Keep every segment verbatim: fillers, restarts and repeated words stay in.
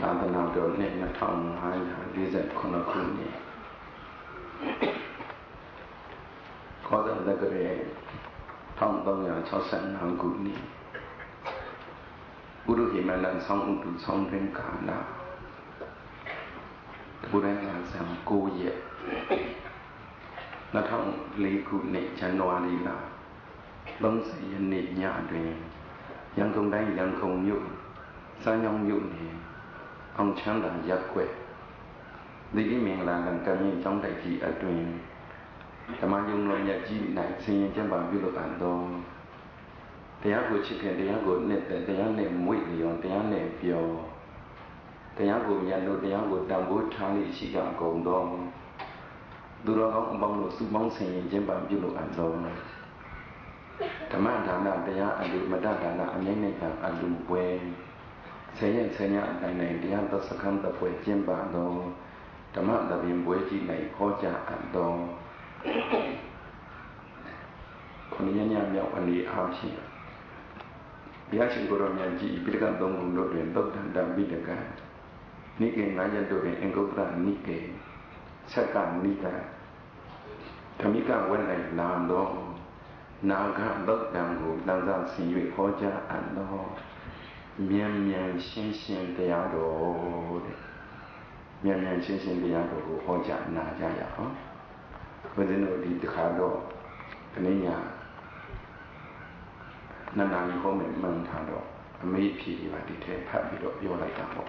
သာသနာတော်နှစ်နှစ်ထောင်ငါးရာလေးဆယ်ခုနှစ်ခုနှစ်ခေါ်တဲ့တက္ကရာတစ်ထောင်သုံးရာ၆၅ခုနှစ်ပုရုဟိမနန်ဆောင်ဥတုဆောင်တွင်ကာလဘုရားငါဆံကိုရက်နှစ်ထောင်လေးခုနှစ်ဇန်နဝါရီလသုံးဆယ်ရက်နေ့ညတွင်ရန်ကုန်တိုင်းရန်ကုန်မြို့စမ်းချောင်းမြို့နယ်အောင်ချမ်းသာရပ်ကွက်ဒီမင်္ဂလာကံကံရင်ကျောင်းတိုက်ကြီးအတွင်ဓမ္မယုံတော်မြတ်ကြီး၌ဆင်ရင်ကျမ်းပါပြုလုပ်အပ်သောတရားကိုချစ်ခင်တရားကိုနှစ်သက်တရားနဲ့မွေ့လျော်တရားနဲ့ပျော်တရားကိုမြတ်လို့တရားကိုတန်ဖိုးထားလိရှိကြကုန်သောသူတော်ကောင်းအပေါင်းတို့စုပေါင်းဆင်ရင်ကျမ်းပါပြုလုပ်အပ်သောဓမ္မဒါနတရားအလူမတ္တဒါနအမြဲတမ်းအလူပွဲဆယ်ရက်ဆယ်ညအတိုင်းတိုင်းတရားသစခန်းတပွဲကျင်းပသောဓမ္မသဘင်ပွဲကြီး၌ဟောကြားအပ်သောခொနည်းညမြောက်အနေအားဖြင့်ဘုရားရှင်ကိုယ်တော်မြတ်ကြီးပိဋကသုံးခုတို့တွင်သုတ်တန်တံပိဋကနိကေငါးရပ်တို့တွင်အင်္ဂုတ္တရနိကေဆက်ကနိကဓမ္မိကဝဲ၌လာသောနာဂသုတ်တံကိုတန်ဆဆင်၍ဟောကြားအပ်သောမြန်မြန်ရှင်းရှင်းတရားတော်တဲ့မြန်မြန်ရှင်းရှင်းတရားတော်ကိုဟောကြားနာကြရအောင်ဘုရားတို့ဒီတစ်ခါတော့ခဏညာနာနာကြီးဟောမယ်မှန်ထားတော့အမေးဖြေပါဒီထဲဖတ်ပြီးတော့ပြောလိုက်တာပေါ့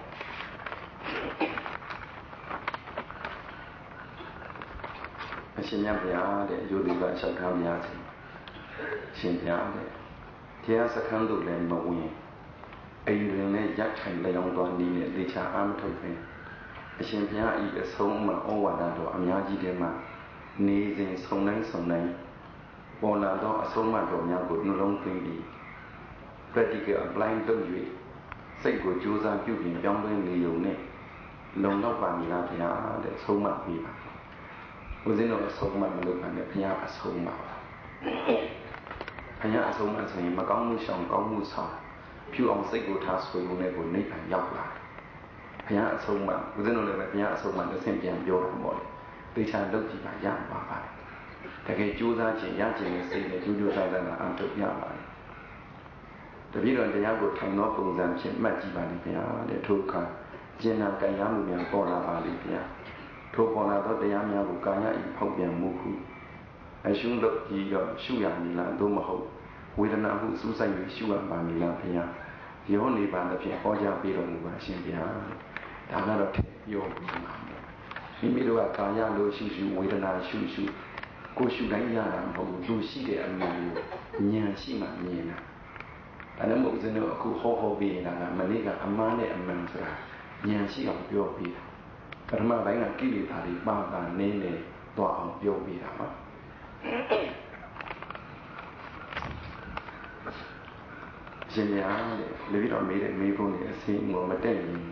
အရှင်မြတ်ဗျာတဲ့အယုဒိကလျှောက်ထားများစီရှင်ဗျာတဲ့တရားစခန်းတို့လည်းမဝင်အိမ်တွင်လည်းရပ်ထိုင်လျောင်းသွားနည်းနဲ့သေချာအားမထုတ်ပင်အရှင်ဘုရားဤအဆုံးအမဩဝါဒတော်အများကြီးထဲမှာနေစဉ်ဆုံတိုင်းဆုံတိုင်းပေါ်လာသောအဆုံးအမတော်များကိုနှလုံးသွင်းပြီး practical apply လုပ်၍စိတ်ကိုကြိုးစားပြုပြင်ပြောင်းလဲနေုံနဲ့လုံလောက်ပါမည်လားဘုရားတဲ့ဆုံးမပြီးပါဦးဇင်းတော်အဆုံးအမမလုပ်ပါနဲ့ဘုရားအဆုံးအမပါဘုရားအဆုံးအမဆိုရင်မကောင်းမှုရှောင်ကောင်းမှုဆောင်ဖြူအောင်စိတ်ကိုထားဆွေးမှုနဲ့ကိုနိဗ္ဗာန်ရောက်လာဘုရားအဆုံးအမဦးဇင်းတော်လည်းပဲဘုရားအဆုံးအမတစ်ဆင့်ပြန်ပြောတာပေါ့လေသေချာလုပ်ကြည့်ပါရပါပါတယ်တကယ်ကြိုးစားခြင်းရခြင်းနဲ့စိတ်နဲ့ကြိုးကြိုးစားစားအမ်းထုတ်ရပါတယ်တပည့်တော်တရားကိုထိုင်သောပုံစံဖြင့်မှတ်ကြည့်ပါလိမ့်ဗျာတဲ့ထိုအခါကျင့်နာကံရမှုများပေါ်လာပါလိမ့်ဗျာထိုပေါ်လာသောတရားများကိုကာယဤဖောက်ပြန်မှုဟုအရှုံးလုပ်ကြည့်တော့ရှုရမည်လားသို့မဟုတ်ဝေဒနာဟုစူးစိုက်၍ရှုရပါမည်လားဗျာယောနေပါသဖြင့်ဟောကြားပေးတော်မူပါရှင်ဗျာဒါကတော့ထည့်ပြောပြီးမှာမိမိတို့ကကာယလို့ရှုရှုဝေဒနာရှုရှုကိုရှုတိုင်းရတာမဟုတ်ဘူးသူရှိတဲ့အမှန်ကိုဉာဏ်ရှိမှမြင်တာဒါနဲ့မဟုတ်စင်းတို့အခုဟောဟောပေးနေတာကမနေ့ကအမှားနဲ့အမှန်ဆိုတာဉာဏ်ရှိအောင်ပြောပေးတာပထမပိုင်းကကိလေသာတွေပါတာနင်းနေတော့အောင်ပြောပေးတာပါရှင်များတဲ့လေပြီးတော့မေးတဲ့မေးခွန်းတွေအစင်းအမောမတက်ရင်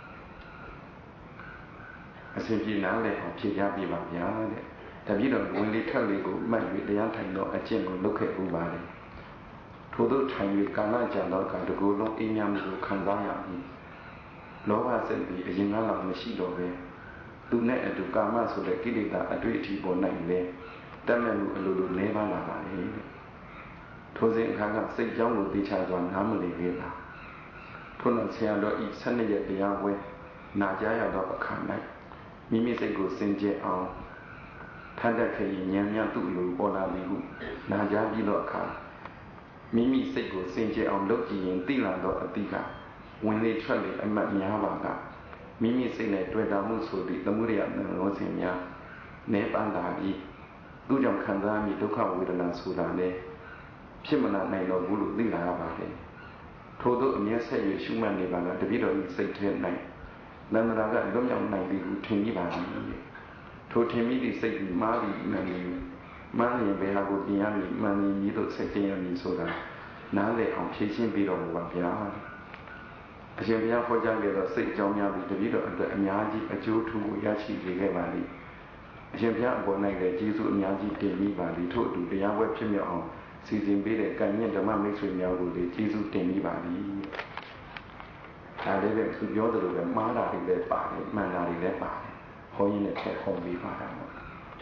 အစဉ်ပြေနားလဲအောင်ဖြေရပြပါဗျာတဲ့တပည့်တော်ဝင်လေထွက်လေကိုမှတ်၍တရားထိုင်တော့အကျင့်ကိုလုပ်ခဲ့ဥပါလေထို့သောထိုင်၍ကာလကြံတော့ကတကူလုံးအေးမြမှုကိုခံစားရမည်လောဘစိတ်ပြီးအရင်ကလောက်မရှိတော့ပဲသူနဲ့အတူကာမဆိုတဲ့ကိလေသာအတွေ့အထိပေါ်နိုင်လေတတ်မဲ့မှုအလိုလိုနည်းပါးလာပါလေထိုစဉ်အခါကစိတ်ကြောင်းကိုသိချစွာနားမလည်ခဲ့တာထို့နောက်ဆရာတော်ဤဆယ်နှစ်ရက်တရားဝဲနာကြားရသောအခါ၌မိမိစိတ်ကိုစင်ကြယ်အောင်ထမ်းတတ်ခဲ့ရင်ဉာဏ်များသူ့လိုပေါ်လာသည်ဟုနာကြားပြီးသောအခါမိမိစိတ်ကိုစင်ကြယ်အောင်လုပ်ကြည့်ရင်သိလာသောအတိကဝင်လေထွက်လေအမှတ်များပါကမိမိစိတ်နဲ့တွေ့တာမှုဆိုသည့်သမှုရိယနှလုံးစဉ်များနေပန်းတာပြီးသူကြောင့်ခံစားမိဒုက္ခဝေဒနာဆိုတာလေဖြစ်မလာနိုင်တော့ဘူးလို့သိလာရပါတယ်ထို့သောအမြဲဆက်၍ရှုမှတ်နေပါကတပည့်တော်၏စိတ်ထဲ၌နန္ဒရာကလွတ်မြောက်နိုင်သည်ဟုထင်မိပါသည်ထိုထင်မိသည့်စိတ်ကိုမားပြီးမှန်နေမှန်ရင်ဘယ်ဟာကိုပြင်ရမည်မှန်ရင်ဤသို့ဆက်ကျင်ရမည်ဆိုတာနားလည်အောင်ဖြည့်ရှင်းပြီးတော်မူပါဗျာအရှင်ဘုရားဟောကြားခဲ့သောစိတ်အကြောင်းများပြီးတပည့်တော်အတွက်အများကြီးအကျိုးထူးကိုရရှိစေခဲ့ပါလိမ့်အရှင်ဘုရားအပေါ်၌လည်းကျေးဇူးအများကြီးတင်မိပါလိမ့်ထို့အတူတရားဝဲဖြစ်မြောက်အောင်စီစဉ်ပေးတဲ့ကံမြင့်ဓမ္မမိတ်ဆွေများကိုလည်းကျေးဇူးတင်မိပါလိမ့်ဒါလည်းပဲသူပြောသလိုပဲမှားတာတွေလည်းပါတယ်မှန်တာတွေလည်းပါတယ်ဟောရင်းနဲ့ထည့်ခေါ်ပြီးပါတာပေါ့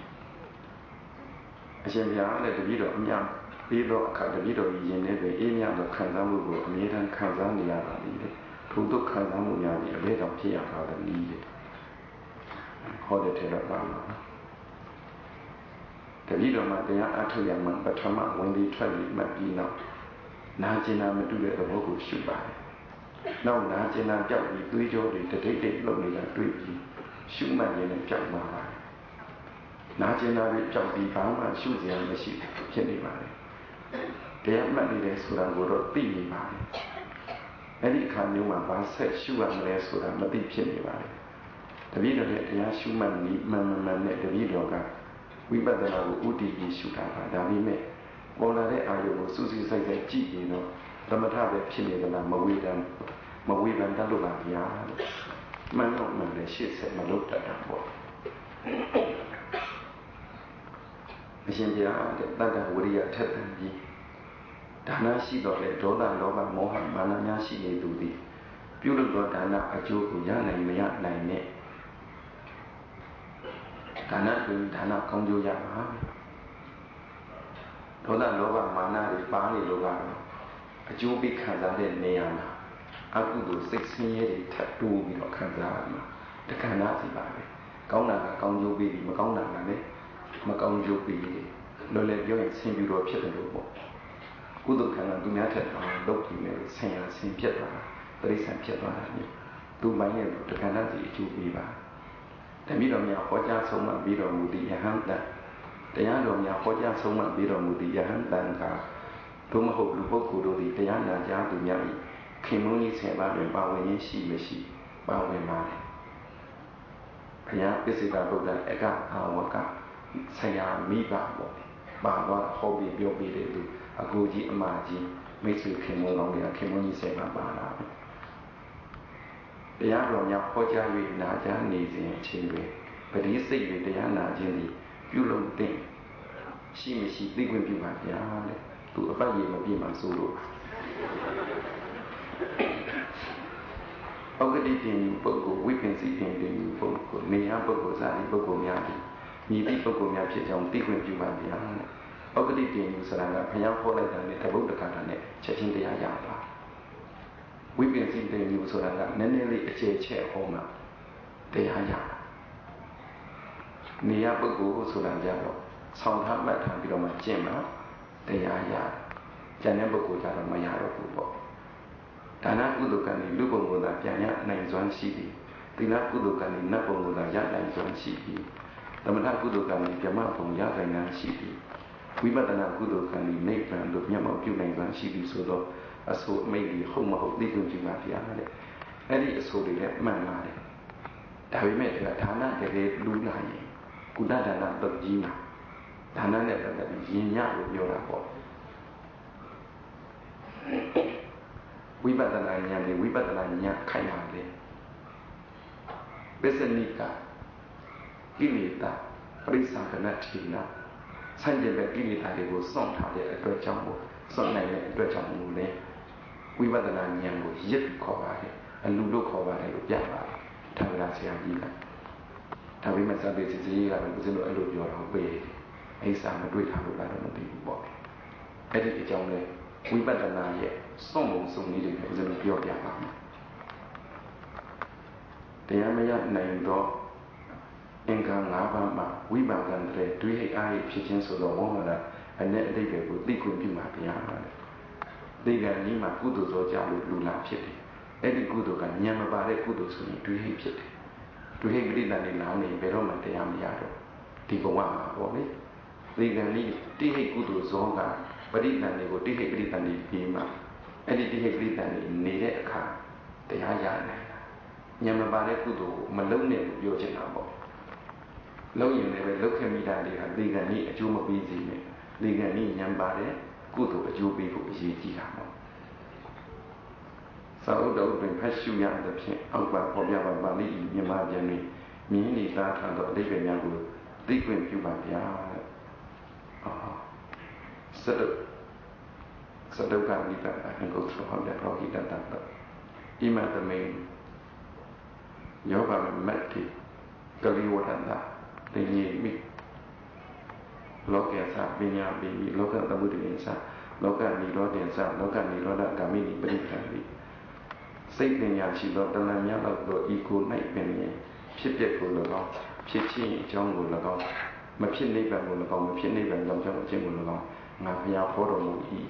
အရှင်ဘုရားလည်းတပည့်တော်အများပြီးတော့အခါတပည့်တော်ကြီးရင်ထဲပဲအေးမြတ်သောခံစားမှုကိုအမြဲတမ်းခံစားနေရတာလေထို့သောခံစားမှုများပြီးအဘယ်တော့ဖြစ်ရတာလဲနည်းလေဟောတဲ့ထဲတော့ပါမှာတပည့်တော်မှာတရားအထုတ်ရမှပထမဝင်ပြီးထွက်ပြီးမှပြီးတော့နာကျင်နာမတူတဲ့သဘောကိုရှုပါတယ်နောက်နာကျင်နာပြောက်ပြီးသွေးကြောတွေတတိတ်တိတ်လှုပ်နေတာတွေ့ပြီးရှုမှတ်ရင်းနဲ့ပြောက်သွားပါတယ်နာကျင်နာတွေပြောက်ပြီးဘာမှရှုစရာမရှိဖြစ်နေပါတယ်တရားမှတ်နေတယ်ဆိုတာကိုတော့သိနေပါတယ်အဲ့ဒီအခါမျိုးမှာဘာဆက်ရှုရမလဲဆိုတာမသိဖြစ်နေပါတယ်တပည့်တော်ရဲ့တရားရှုမှတ်နည်းမှန်မှန်နဲ့တပည့်တော်ကဝိပဿနာကိုဥတည်ပြီးရှုတာပါဒါပေမဲ့ပေါ်လာတဲ့အာယုကိုစူးစူးဆိုင်ဆိုင်ကြည့်ရင်တော့သမထပဲဖြစ်နေသလားမဝေဒန်မဝေဒန်တတ်လို့ပါဗျာမှန်တော့မှန်တယ်ရှေ့ဆက်မလုပ်တတ်တာပေါ့အရှင်ဘုရားတဲ့တတ္တဝရိယထက်သန်ပြီးဒါနရှိတော့လေဒေါသလောဘမောဟမာနများရှိနေသူသည်ပြုလုပ်သောဒါနအကျိုးကိုရနိုင်မရနိုင်နဲ့ဒါနတွင်ဒါနကောင်းကျိုးရပါဒေါသလောဘမာနတွေပါနေလို့ကတော့အကျိုးပေးခံစားတဲ့နေရာမှာအကုသိုလ်စိတ်ဆင်းရဲတွေထပ်တိုးပြီးတော့ခံစားရမှာတခဏစီပါပဲကောင်းတာကကောင်းကျိုးပေးပြီးမကောင်းတာကလည်းမကောင်းကျိုးပေးလောလောပြောရင်ဆင်းပြီးတော့ဖြစ်တယ်လို့ပေါ့ကုသိုလ်ခံကသူများထက်အောင်လုပ်ပြီးနေဆင်ရဆင်ဖြစ်သွားတာပရိစ္ဆန်ဖြစ်သွားတာမျိုးသူ့ပိုင်းရဲ့တခဏစီအကျိုးပေးပါတမိတော်များဟောကြားဆုံးမပြီးတော်မူသည့်ယဟန်တန်တရားတော်များဟောကြားဆုံးမပြီးတော်မူသည့်ယဟန်တန်ကသို့မဟုတ်လူပုဂ္ဂိုလ်တို့သည်တရားနာကြားသူများ၏ခင်မုန်းကြီးဆယ်ပါးတွင်ပါဝင်ရင်းရှိမရှိပါဝင်ပါလေဘုရားပစ္စေကဗုဒ္ဓအကအာဝကဆရာမိဘပေါ့ပါတော့ဟောပြီးပြောပြီးတဲ့သူအကူကြီးအမကြီးမိတ်ဆွေခင်မုန်းတော်တွေကခင်မုန်းကြီးဆယ်ပါးပါလာတရားတော်များဟောကြား၍နာကြားနေစဉ်အချိန်တွင်ပရိစိတ်၍တရားနာခြင်းသည်ပြုလုပ်တဲ့ရှိမရှိသိခွင့်ပြုပါဗျာတဲ့သူအပတ်ရည်မပြည့်မှဆိုလို့ဩဂတိတင်ပုဂ္ဂိုလ်ဝိပင်စီတင်တင်ပုဂ္ဂိုလ်နေယပုဂ္ဂိုလ်စသည်ပုဂ္ဂိုလ်များသည်မြည်သည့်ပုဂ္ဂိုလ်များဖြစ်ကြောင်းသိခွင့်ပြုပါဗျာတဲ့ဩဂတိတင်ဆိုတာကဘုရားဟောလိုက်တာနဲ့တပုဒ္ဒကတာနဲ့ချက်ချင်းတရားရပါဝိပင်စီတင်ဆိုတာကနည်းနည်းလေးအခြေချက်ဟောမှတရားရနေယပုဂ္ဂိုလ်ဆိုတာကြတော့ဆောင်းထားမှတ်ထားပြီးတော့မှကျင့်မှာတရားရကျန်တဲ့ပုဂ္ဂိုလ်ကြတော့မရတော့ဘူးပေါ့ဒါနကုသိုလ်ကံဤလူပုံကိုယ်သာပြန်ရနိုင်စွမ်းရှိသည်သီလကုသိုလ်ကံဤနတ်ပုံကိုယ်သာရနိုင်စွမ်းရှိသည်သမထကုသိုလ်ကံဤဗြဟ္မဘုံရနိုင်စွမ်းရှိသည်ဝိပဿနာကုသိုလ်ကံဤနိဗ္ဗာန်သို့မျက်မှောက်ပြုနိုင်စွမ်းရှိသည်ဆိုတော့အဆိုအမိတ်ဒီဟုတ်မဟုတ်သိခွင့်ပြုပါဗျာတဲ့အဲ့ဒီအဆိုတွေလည်းမှန်ပါတယ်ဒါပေမဲ့ဒါဒါနတကယ်လူလာရင်ကုသဒါနတော့ကြီးမှာဒါနနဲ့ပတ်သက်ပြီးရင်ညလို့ပြောတာပေါ့ဝိပဿနာဉာဏ်နဲ့ဝိပဿနာဉာဏ်ခိုင်ပါတယ်ပစ္စနိကကိလေသာပရိစ္ဆာကနထေနဆိုင်တဲ့ကိလေသာတွေကိုစွန့်ထားတဲ့အတွက်ကြောင့်စွန့်နိုင်တဲ့အတွက်ကြောင့်လို့လေဝိပဿနာဉာဏ်ကိုရစ်ခေါ်ပါတယ်အလူလို့ခေါ်ပါတယ်လို့ပြပါတယ်ထာဝရဆရာကြီးကဒါပေမဲ့စာပေစီစီကတော့ဦးဇင်းတို့အဲ့လိုပြောတော့ပေးအိစာမတွေ့ထားလို့ကတော့မသိဘူးပေါ့အဲ့ဒီအကြောင်းလဲဝိပဿနာရဲ့စွန့်ပုံစုံနည်းတွေကိုဦးဇင်းတို့ပြောပြပါမယ်တရားမရနိုင်တော့အင်္ဂါ၅ပါးမှာဝိပါကံတဲ့ဒွိဟိတ်အားဖြဖြစ်ခြင်းဆိုတော့ဝေါမလာအ내အတိတ်ကိုသိခွင့်ပြုမှာဗျာဒီကနေ့မှာကုသိုလ်သောကြောင့်လူလာဖြစ်တယ်အဲ့ဒီကုသိုလ်ကဉာဏ်မပါတဲ့ကုသိုလ်ဆိုရင်ဒွိဟိတ်ဖြစ်တယ်ဒွိဟိတ်ပရိသတ်နေလာနေဘယ်တော့မှတရားမရတော့ဒီဘဝမှာပေါ့လေဒီကနေ့တိဟိတ်ကုသိုလ်ဇောကပရိသတ်တွေကိုတိဟိတ်ပရိသတ်နေပြီးမှအဲ့ဒီတိဟိတ်ပရိသတ်နေနေတဲ့အခါတရားရနိုင်တာဉာဏ်မပါတဲ့ကုသိုလ်မလုံးနဲ့လို့ပြောချင်တာပေါ့လုံးရင်လည်းလုတ်ခမိတာတွေကဒီကနေ့အကျိုးမပေးစေနဲ့ဒီကနေ့ဉာဏ်ပါတဲ့ကုသိုလ်အကျိုးပေးဖို့အရေးကြီးတာပေါ့သာဥဒ္ဒုတွင်ဖတ်ရှုရတဲ့ဖြင့်အောက်ပါပေါ်ပြပါပါဠိမြန်မာပြန်တွင်မြင်းနေသားထံသောအဓိပ္ပာယ်များကိုသိခွင့်ပြုပါဗျာအာစတုစတုကမိတ္တအင်္ဂုတ္တဟောတဲ့ရောဟိတတ္တ ima tame yoga matti kaliwadanta tingi mi loka sa pinya bini loka tabudiensa loka nirodhensa loka niroda gamini parikhariစိတ်ပညာရှိသောတဏှာများလောက်သောဤကို၌ပင်ဖြစ်ပျက်ကို၎င်းဖြစ်ခြင်းအကြောင်းကို၎င်းမဖြစ်နိဗ္ဗာန်ကို၎င်းမဖြစ်နိဗ္ဗာန်ကြောင့်ကြောင့်အခြင်းကို၎င်းငါဘုရားဟောတော်မူ၏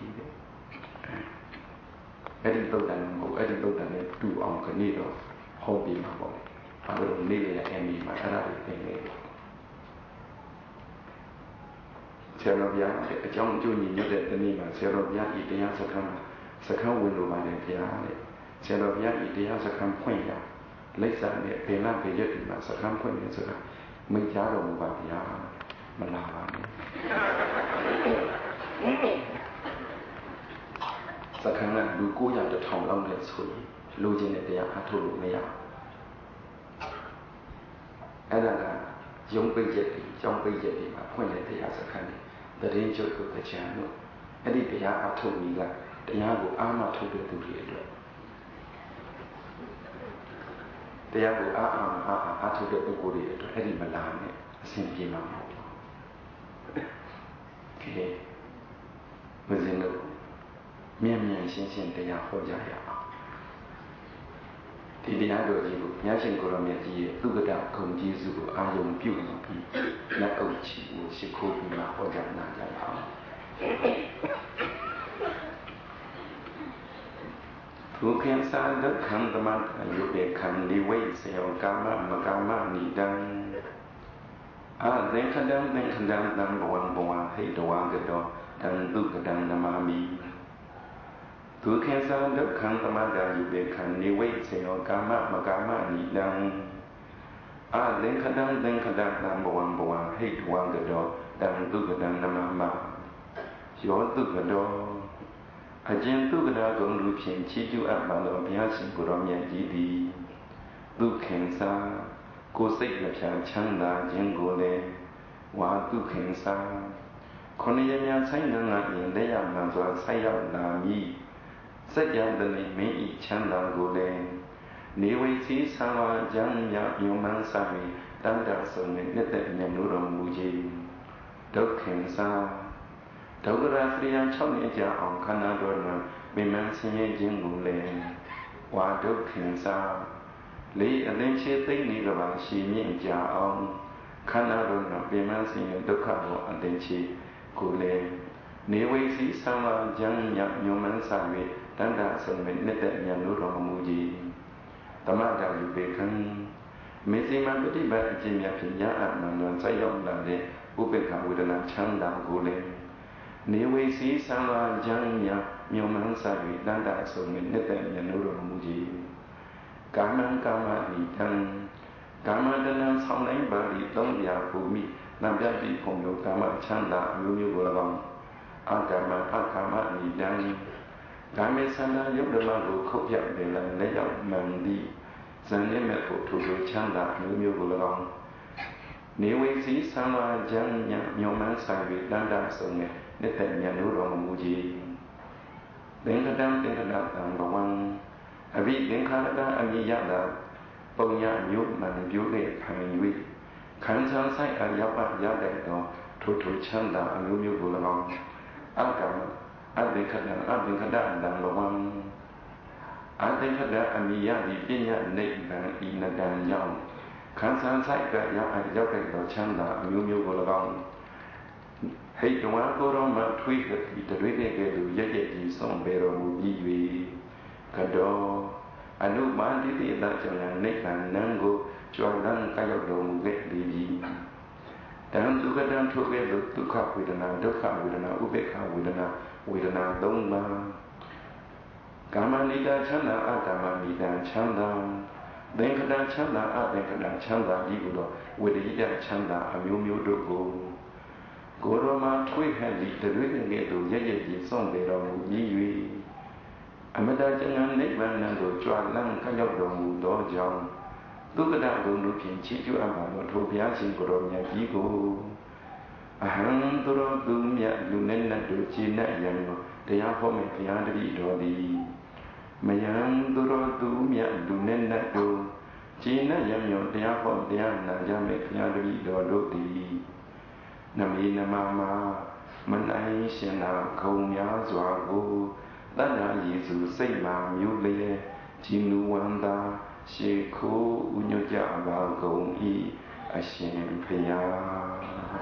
အဲ့ဒီသုတ်တန်ကိုအဲ့ဒီသုတ်တန်နဲ့တူအောင်ခဏတော့ဟောပြမှာပေါ့ဘာလို့နေလေအမီမှာအဲ့ဒါကိုသင်နေဆရာတော်ဘုရားအကြောင်းအကျိုးညီညွတ်တဲ့တနည်းမှာဆရာတော်ဘုရားဤတရားစခန်းမှာစခန်းဝင်လိုပါတယ်ဘုရားတဲ့ဆရာတော်ဘုရားဤတရားစခန်းဖွင့်ရလိပ်စာနဲ့ပင်လပေရက်ဒီမှာစခန်းဖွင့်နေဆိုတာမိတ်ကြားတော်မူပါဗျာမလာပါနဲ့စခန်းကလူကိုးရာတစ်ထောင်လောက်နဲ့ဆိုရင်လူချင်းတဲ့တရားအထုတ်လို့မရအဲ့ဒါကရုံးပိတ်ရက်ဒီကြောင်းပိတ်ရက်ဒီမှာဖွင့်တဲ့တရားစခန်းတွေတရင်ကျုပ်ကိုတချမ်းလို့အဲ့ဒီတရားအထုတ်ပြီးကတရားကိုအားမထုတ်တဲ့သူတွေအတွက်တရားကိုအားအားအားအားထုတ်တဲ့ပုဂ္ဂိုလ်တွေအတွက်အဲ့ဒီမလာနဲ့အဆင်ပြေမှာမဟုတ်ဘူး။ကဲမစင်လို့မြန်မြန်ရှင်းရှင်းတရားဟောကြရအောင်။ဒီတရားတော်ကြီးကိုမြတ်ရှင်ကိုရောမြတ်ကြီးရဲ့သုက္ကတဂုံကြီးစုကိုအာယုံပြုပြီးလက်အုပ်ချီကိုရှိခိုးပြီးမှဟောကြားနာကြရအောင်။ทุกขังสาดุขังตมัตยุเปขังนิเวศโยกามะมะกามะนิดังอาเรนขันดังเรนขันดังดังบวังบวังให้ดวังกระดอดังตุกดังนามามีทุกขังสาดุขังตมัตยุเปขังนิเวศโยกามะมะกามะนิดังอาเรนขันดังเรนขันดังดังบวังบวังให้ดวังกระดอดังตุกดังนามามาโยตุกดอအကျဉ်သူကနာကုံလူဖြင့်ချီးကျူးအပ်ပါသောဘုရားရှင်ကိုယ်တော်မြတ်ကြီးသည်ဒုက္ခင်စာကိုယ်စိတ်နှပြချမ်းသာခြင်းကိုလည်းဝါဒုက္ခင်စာခொနည်းများဆိုင်ငံငါရင်လက်ရမှန်စွာဆိုက်ရောက်လာမည်စัจ jam တည်းမင်းဤချမ်းသာကိုလည်းနေဝိစီဆံဝါကြံမြညုံမှန်းစာမီတန်တာဆုံးနဲ့နှစ်သက်မြတ်လို့တော်မူခြင်းဒုက္ခင်စာဒုက္ခရာစရိယ၆နှစ်ကြာအောင်ခန္ဓာတော်တွင်ပင်မဆင်းရဲခြင်းကိုလည်းဝါဒုက္ခင်စာလေးအလင်းချေသိမ့်နေကြပါရှိမြင့်ကြအောင်ခန္ဓာတော်တွင်ပင်မဆင်းရဲဒုက္ခကိုအလင်းချေကိုလည်းနေဝိစီဆံဝါကြံညညုံမှန်းစာ၍တန်တာဆုံးမဲ့နှစ်သက်မြတ်လို့တော်မူကြီးတမတာယူပေခံမေစီမပฏิပတ်အကျင့်များဖြင့်ရအမှန်တော်ဆက်ရောက်လာတဲ့ဥပေက္ခဝေဒနာချမ်းသာကိုလည်းနေဝိစီဆံဝါကြံညညုံမှန်းစာ၍တန်တာဆုံးမဲ့နှစ်သက်မြတ်လို့တော်မူကြီးကာမံကာမနိတံကာမတဏံဆောင်တိုင်းပါဠိသုံးရာဘူမိနံပြတိဖုံမျိုးကာမချမ်းသာအမျိုးမျိုးကို၎င်းအာကာမအကာမနိတံကာမေသန္တာယုတ်ဓမ္မကိုခုတ်ပြတယ်လည်းလက်ရောက်မှန်သည်ဇန်နဲ့မဲ့ဖို့ထိုလိုချမ်းသာအမျိုးမျိုးကို၎င်းနေဝိစီဆံဝါကြံညညုံမှန်းစာ၍တန်တာဆုံးမဲ့နှစ်သက်မြတ်လို့တော်မူကြီးသင်္ကတံသင်္ကတံဘဝံအဘိသင်္ခါရကအမိယတာပုံညာမျိုးမှန်ပြိုးတဲ့ခံ၍ခံချမ်းဆိုင်အရောက်ပါရတဲ့တော့ထိုထိုချမ်းသာအမျိုးမျိုးကို၎င်းအကံအဘိခတံအဘိခတံတံဘဝံအဘိခတံအမိယတိပညာနိဗ္ဗာန်ဤနတံရောက်ခံချမ်းဆိုင်ကရောက်အရောက်တဲ့တော့ချမ်းသာအမျိုးမျိုးကို၎င်းဟိတဝါကိုရောမထွေးကတိတွေတဲ့ကဲ့သို့ရရကြီးဆုံးပေတော်မူပြီး၍ကတော်အနုမာတိတိတကြောင့်နိဗ္ဗာန်နံကိုကြွလန်းကရောက်တော်မူခဲ့သည်ကြီးတံဒုက္ခတံထိုကဲ့သို့ဒုက္ခဝေဒနာဒုက္ခဝေဒနာဥပေက္ခဝေဒနာဝေဒနာသုံးပါးကာမနိဒာချမ်းသာအကာမနိဒာချမ်းသာသင်္ခတံချမ်းသာအသင်္ခတံချမ်းသာဤကိုတော့ဝေဒိတချမ်းသာအမျိုးမျိုးတို့ကိုကိုယ်တော်မှာထွေးဟန်သည့်တရွေ့ငယ်သို့ရရကြီးစွန့်ပေတော်မူပြီး၍အမတကျမ်းနိဗ္ဗာန်ကိုကြွလန်းကရောက်တော်မူသောကြောင့်သုက္ကတဂုဏ်တို့ဖြင့်ချီးကျူးအပ်ပါသောထိုဘုရားရှင်ကိုယ်တော်မြတ်ကြီးကိုအဟံသူတော်သူမြတ်လူနဲ့နတ်တို့ခြေနဲ့ရံကိုတရားဟောမဲ့ဘုရားတပည့်တော်သည်မယံသူတော်သူမြတ်လူနဲ့နတ်တို့ကျင်းနဲ့ရမြော်တရားဟောတရားနာကြမဲ့ဘုရားတပည့်တော်တို့သည်နမေနမမှာမနိုင်ရှင်သာခုံများစွာကိုတဏ္ဍာယေစုစိတ်မှမြို့လေဂျီနူဝန္တာရှေခိုးဥညွတ်ကြပါကုန်၏အရှင်ဘုရား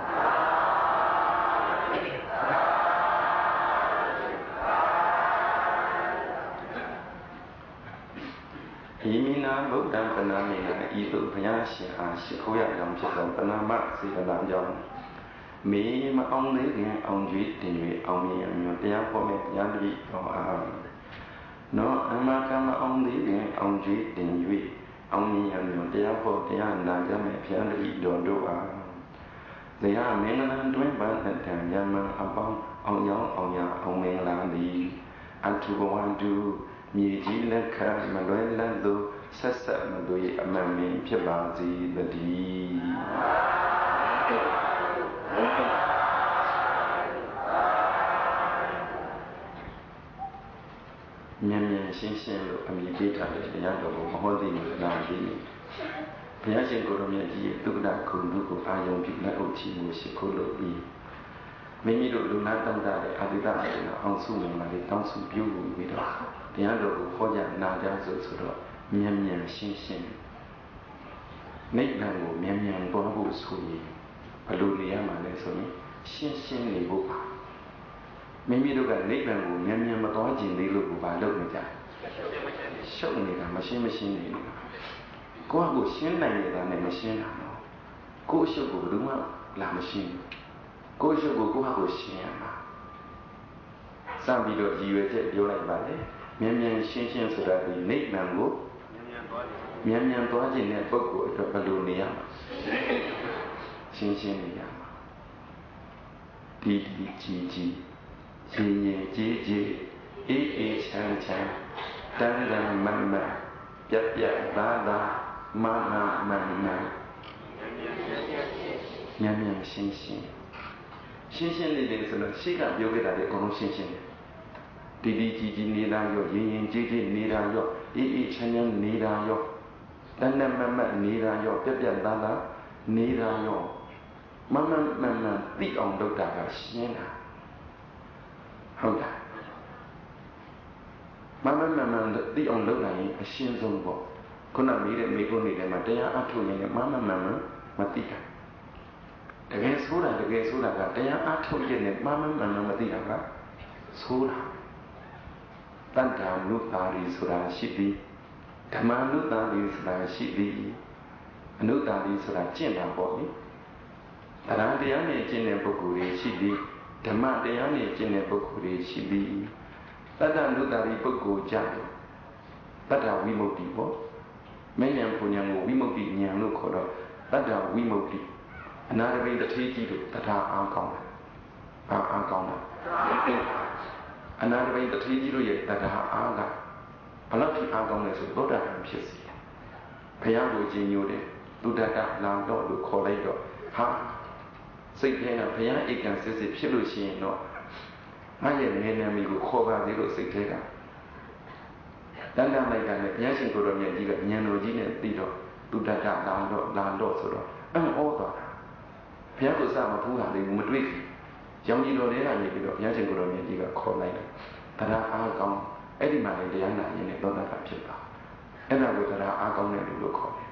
ဤမိနာဗုဒ္ဓံပဏာမေနဤသို့ဘုရားရှင်အားရှိခိုးရကြောင်းဖြစ်သောပဏာမစေတနာကြောင့်မေမအောင်သေးခင်အောင်ကြွေးတင်၍အောင်မြင်အမျိုးတရားဟောမဲ့ဘုရားတပည့်တော်အားနောအမကမအောင်သေးခင်အောင်ကြွေးတင်၍အောင်မြင်အမျိုးတရားဟောတရားနာကြမဲ့ဘုရားတပည့်တော်တို့အားတရားမင်္ဂလာတွင်ပန်းတဲ့ယမန်အပေါင်းအောင်ရောင်းအောင်ရအောင်မင်္ဂလာသည်အထုဘဝတုမြေကြီးလက်ခံမလွဲလန့်သို့ဆက်ဆက်မသွေအမှန်မင်းဖြစ်ပါစေတည်းမြင်မြင်ရှင်းရှင်းလို့အမိပေးထားတဲ့တရားတော်ကိုမဟုတ်သေးဘူးလားဒီဘုရားရှင်ကိုယ်တော်မြတ်ကြီးရဲ့သုဒ္ဓခုံတို့ကိုအာယုံပြုလက်အုပ်ချီမှုရှိခိုးလို့ပြီးမိမိတို့လူနာတောင်းတတဲ့အာတိတအရှင်အောင်စုဝင်လာတဲ့တောင်းစုပြုပြီးတော့တရားတော်ကိုဟောကြားနာကြားဆိုဆိုတော့မြင်မြင်ရှင်းရှင်းနိဗ္ဗာန်ကိုမြင်မြင်ပေါ်ဖို့ဆိုရင်ဘယ်လိုနေရမှာလဲဆိုရင်ရှင်းရှင်းနေဖို့ပါမိမိတို့ကနိဗ္ဗာန်ကိုမြင်မြင်မတော်ကျင်သေးလို့ဘာလုပ်နေကြရှုပ်နေတာမရှင်းမရှင်းနေနေတာကိုယ့်ကိုရှင်းနိုင်နေတာနဲ့မရှင်းတာတော့ကိုယ့်အရှုပ်ကိုဘယ်သူမှလာမရှင်းဘူးကိုယ့်အရှုပ်ကိုကိုယ့်ဟာကိုရှင်းရမှာစပြီးတော့ရည်ရွယ်ချက်ပြောလိုက်ပါလေမြင်မြင်ရှင်းရှင်းဆိုတာဒီနိဗ္ဗာန်ကိုမြင်မြင်သွားခြင်းတဲ့ပုဂ္ဂိုလ်အတွက်ဘယ်လိုနေရမှာရှင်းရှင်းနေရမှာဒီဒီကြီးကြီးရှင်ရင်ကြီးကြီးအေးအေးချမ်းချမ်းတန်တန်မန်မန်ပြက်ပြက်သားသားမာနာမန်မန်မြင်မြင်ရှင်းရှင်းရှင်းရှင်းလေးလေးဆိုတော့ရှိကပြောခဲ့တာတွေအကုန်လုံးရှင်းရှင်းတယ်ဒီဒီကြီးကြီးနေတာရောရင်ရင်ကြီးကြီးနေတာရောအေးအေးချမ်းချမ်းနေတာရောတန်တန်မန်မန်နေတာရောပြက်ပြက်သားသားနေတာရောမမန်မန်မန်သိအောင်လုပ်တာကရှင်းတာဟုတ်လားမမန်မန်မန်သိအောင်လုပ်နိုင်ရင်အရှင်းဆုံးပေါ့ခုနမေးတဲ့မေးခွန်းတွေထဲမှာတရားအထုတ်ရင်မမန်မန်မန်မသိတာတကယ်ဆိုတာတကယ်ဆိုတာကတရားအထုတ်ရင်မမန်မန်မန်မသိတာကဆိုတာတန်တာနုတာရီဆိုတာရှိသည်ဓမ္မနုတာရီဆိုတာရှိသည်အနုတာရီဆိုတာကျင့်တာပေါ့လေတရားတရားနဲ့ကျင့်တဲ့ပုဂ္ဂိုလ်တွေရှိသည်ဓမ္မတရားနဲ့ကျင့်တဲ့ပုဂ္ဂိုလ်တွေရှိသည်တတ္တနုတာရီပုဂ္ဂိုလ်ကြတယ်တတ္တဝိမု ക്തി ပေါ့မဉ္ဇဉ်ပူဉ္ဇဉ်ကိုဝိမု ക്തി ဉာဏ်လို့ခေါ်တော့တတ္တဝိမု ക്തി အနာတပိတထေကြီးတို့တထာအားကောင်းတယ်ဘာအားကောင်းလဲအနာတပိတထေကြီးတို့ရဲ့တထာအားကဘလောက်ထိအားကောင်းလဲဆိုသောတာပန်ဖြစ်စီတယ်ဘုရားကိုကြည်ညိုတယ်သူတတ္တလာတော့လို့ခေါ်လိုက်တော့ဟာစိတ်ထဲကဘုရားဧကံစစ်စစ်ဖြစ်လို့ရှိရင်တော့ငါရဲ့နေနာမီကိုခေါ်ပါသေးလို့စိတ်ထဲကတန်တန်လိုက်တာနဲ့ဘုရားရှင်ကိုယ်တော်မြတ်ကြီးကဉာဏ်တော်ကြီးနဲ့သိတော့သူတတ္တလာတော့လာတော့ဆိုတော့အံ့ဩသွားတာဘုရားကိုစမဖူးတာလေးမတွေ့ဘူးရောင်ကြီးတော်လေးကနေပြီးတော့ဘုရားရှင်ကိုယ်တော်မြတ်ကြီးကခေါ်လိုက်တယ်တရားအားကောင်းအဲ့ဒီမှာလည်းတရားနာရင်လည်းသောတာပန်ဖြစ်သွားအဲ့ဒါကိုတရားအားကောင်းတဲ့လူလို့ခေါ်တယ်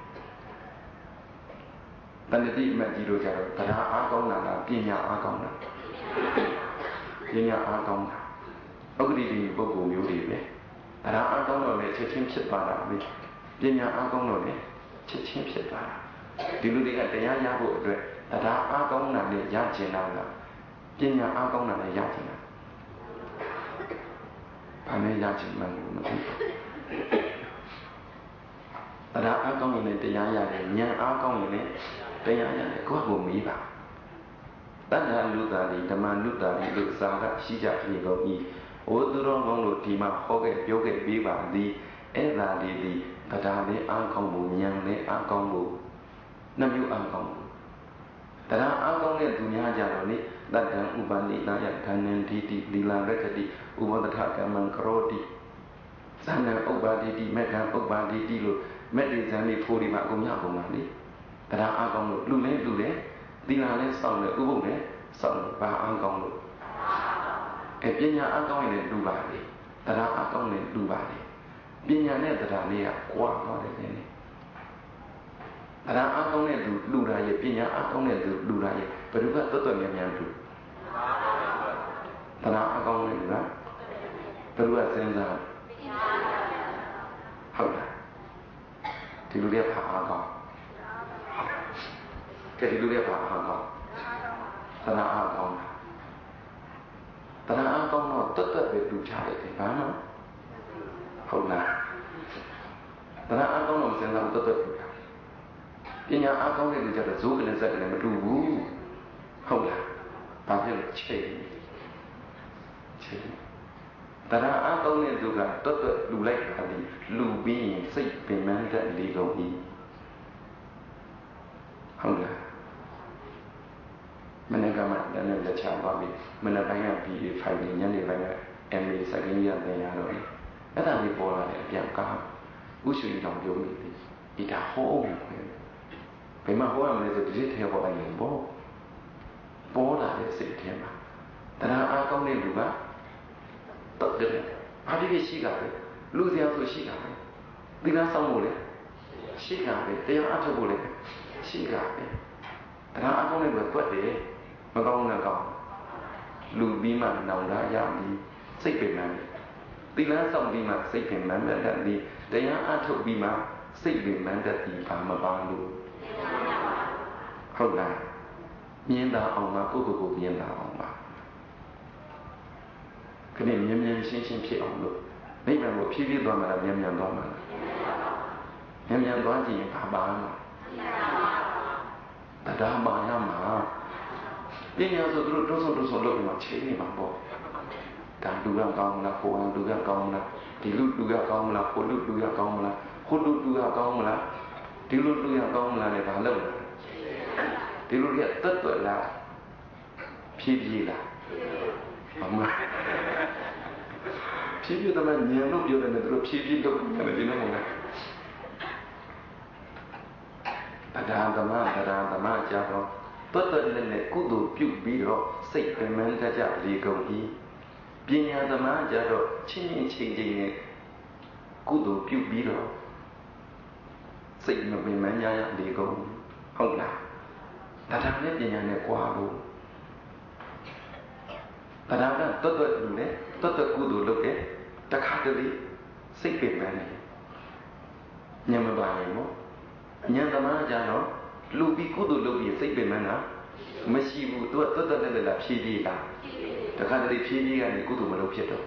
တန်တိအမတ်ကြီးတို့ကြတော့တရားအားကောင်းတာလားပညာအားကောင်းတာပညာအားကောင်းတာဥက္ကဋ္ဌဒီပုဂ္ဂိုလ်မျိုးတွေပဲတရားအားကောင်းတော့လည်းချက်ချင်းဖြစ်သွားတာပဲပညာအားကောင်းတော့လည်းချက်ချင်းဖြစ်သွားတာဒီလူတွေကတရားရဖို့အတွက်တရားအားကောင်းတာနဲ့ရကျင်တာကပညာအားကောင်းတာနဲ့ရကျင်တာဘာနဲ့ရကျင်မှန်းကိုမသိဘူးတရားအားကောင်းရင်လည်းတရားရတယ်ဉာဏ်အားကောင်းရင်လည်းတရားရတယ်ကိုယ့်ကိုမေးပါတဏ္ဍာလူသားတွေဓမ္မလူသားတွေလို့စာကရှိကြပြေကုန်၏ဟိုသူတော်ကောင်းတို့ဒီမှာဟောခဲ့ပြောခဲ့ပေးပါသည်အဲ့ဒါလေးဒီတရားလေးအားကောင်းဖို့ဉာဏ်လေးအားကောင်းဖို့နှမျိုးအားကောင်းဖို့တရားအားကောင်းတဲ့သူများကြတော့လေတတ္တံဥပနိနာယခန္နံဓိတိသီလရက္ခတိဥပဒထကမ္မံကရောတိစ Sana Obaditi, Mekan Obaditi, Medizani, Furima, Gumyakumani. That are Agong, Lule, Lule, Dinale, Song, Ube, Song, Ba Angong. A Pinya Agong in Dubadi. That are Agong in Dubadi. Pinya Nedania, Qua, not any. That are Agong in Luraya, Pinya Agong in Luraya, but you got Toto Yamandu. That are Agong in that. But you are saying that. How that? Thì lúc đẹp hạ con cái thì lúc đẹp hạ con ta là hạ con ta là hạ con nó tất cả về đủ trái thì phá nó không là ta là hạ con nó sẽ làm tất cả đủ trái cái nhà hạ con này đủ trái là giúp cái này dạy này mà đủ vũ không là ta phải là chế chế ta là hạ con này dù là tất cả đủ lấy là gì lù bi xây về mang ra lý cầu ý không là mình đang gặp mặt đã nên là chào qua bị mình là bánh ăn bị phải bị nhân để bánh ăn em bị sai cái gì về nhà rồi cái thằng bị bỏ lại giảm cao ưu suy lòng yếu mình thì thì đã hố mình phải mà hố là mình sẽ đi theo vào anh bố bố là để sự thêm mà ta là ai không nên đủ ba tất được à đi về xí cả đấy lưu theo rồi xí cả đấy đi ra xong rồi đấy xí cả đấy tiêu ăn thôi rồi đấy xí cả đấy ta là ai không nên vượt qua đấy mà con là còn lưu bí mật nào đã giảm đi xây bền này đi ra xong bí mật xây bền này đã đi đấy ăn thôi bí mật xây bền này đã đi phá mà bằng luôn không là nhiên đạo ông mà cô cô cô nhiên đạo ông mà cái này nhân nhân sinh sinh phía ông được đấy mà một phía phía đó mà là nhân nhân đó mà nhân nhân đó gì phá ba mà ta đã ba nha mà cái nhà số tôi tôi số tôi số lượng mà chế thì bằng bộ càng đủ càng cao là khổ càng đủ càng cao là thì lúc đủ càng cao là khổ lúc đủ càng cao là khổ lúc đủ càng cao là thì lúc đủ càng cao là này phá lầm thì lúc hiện tất tuổi là phía gì là không mà phía gì ta mà nhiều lúc nhiều lần là phía gì lúc là gì nó không này ta đàn ta mà ta đàn ta mà cha đó tất tất lần này cú đồ biểu bí đó xây cái mến ta cha lý công ý biên nhà ta mà cha đó chín chín chín chín này cú đồ biểu bí đó xây mà bên mến nhà lý công không là ta đang nét nhà này qua luôn ta đang là tất tất đủ đấy tất tất cú đồ lúc đấy ta khác cái gì xây bền này nhưng mà bài này mốt nhân ta mà cha nó lưu bi cú đồ lưu bi xây bền này nó mới xí vụ tôi tất tất này là phi đi là ta khác cái gì phi đi cái này cú đồ mà đâu biết đâu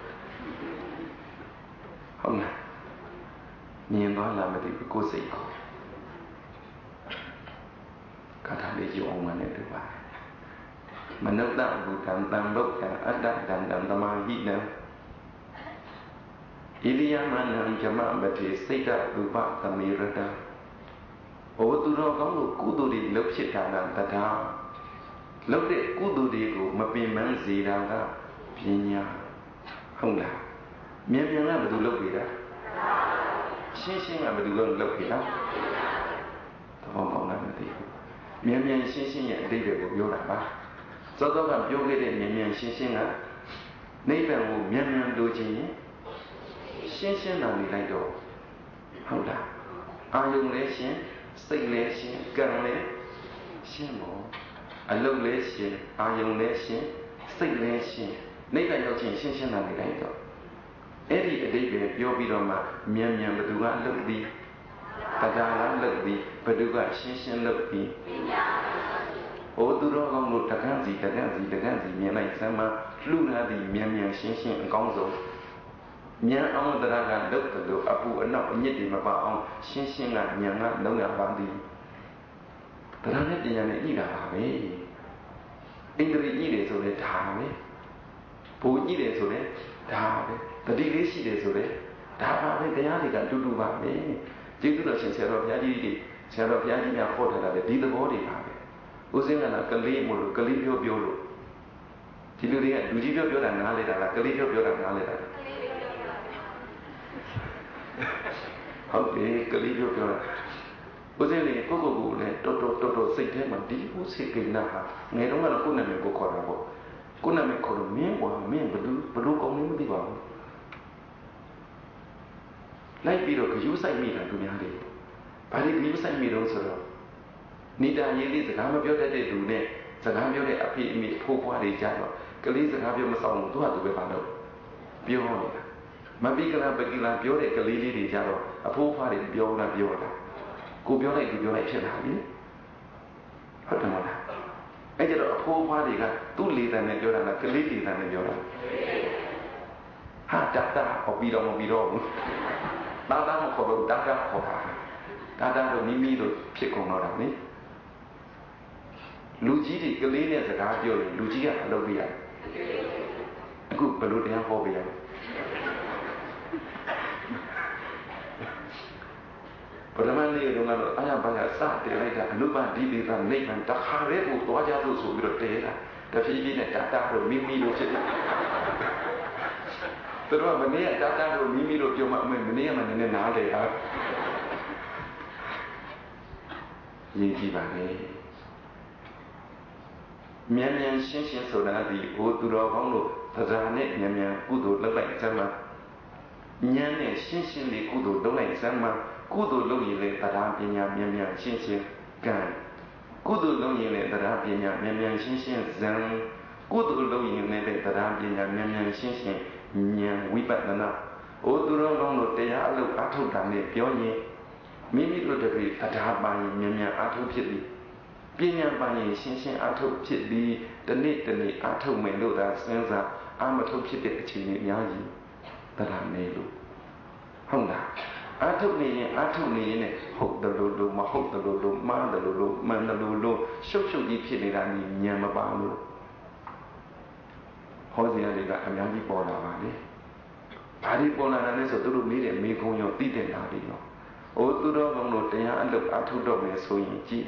không này nhân đó là mà thì cô xây cô cả thằng đi chịu ông mà nên được bài mà nước đạo của thằng tăng đốc cả ắt đắc thằng thằng ta mang hít đâu Iliyaman jama bati sita rupa tamirada ô tu đó có một cú tu đi lớp chết cả đàn ta thà lớp để cú tu đi của mà bị mang gì đàn ta pinya không là miếng miếng là tu lớp gì đó xin xin là tu gần lớp gì đó tôi không nói là gì miếng miếng xin xin nhận đi được vô là ba do đó làm vô cái để miếng miếng xin xin á nếu bạn ngủ miếng miếng đôi chân nhé xin xin nào đi lại đó không là ai dùng lấy xin xây lấy xin cần lấy xin mỏ ai lâu lấy xin ai dùng lấy xin xây lấy xin nếu bạn yêu xin xin xin nào đi lại đó ấy thì ở đây về vô bị đó mà miếng miếng bắt đầu ăn lớp đi ta ra là lớp đi bắt đầu ăn xin xin lớp đi ô tu đó có một đặc sản gì đặc sản gì đặc sản gì miếng này xem mà lúc nào thì miếng miếng xin xin con rồi nhà ông ta ra gan đất từ từ apu ở nào nhất thì mà bảo ông xin xin là nhà ngã nấu nhà bán đi ta ra nhất thì nhà này như là vậy anh tôi như thế rồi đấy thà đấy bố như thế rồi đấy thà đấy ta đi lấy gì thế rồi đấy thà vào đấy cái nhà thì cần tu tu vào đấy chứ cứ là xin xe rồi nhà đi đi xe rồi nhà đi nhà khô thì là để đi tới bố đi vào đấy ủa xin là cái ly một cái ly biểu biểu rồi thì lúc đấy đủ chỉ biểu biểu là ngã lên là cái ly biểu biểu là ngã lên là ဟုတ်တယ်ကလေးပြောပြောတာဦးစင်းလေးကိုကိုကိုလည်းတော်တော်တော်တော်စိတ်ထဲမှာဒီဦးစိတ်ကိန်းနာဟာငယ်တော့ကတော့ကိုယ်နာမည်ကိုခေါ်တာပေါ့ကိုယ်နာမည်ခေါ်လို့မင်းကွာမင်းဘလူဘလူကောင်းနေမသိပါဘူးလိုက်ပြီးတော့ဂယုဆိုင်မိတာသူများတွေဘာလို့ဂယုဆိုင်မိတော့ဆိုတော့နေတာရေးလေးစကားမပြောတတ်တဲ့လူနဲ့စကားပြောတဲ့အဖေအမေအဖိုးဖွားတွေကြတော့ကလေးစကားပြောမဆောင်ဘူးသူကသူပဲပါတော့ပြောနေတာမပိကလာပကိလာပြောတဲ့ကလေးလေးတွေကြတော့အဖိုးဖွားတွေပြောတာပြောတာကိုပြောလိုက်ဒီပြောလိုက်ဖြစ်လာပြီဟုတ်တယ်မလားအဲ့ကြတော့အဖိုးဖွားတွေကသူ့လေတံနဲ့ပြောတာလားကလေးလေတံနဲ့ပြောတာဟာတတာဟောပြီးတော့မပြီးတော့ဘူးတာတာမခေါ်တော့တာတာခေါ်တာတာတာတို့မိမိတို့ဖြစ်ကုန်တော့တာနိလူကြီးတွေကလေးနဲ့စကားပြောရင်လူကြီးကအလုပ်ပြရတယ်အခုဘယ်လိုတရားဟောပြရလဲပရမန်လေးကတော့အာရဘာရစတယ်လိုက်တာအနုပဒီဒီသာနေမှတခါရဲကိုသွားကြလို့ဆိုပြီးတော့တဲတာတဖြည်းဖြည်းနဲ့တာတာတို့မိမိတို့ဖြစ်တယ်သူတို့ကမနေ့ကတာတာတို့မိမိတို့ပြောမှအမေမနေ့ကမှနည်းနည်းနားလေဟာရည်ကြည့်ပါလေမြန်မြန်ရှင်းရှင်းဆိုတာဒီဘိုးသူတော်ကောင်းတို့တရားနဲ့မြန်မြန်ကုသိုလ်လုပ်လိုက်စမ်းမှာဉာဏ်နဲ့ရှင်းရှင်းလေးကုသိုလ်လုပ်လိုက်စမ်းမှာကုသိုလ်လုပ်ရင်လည်းတရားပညာမြန်မြန်ရှင်းရှင်းကံကုသိုလ်လုပ်ရင်လည်းတရားပညာမြန်မြန်ရှင်းရှင်းဇံကုသိုလ်လုပ်ရင်လည်းတရားပညာမြန်မြန်ရှင်းရှင်းဉာဏ်ဝိပဿနာဘိုးသူတော်ကောင်းတို့တရားအလုပ်အထုတ်တာနဲ့ပြောရင်မိမိတို့တပည့်တရားပိုင်မြန်မြန်အထုတ်ဖြစ်သည်ပညာပိုင်ရှင်းရှင်းအထုတ်ဖြစ်ပြီးတနေ့တနေ့အထုတ်မယ်လို့သာစဉ်းစားအမထုတ်ဖြစ်တဲ့အခြေအနေအများကြီးတရားနေလို့ဟုတ်လားအထုတ်နေရင်အထုတ်နေရင်လည်းဟုတ်တယ်လို့လို့မဟုတ်တယ်လို့လို့မှားတယ်လို့လို့မှန်တယ်လို့လို့ရှုပ်ရှုပ်ကြီးဖြစ်နေတာนี่ဉာဏ်မပါလို့ဟောစရာတွေကအများကြီးပေါ်လာပါလေဘာတွေပေါ်လာတာလဲဆိုသူတို့မေးတယ်မေးခွန်းရောသိတဲ့လားတွေရောအိုးသူတော်ကောင်းတို့တရားအလုပ်အထုတ်တော့မယ်ဆိုရင်ကြည့်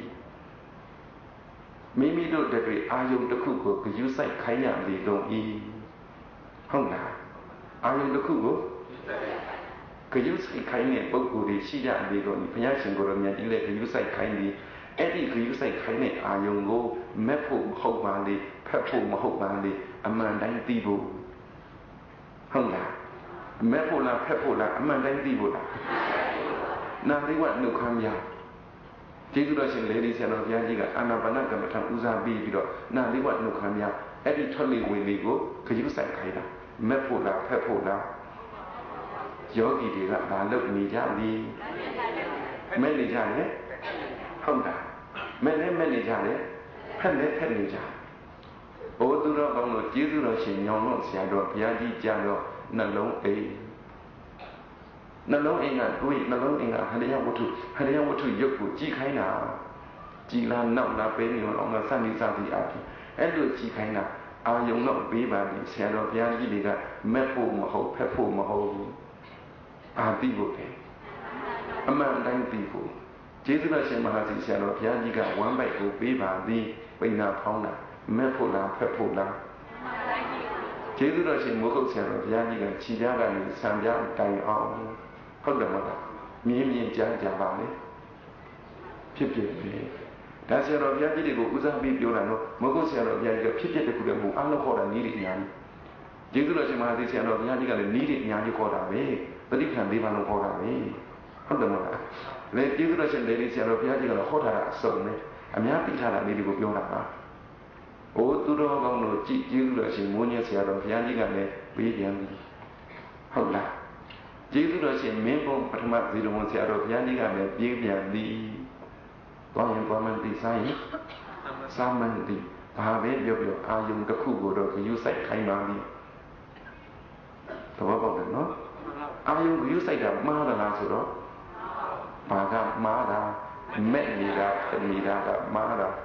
မိမိတို့တည်းအာယုံတစ်ခုကိုဂယုစိုက်ခိုင်းရလေတော့ဤဟုတ်လားအာယုံတစ်ခုကိုဂယုစိုက်ခိုင်းတဲ့ပုဂ္ဂိုလ်တွေရှိကြလေတော့ဤဘုရားရှင်ကိုယ်တော်မြတ်ကြီးလည်းဂယုစိုက်ခိုင်းပြီးအဲ့ဒီဂယုစိုက်ခိုင်းတဲ့အာယုံကိုမက်ဖို့မဟုတ်ပါလေဖက်ဖို့မဟုတ်ပါလေအမှန်တိုင်းသိဖို့ဟုတ်လားမက်ဖို့လားဖက်ဖို့လားအမှန်တိုင်းသိဖို့လားနာရိဝတ်နှုတ်ခမ်းများကျေးဇူးတော်ရှင်လေဒီဆရာတော်ဘုရားကြီးကအာနာပါနကမ္မထံဦးစားပေးပြီးတော့နာရိဝတ်နှုတ်ခမ်းများအဲ့ဒီထွက်လေဝင်လေကိုဂယုစိုက်ခိုင်းတာမက်ဖို့လားဖက်ဖို့လားယောဂီတွေကဘာလုပ်နေကြလဲမဲ့နေကြတယ်ဟုတ်တာမဲ့လည်းမဲ့နေကြတယ်ဖက်လည်းဖက်နေကြဘိုးသူတော်ကောင်းတို့ကျေးဇူးတော်ရှင်ညောင်တော်ဆရာတော်ဘုရားကြီးကြားတော့နှလုံးအိမ်နှလုံးအိမ်ကတွေးနှလုံးအိမ်ကဟရိယဝတ္ထုဟရိယဝတ္ထုရုပ်ကိုကြည်ခိုင်းတာကြည်လားနောက်လားပဲနေအောင်ကစနေစသည်အပြင်အဲ့လိုကြည်ခိုင်းတာအာယုံတော့ပေးပါလိဆရာတော်ဘုရားကြီးတွေကမက်ဖို့မဟုတ်ဖက်ဖို့မဟုတ်ဘူးအာသိဖို့တယ်အမှန်တိုင်းသိဖို့ကျေးဇူးတော်ရှင်မဟာစီဆရာတော်ဘုရားကြီးကဝမ်းပိုက်ကိုပေးပါသည်ပိဏဖောင်းတာမက်ဖို့လားဖက်ဖို့လားကျေးဇူးတော်ရှင်မိုးကုတ်ဆရာတော်ဘုရားကြီးကခြေပြားကနေဆံပြားတိုင်အောင်ဟုတ်တယ်မဟုတ်လားမြင်းမြင်းကြားကြပါလေဖြစ်ဖြစ်ပဲဒါဆရာတော်ဘုရားကြီးတွေကိုဦးစားပေးပြောတာတော့မိုးကုတ်ဆရာတော်ဘုရားကြီးကဖြစ်ဖြစ်တဲ့ခုတည်းမဟုတ်အလုံးခေါ်တာနည်းတွေအများကြီးကျေးဇူးတော်ရှင်မဟာစီဆရာတော်ဘုရားကြီးကလည်းနည်းတွေအများကြီးခေါ်တာပဲပဋိခံလေးပါလုံးခေါ်တာပဲဟုတ်တယ်မဟုတ်လားလေကျေးဇူးတော်ရှင်လေဒီဆရာတော်ဘုရားကြီးကလည်းဟောထားတာအစုံနဲ့အများသိထားတာလေးတွေကိုပြောတာပါ။အိုးသူတော်ကောင်းတို့ကြည်ကျေးဇူးတော်ရှင်မိုးညက်ဆရာတော်ဘုရားကြီးကလည်းပေးပြန်ပြီ။ဟုတ်လား။ကျေးဇူးတော်ရှင်မင်းဘုံပထမဇီရဝန်ဆရာတော်ဘုရားကြီးကလည်းပြေးပြန်ပြီ။ဘာရင်ဘာမှန်သိဆိုင်စာမန်သိဘာပဲပြောပြောအာယုံတစ်ခုကိုတော့ဂယုစိုက်ခိုင်းပါပြီ။သဘောပေါက်တယ်နော်။အာယုံဂယုစိုက်တာမှားသလားဆိုတော့ဘာကမှားတာမဲ့နေတာနေတာကမှားတာ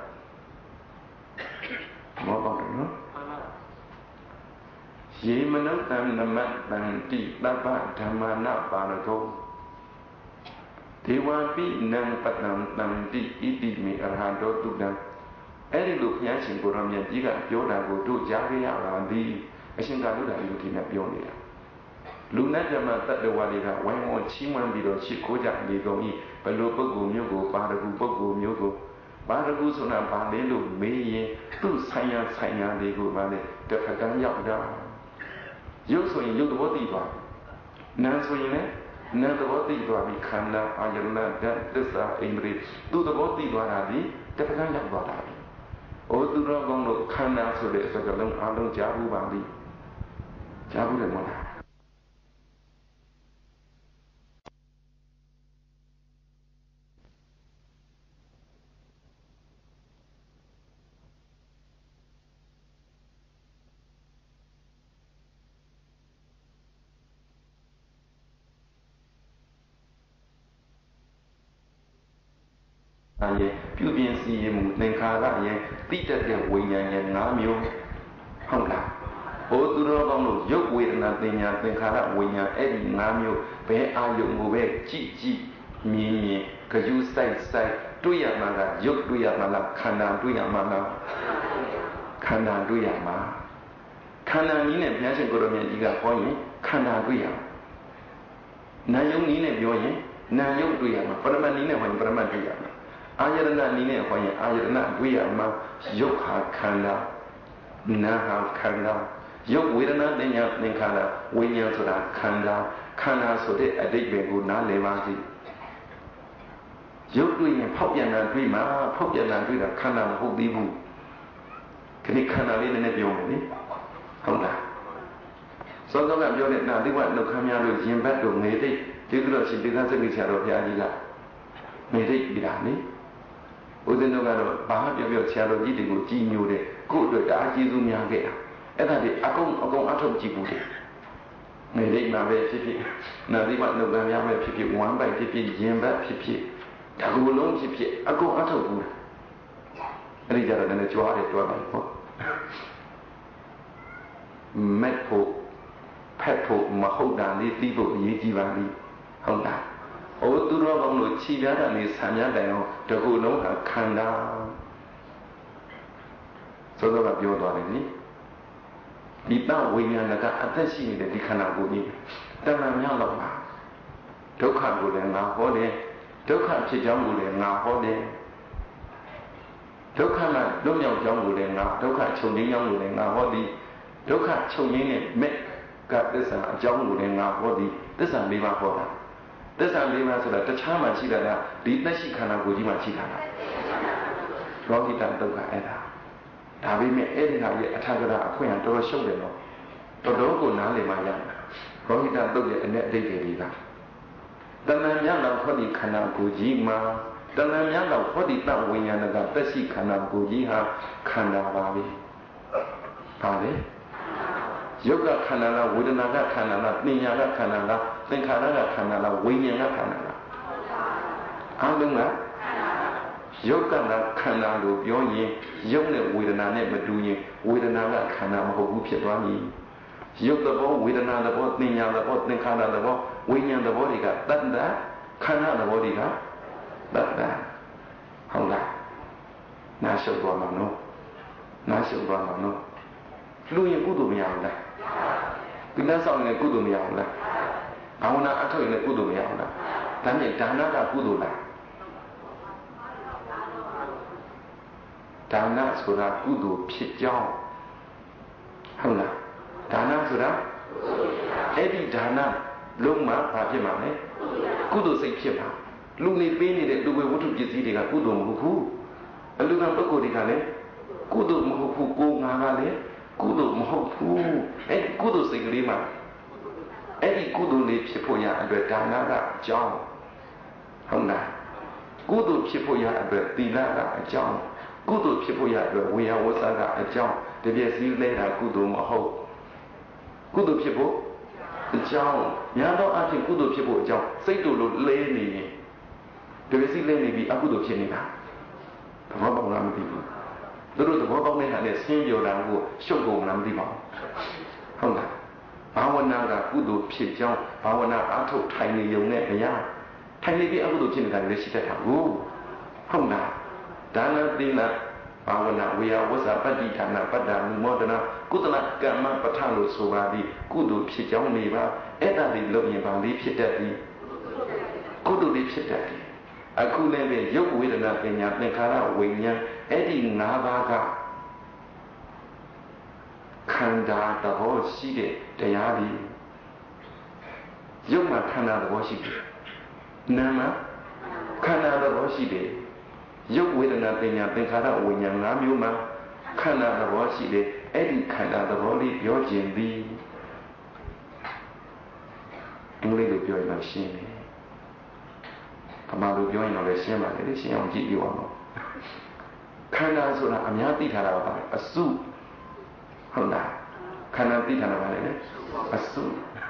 မောပေါတယ်နော်ယေမနုတံနမတံတိတပ္ပဓမ္မနာပါရကောဒေဝပိနံပတံတံတိဣတိမေအရဟတောတုတံအဲ့ဒီလိုဘုရားရှင်ကိုယ်တော်မြတ်ကြီးကပြောတာကိုတို့ကြားခဲ့ရတာဒီအရှင်ကာလုဒ္ဒရာယုတိနဲ့ပြောနေတာလူနဲ့ပြမတတ္တဝါတွေကဝိုင်းဝန်းချီးမွမ်းပြီးတော့ချစ်ခိုးကြနေကုန်၏ဘယ်လိုပုဂ္ဂိုလ်မျိုးကိုပါရဂုပုဂ္ဂိုလ်မျိုးကိုပါရဂုဆိုတာဘာလဲလို့မေးရင်သူ့ဆိုင်ရာဆိုင်ရာတွေကိုဗာလေတစ်ဖက်ကန်းရောက်တာရုပ်ဆိုရင်ရုပ်သဘောသိသွားနာမ်ဆိုရင်လည်းနာမ်သဘောသိသွားပြီခန္ဓာအာယတနာဓာတ်သစ္စာအိန္ဒြေသူ့သဘောသိသွားတာဒီတစ်ဖက်ကန်းရောက်သွားတာပြီဩသူတော်ကောင်းတို့ခန္ဓာဆိုတဲ့စကားလုံးအလုံးကြားဘူးပါလိကြားဘူးတယ်မဟုတ်လားရဲ့ပြုပြင်စီရင်မှုသင်္ခါရရဲ့တိတတ်တဲ့ဝိညာဉ်ရဲ့၅မျိုးဟုတ်လားဘိုးသူတော်ကောင်းတို့ရုပ်ဝေဒနာသင်ညာသင်္ခါရဝိညာဉ်အဲ့ဒီ၅မျိုးဘယ်အာယုံကိုပဲကြည့်ကြည့်မြင်မြင်ကြူးစိုက်စိုက်တွေ့ရမှာကရုပ်တွေ့ရမှာလားခန္ဓာတွေ့ရမှာလားခန္ဓာတွေ့ရမှာခန္ဓာနည်းနဲ့ဘုရားရှင်ကိုရမြတ်ကြီးကဟောရင်ခန္ဓာတွေ့ရမှာနာယုံနည်းနဲ့ပြောရင်နာယုံတွေ့ရမှာပရမတ်နည်းနဲ့ဟောရင်ပရမတ်တွေ့ရမှာအာယတနာနည်းနဲ့ဟောရင်အာယတနာတွေ့ရမှာရုပ်ဟာခန္ဓာနာဟာခန္ဓာရုပ်ဝေဒနာသင်ညာသင်္ခါရဝိညာဉ်ဆိုတာခန္ဓာခန္ဓာဆိုတဲ့အတိတ်ပဲကိုနားလည်ပါစေရုပ်တွေ့ရင်ဖောက်ပြန်တာတွေ့မှာဖောက်ပြန်တာတွေ့တာခန္ဓာမဟုတ်သေးဘူးခဏခန္ဓာလေးနည်းနည်းပြောမယ်လေဟုတ်လားစောစောကပြောတဲ့နာတိဝနှုတ်ခမ်းများလို့ရင်ဘတ်တို့ငေတိတ်ကျေးဇူးတော်ရှင်ဒေသစက္ကိဆရာတော်ဘုရားကြီးကငေတိတ်ပြီးတာလေဦးဇင်းတို့ကတော့ဘာမှပြောပြောဆရာတော်ကြီးတွေကိုကြည်ညိုတယ်ကို့အတွက်တအားကျေးဇူးများခဲ့တာအဲ့ဒါဒီအကုန်အကုန်အထုတ်ကြည့်ဘူးလေငေတိတ်မှာပဲဖြစ်ဖြစ်နာတိဝနှုတ်ခမ်းများပဲဖြစ်ဖြစ်ဝမ်းပိုက်ဖြစ်ဖြစ်ရင်ဘတ်ဖြစ်ဖြစ်ဒါကူလုံးဖြစ်ဖြစ်အကုန်အထုတ်ဘူးအဲ့ဒီကြတော့လည်းကြွားတယ်ကြွားတယ်ပေါ့မက်ဖို့ဖက်ဖို့မဟုတ်တာလေးသိဖို့အရေးကြီးပါလိမ့်ဟုတ်လားဩသူတော်ကောင်းတို့ခြိပြားတာလေးဆံပြတိုင်အောင်တခုလုံးကခန္ဓာသောသောကပြောသွားတယ်နိဒီတဝိညာဏကအသက်ရှိနေတဲ့ဒီခန္ဓာကိုယ်ကြီးတဏှာများတော့ပါဒုက္ခကိုလည်းငါဟောတယ်ဒုက္ခဖြစ်ကြောင်းကိုလည်းငါဟောတယ်ဒုက္ခကလွတ်မြောက်ကြောင်းကိုလည်းငါဒုက္ခချုပ်ငြိမ်းကြောင်းကိုလည်းငါဟောသည်ဒုက္ခချုပ်ငြိမ်းတဲ့မဲ့ကသစ္စာအကြောင်းကိုလည်းငါဟောသည်သစ္စာ၄ပါးဟောတာသစ္စာ၄ပါးဆိုတာတခြားမှရှိတာကဒီသက်ရှိခန္ဓာကိုယ်ကြီးမှရှိတာလားလောကိတဒုက္ခအဲ့ဒါဒါပေမဲ့အဲ့ဒီဟာရဲ့အထာဂရအခွင့်အတော်တော်ရှုပ်တယ်နော်တော်တော်ကိုနားလည်မှရမယ်လောကိတဒုက္ခရဲ့အ내အတိတ်တွေကတဏှာများလောက်ဟောဒီခန္ဓာကိုယ်ကြီးမှာတဏှာများလောက်ဟောဒီတဝိညာဏကသက်ရှိခန္ဓာကိုယ်ကြီးဟာခန္ဓာပါပဲပါလေယုတ်ကခန္ဓာလားဝေဒနာကခန္ဓာလားပညာကခန္ဓာလားသင်္ခါရကခန္ဓာလားဝိညာဉ်ကခန္ဓာလားအားလုံးကယုတ်ကခန္ဓာလို့ပြောရင်ယုတ်နဲ့ဝေဒနာနဲ့မတူရင်ဝေဒနာကခန္ဓာမဟုတ်ဘူးဖြစ်သွားပြီယုတ်သဘောဝေဒနာသဘောပညာသဘောသင်္ခါရသဘောဝိညာဉ်သဘောတွေကတတ္တခန္ဓာသဘောတွေကတတ္တဟုတ်လားနာရှုပ်သွားမှာနော်နာရှုပ်သွားမှာနော်လူရင်ကုသိုလ်မရဘူးလားဒီလက်ဆောင်ရင်ကုသိုလ်မရဘူးလားဘာဝနာအထောက်ရင်ကုသိုလ်မရဘူးလားဒါနဲ့ဒါနကကုသိုလ်လားဒါနဆိုတာကုသိုလ်ဖြစ်ကြောင်းဟုတ်လားဒါနဆိုတာအဲ့ဒီဒါနလုံးမှာဘာဖြစ်မှာလဲကုသိုလ်စိတ်ဖြစ်မှာလူနေပေးနေတဲ့လူဝေဝတ္ထုပစ္စည်းတွေကကုသိုလ်မဟုတ်ဘူးအလူကပုဂ္ဂိုလ်တွေကလည်းကုသိုလ်မဟုတ်ဘူးကိုယ်ငါကလည်းကုသိုလ်မဟုတ်ဘူးအဲ့ဒီကုသိုလ်စိတ်ကလေးမှာအဲ့ဒီကုသိုလ်လေးဖြစ်ဖို့ရအတွက်ဒါနကအကြောင်းဟုတ်လားကုသိုလ်ဖြစ်ဖို့ရအတွက်သီလကအကြောင်းကုသိုလ်ဖြစ်ဖို့ရအတွက်ဝေယဝဆကအကြောင်းတပြည့်စည်းလဲတာကုသိုလ်မဟုတ်ကုသိုလ်ဖြစ်ဖို့အကြောင်းများသောအားဖြင့်ကုသိုလ်ဖြစ်ဖို့အကြောင်းစိတ်တို့လိုလဲနေရင်တပြည့်စည်းလဲနေပြီးအကုသိုလ်ဖြစ်နေတာဘာမှမဟုတ်လားမသိဘူးသူတို့သဘောပေါက်တဲ့ဟာနဲ့ဆင်းပြောတာကိုရှုပ်ကုန်လားမသိပါဘူးဟုတ်လားဘာဝနာကကုသိုလ်ဖြစ်ကြောင်းဘာဝနာအားထုတ်ထိုင်နေုံနဲ့မရထိုင်နေပြီးအကုသိုလ်ဖြစ်နေတာလည်းရှိတတ်တာကိုဟုတ်လားဒါနသီလဘာဝနာဝေယဝဆပတ္တိဌာနပတ္တာမောဒနာကုသလကမ္မပဋ္ဌာလို့ဆိုပါသည်ကုသိုလ်ဖြစ်ကြောင်းနေပါအဲ့ဒါလေးလုပ်ရင်ဘာလေးဖြစ်တတ်သည်ကုသိုလ်လေးဖြစ်တတ်တယ်အခုလည်းပဲရုပ်ဝေဒနာပညာသင်္ခါရဝိညာဉ်အဲ့ဒီ၅ပါးကခန္ဓာသဘောရှိတဲ့တရားလေးရုပ်မှာခန္ဓာသဘောရှိတယ်နာမ်မှာခန္ဓာသဘောရှိတယ်ရုပ်ဝေဒနာပညာသင်္ခါရဝိညာဉ်၅မျိုးမှာခန္ဓာသဘောရှိတယ်အဲ့ဒီခန္ဓာသဘောလေးပြောခြင်းသည်အင်္ဂလိပ်လိုပြောရင်တော့ရှင်းတယ်ဗမာလိုပြောရင်တော့လည်းရှင်းပါလေရှင်းအောင်ကြည့်ပြပါတော့ခန္ဓာဆိုတာအများသိထားတာပါအစုဟုတ်လားခန္ဓာသိထားတာပါလေအစု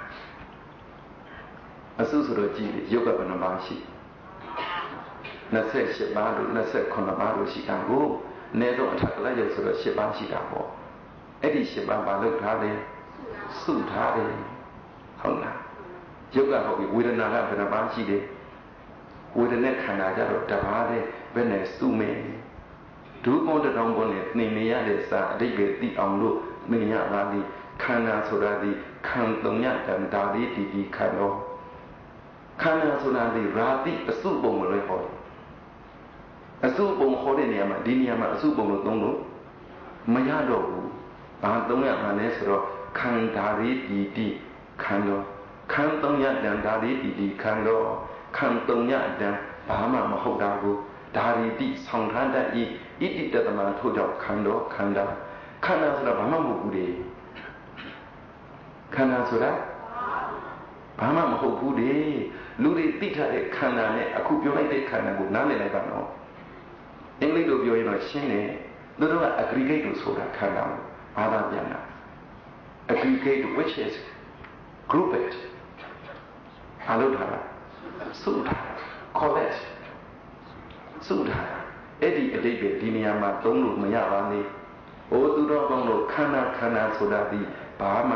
အစုဆိုတော့ကြည့်ရုပ်ကဘယ်နှပါးရှိနှစ်ဆယ့်ရှစ်ပါးလို့နှစ်ဆယ့်ခုနှစ်ပါးလို့ရှိတာကိုအနည်းဆုံးအထက်ကလေးရုပ်ဆိုတော့ရှစ်ပါးရှိတာပေါ့အဲ့ဒီရှစ်ပါးဘာလို့ထားလဲစုထားတယ်ဟုတ်လားရုပ်ကဟုတ်ပြီဝေဒနာကဘယ်နှပါးရှိတယ်ဝေဒနာခန္ဓာကြတော့တပါးတဲ့ဘယ်နဲ့စုမယ်ဒုပေါင်းတောင်ပေါ်နဲ့နှင်နေရတဲ့စာအတိတ်ပဲသိအောင်လို့နှင်ရတာဒီခန္ဓာဆိုတာဒီခံသုံးရတန်တာလေးဒီဒီခန္ဓာခန္ဓာဆိုတာဒီရာတိအစုပုံကိုလည်းဟောအစုပုံဟောတဲ့နေရာမှာဒီနေရာမှာအစုပုံလို့သုံးလို့မရတော့ဘူးဘာသုံးရမှာလဲဆိုတော့ခန္ဓာလေးဒီဒီခန္ဓာခံသုံးရတန်တာလေးဒီဒီခန္ဓာခံသုံးရတန်ဘာမှမဟုတ်တာကိုဒါရီတိဆောင်ထားတတ်ဤဣတိတတမထို့ကြောင့်ခန္ဓာခန္ဓာခန္ဓာဆိုတာဘာမှမဟုတ်ဘူးလေခန္ဓာဆိုတာဘာမှမဟုတ်ဘူးလေလူတွေသိထားတဲ့ခန္ဓာနဲ့အခုပြောလိုက်တဲ့ခန္ဓာကိုနားလည်လိုက်ပါတော့အင်္ဂလိပ်လိုပြောရင်တော့ရှင်းတယ်သူတို့က aggregate လို့ဆိုတာခန္ဓာကိုဘာသာပြန်တာ aggregate which is group it အလုပ်ထားတာစုထား collect စုထားအဲ့ဒီအတိတ်ပဲဒီနေရာမှာသုံးလို့မရပါနဲ့ဟိုသူတော်ကောင်းတို့ခန္ဓာခန္ဓာဆိုတာဒီဘာမှ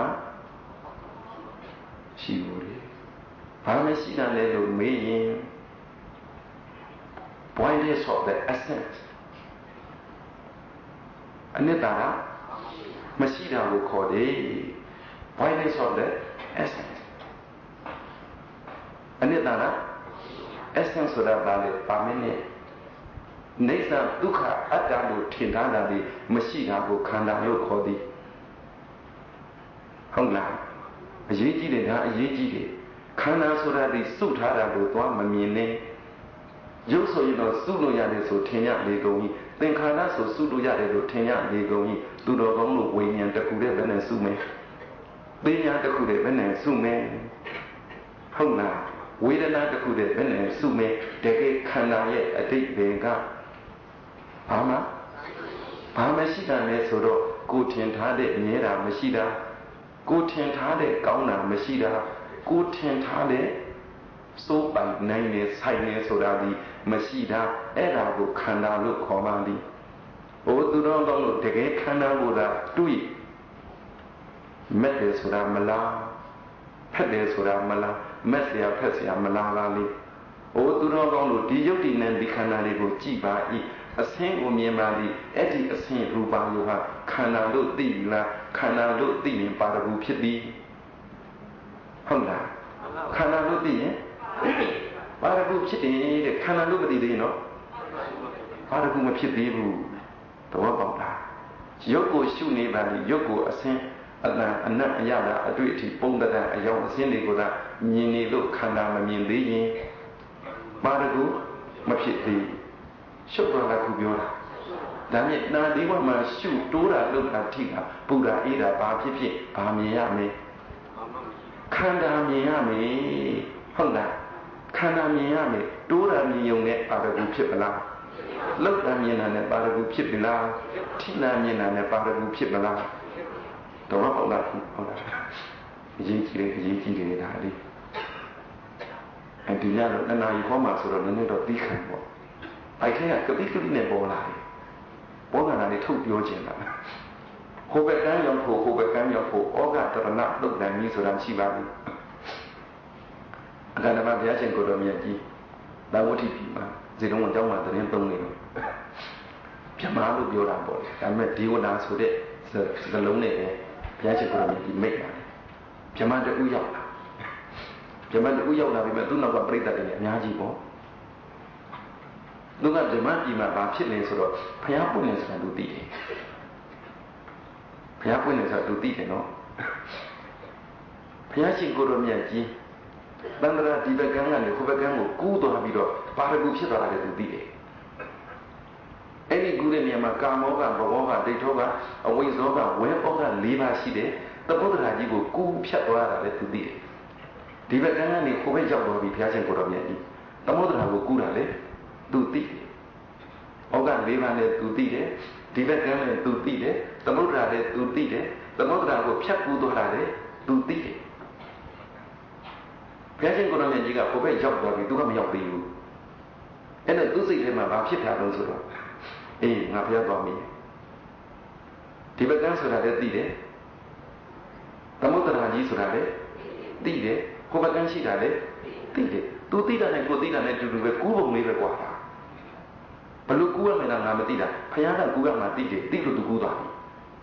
ရှိဘူးလေဘာမှရှိတာလဲလို့မေးရင် brightness of the essence အနိတ္တကမရှိတာကိုခေါ်တယ် brightness of the essence အနိတ္တက essence ဆိုတာဘာလဲပါမင်းနဲ့နေသဒုက္ခအတ္တလို့ထင်ထားတာဒီမရှိတာကိုခန္ဓာလို့ခေါ်သည်ဟုတ်လားအရေးကြီးတယ်ဒါအရေးကြီးတယ်ခန္ဓာဆိုတာဒီစုထားတာကိုသွားမမြင်နဲ့ရုပ်ဆိုရင်တော့စုလို့ရတယ်ဆိုထင်ရလေကုန်ကြီးသင်္ခါရဆိုစုလို့ရတယ်လို့ထင်ရလေကုန်ကြီးသူတော်ကောင်းလို့ဝိညာဉ်တစ်ခုတည်းဘယ်နဲ့စုမယ်ပညာတစ်ခုတည်းဘယ်နဲ့စုမယ်ဟုတ်လားဝေဒနာတစ်ခုတည်းဘယ်နဲ့စုမယ်တကယ်ခန္ဓာရဲ့အတိတ်ဘယ်ကဘာမှဘာမှရှိတာလဲဆိုတော့ကိုထင်ထားတဲ့အမြဲတာမရှိတာကိုထင်ထားတဲ့ကောင်းတာမရှိတာကိုထင်ထားတဲ့စိုးပိုင်နိုင်နေဆိုင်နေဆိုတာဒီမရှိတာအဲ့ဒါကိုခန္ဓာလို့ခေါ်မှသည်ဘိုးသူတော်ကောင်းလို့တကယ်ခန္ဓာကိုသာတွေ့မဲ့တယ်ဆိုတာမလားဖက်တယ်ဆိုတာမလားမက်เสียဖက်เสียမလားလားလေဘိုးသူတော်ကောင်းလို့ဒီယုတ်တိနဲ့ဒီခန္ဓာလေးကိုကြည်ပါ၏အဆင်းကိုမြင်ပါသည်အဲ့ဒီအဆင်းရူပါယုဟာခန္ဓာလို့သိလားခန္ဓာလို့သိရင်ပါရဂူဖြစ်သည်ဟုတ်လားခန္ဓာလို့သိရင်ပါရဂူဖြစ်တယ်တဲ့ခန္ဓာလို့မသိသေးရင်တော့ပါရဂူမဖြစ်သေးဘူးသဘောပေါက်လားရုပ်ကိုရှုနေပါလေရုပ်ကိုအဆင်းအလံအနတ်အရတာအတွေ့အထိပုံတန်အယောင်အဆင်းတွေကိုသာမြင်နေလို့ခန္ဓာမမြင်သေးရင်ပါရဂူမဖြစ်သေးရှုပ်တော့ကခုပြောတာဒါမြင့်နာဒီဘဝမှာရှုတိုးတာလှုပ်တာထိတာပူတာအေးတာဘာဖြစ်ဖြစ်ဘာမြင်ရမလဲခန္ဓာမြင်ရမယ်ဟုတ်လားခန္ဓာမြင်ရမယ်တိုးတာမြင်ုံနဲ့ပါရဂူဖြစ်ပလားလှုပ်တာမြင်တာနဲ့ပါရဂူဖြစ်ပလားထိနာမြင်တာနဲ့ပါရဂူဖြစ်ပလားတော့ဟုတ်လားဟုတ်လားအရေးကြီးတယ်အရေးကြီးတယ်ဒါလေးအဲဒီညတော့အနာရီဟောမှာဆိုတော့နည်းနည်းတော့သိခံပေါ့အဲ့ထဲကကပိကပိနဲ့ပေါ်လာတယ်ပေါ်လာတာလေးထုတ်ပြောခြင်းလားဟိုဘက်ကမ်းရောက်ဖို့ဟိုဘက်ကမ်းရောက်ဖို့ဩဃတရဏလုတ်တန်ကြီးဆိုတာရှိပါဘူးအတ္တမဘုရားရှင်ကိုယ်တော်မြတ်ကြီးသာဝတိပြီမှာဇေတုံးကကျောင်းမှာသတင်းသုံးနေလို့ပြမလို့ပြောတာပေါ့ဒါပေမဲ့ဒီဝနာဆိုတဲ့စကလုံးနဲ့ပဲဘုရားရှင်ကိုယ်တော်မြတ်ကြီးမိတ်ပါတယ်ပြမတူရောက်လာဓမ္မတူရောက်လာပြီမဲ့သူနောက်ကပြိတ္တတွေအများကြီးပေါ့သူကဓမ္မပြည်မှာဘာဖြစ်လဲဆိုတော့ဘုရားပွင့်နေဆိုတာသူသိတယ်ဘုရားပွင့်နေဆိုတာသူသိတယ်နော်ဘုရားရှင်ကိုရောမြတ်ကြီးတန္တရာဒီဘက်ကန်းကနေခုဘက်ကန်းကိုကူးသွားပြီးတော့ပါရဂုဖြစ်သွားတယ်သူသိတယ်အဲ့ဒီကူးတဲ့နေရာမှာကာမောကဘဝကဒိဋ္ဌောကအဝိဇ္ဇောကဝဲဩက၄ပါးရှိတယ်တပုဒ္ဒရာကြီးကိုကူးဖြတ်သွားတာလည်းသူသိတယ်ဒီဘက်ကန်းကနေခုဘက်ရောက်သွားပြီးဘုရားရှင်ကိုရောမြတ်ကြီးတပုဒ္ဒရာကိုကူးတာလေသူသိတယ်ဩက၄ပါးနဲ့သူသိတယ်ဒီဘက်ကန်းနဲ့သူသိတယ်တပုဒ္ဒရာလည်းသူသိတယ်တပုဒ္ဒရာကိုဖြတ်ကူးသွားတာလည်းသူသိတယ်ဘုရားရှင်ကိုရောမြတ်ကြီးကခုဘက်ရောက်သွားပြီးသူကမရောက်သေးဘူးအဲ့တော့သူစိတ်ထဲမှာဘာဖြစ်တာလဲဆိုတော့အေးငါဘုရားသွားပြီဒီဘက်ကန်းဆိုတာလည်းသိတယ်သမုဒ္ဒရာကြီးဆိုတာလည်းသိတယ်ကိုယ်ဘက်ကန်းရှိတာလည်းသိတယ်သူသိတာနဲ့ကိုသိတာနဲ့တူတူပဲကူးပုံလေးပဲကွာတာဘလို့ကူးရမယ်လားငါမသိတာဘုရားကကူးရမှာသိတယ်သိလို့သူကူးသွားပြီ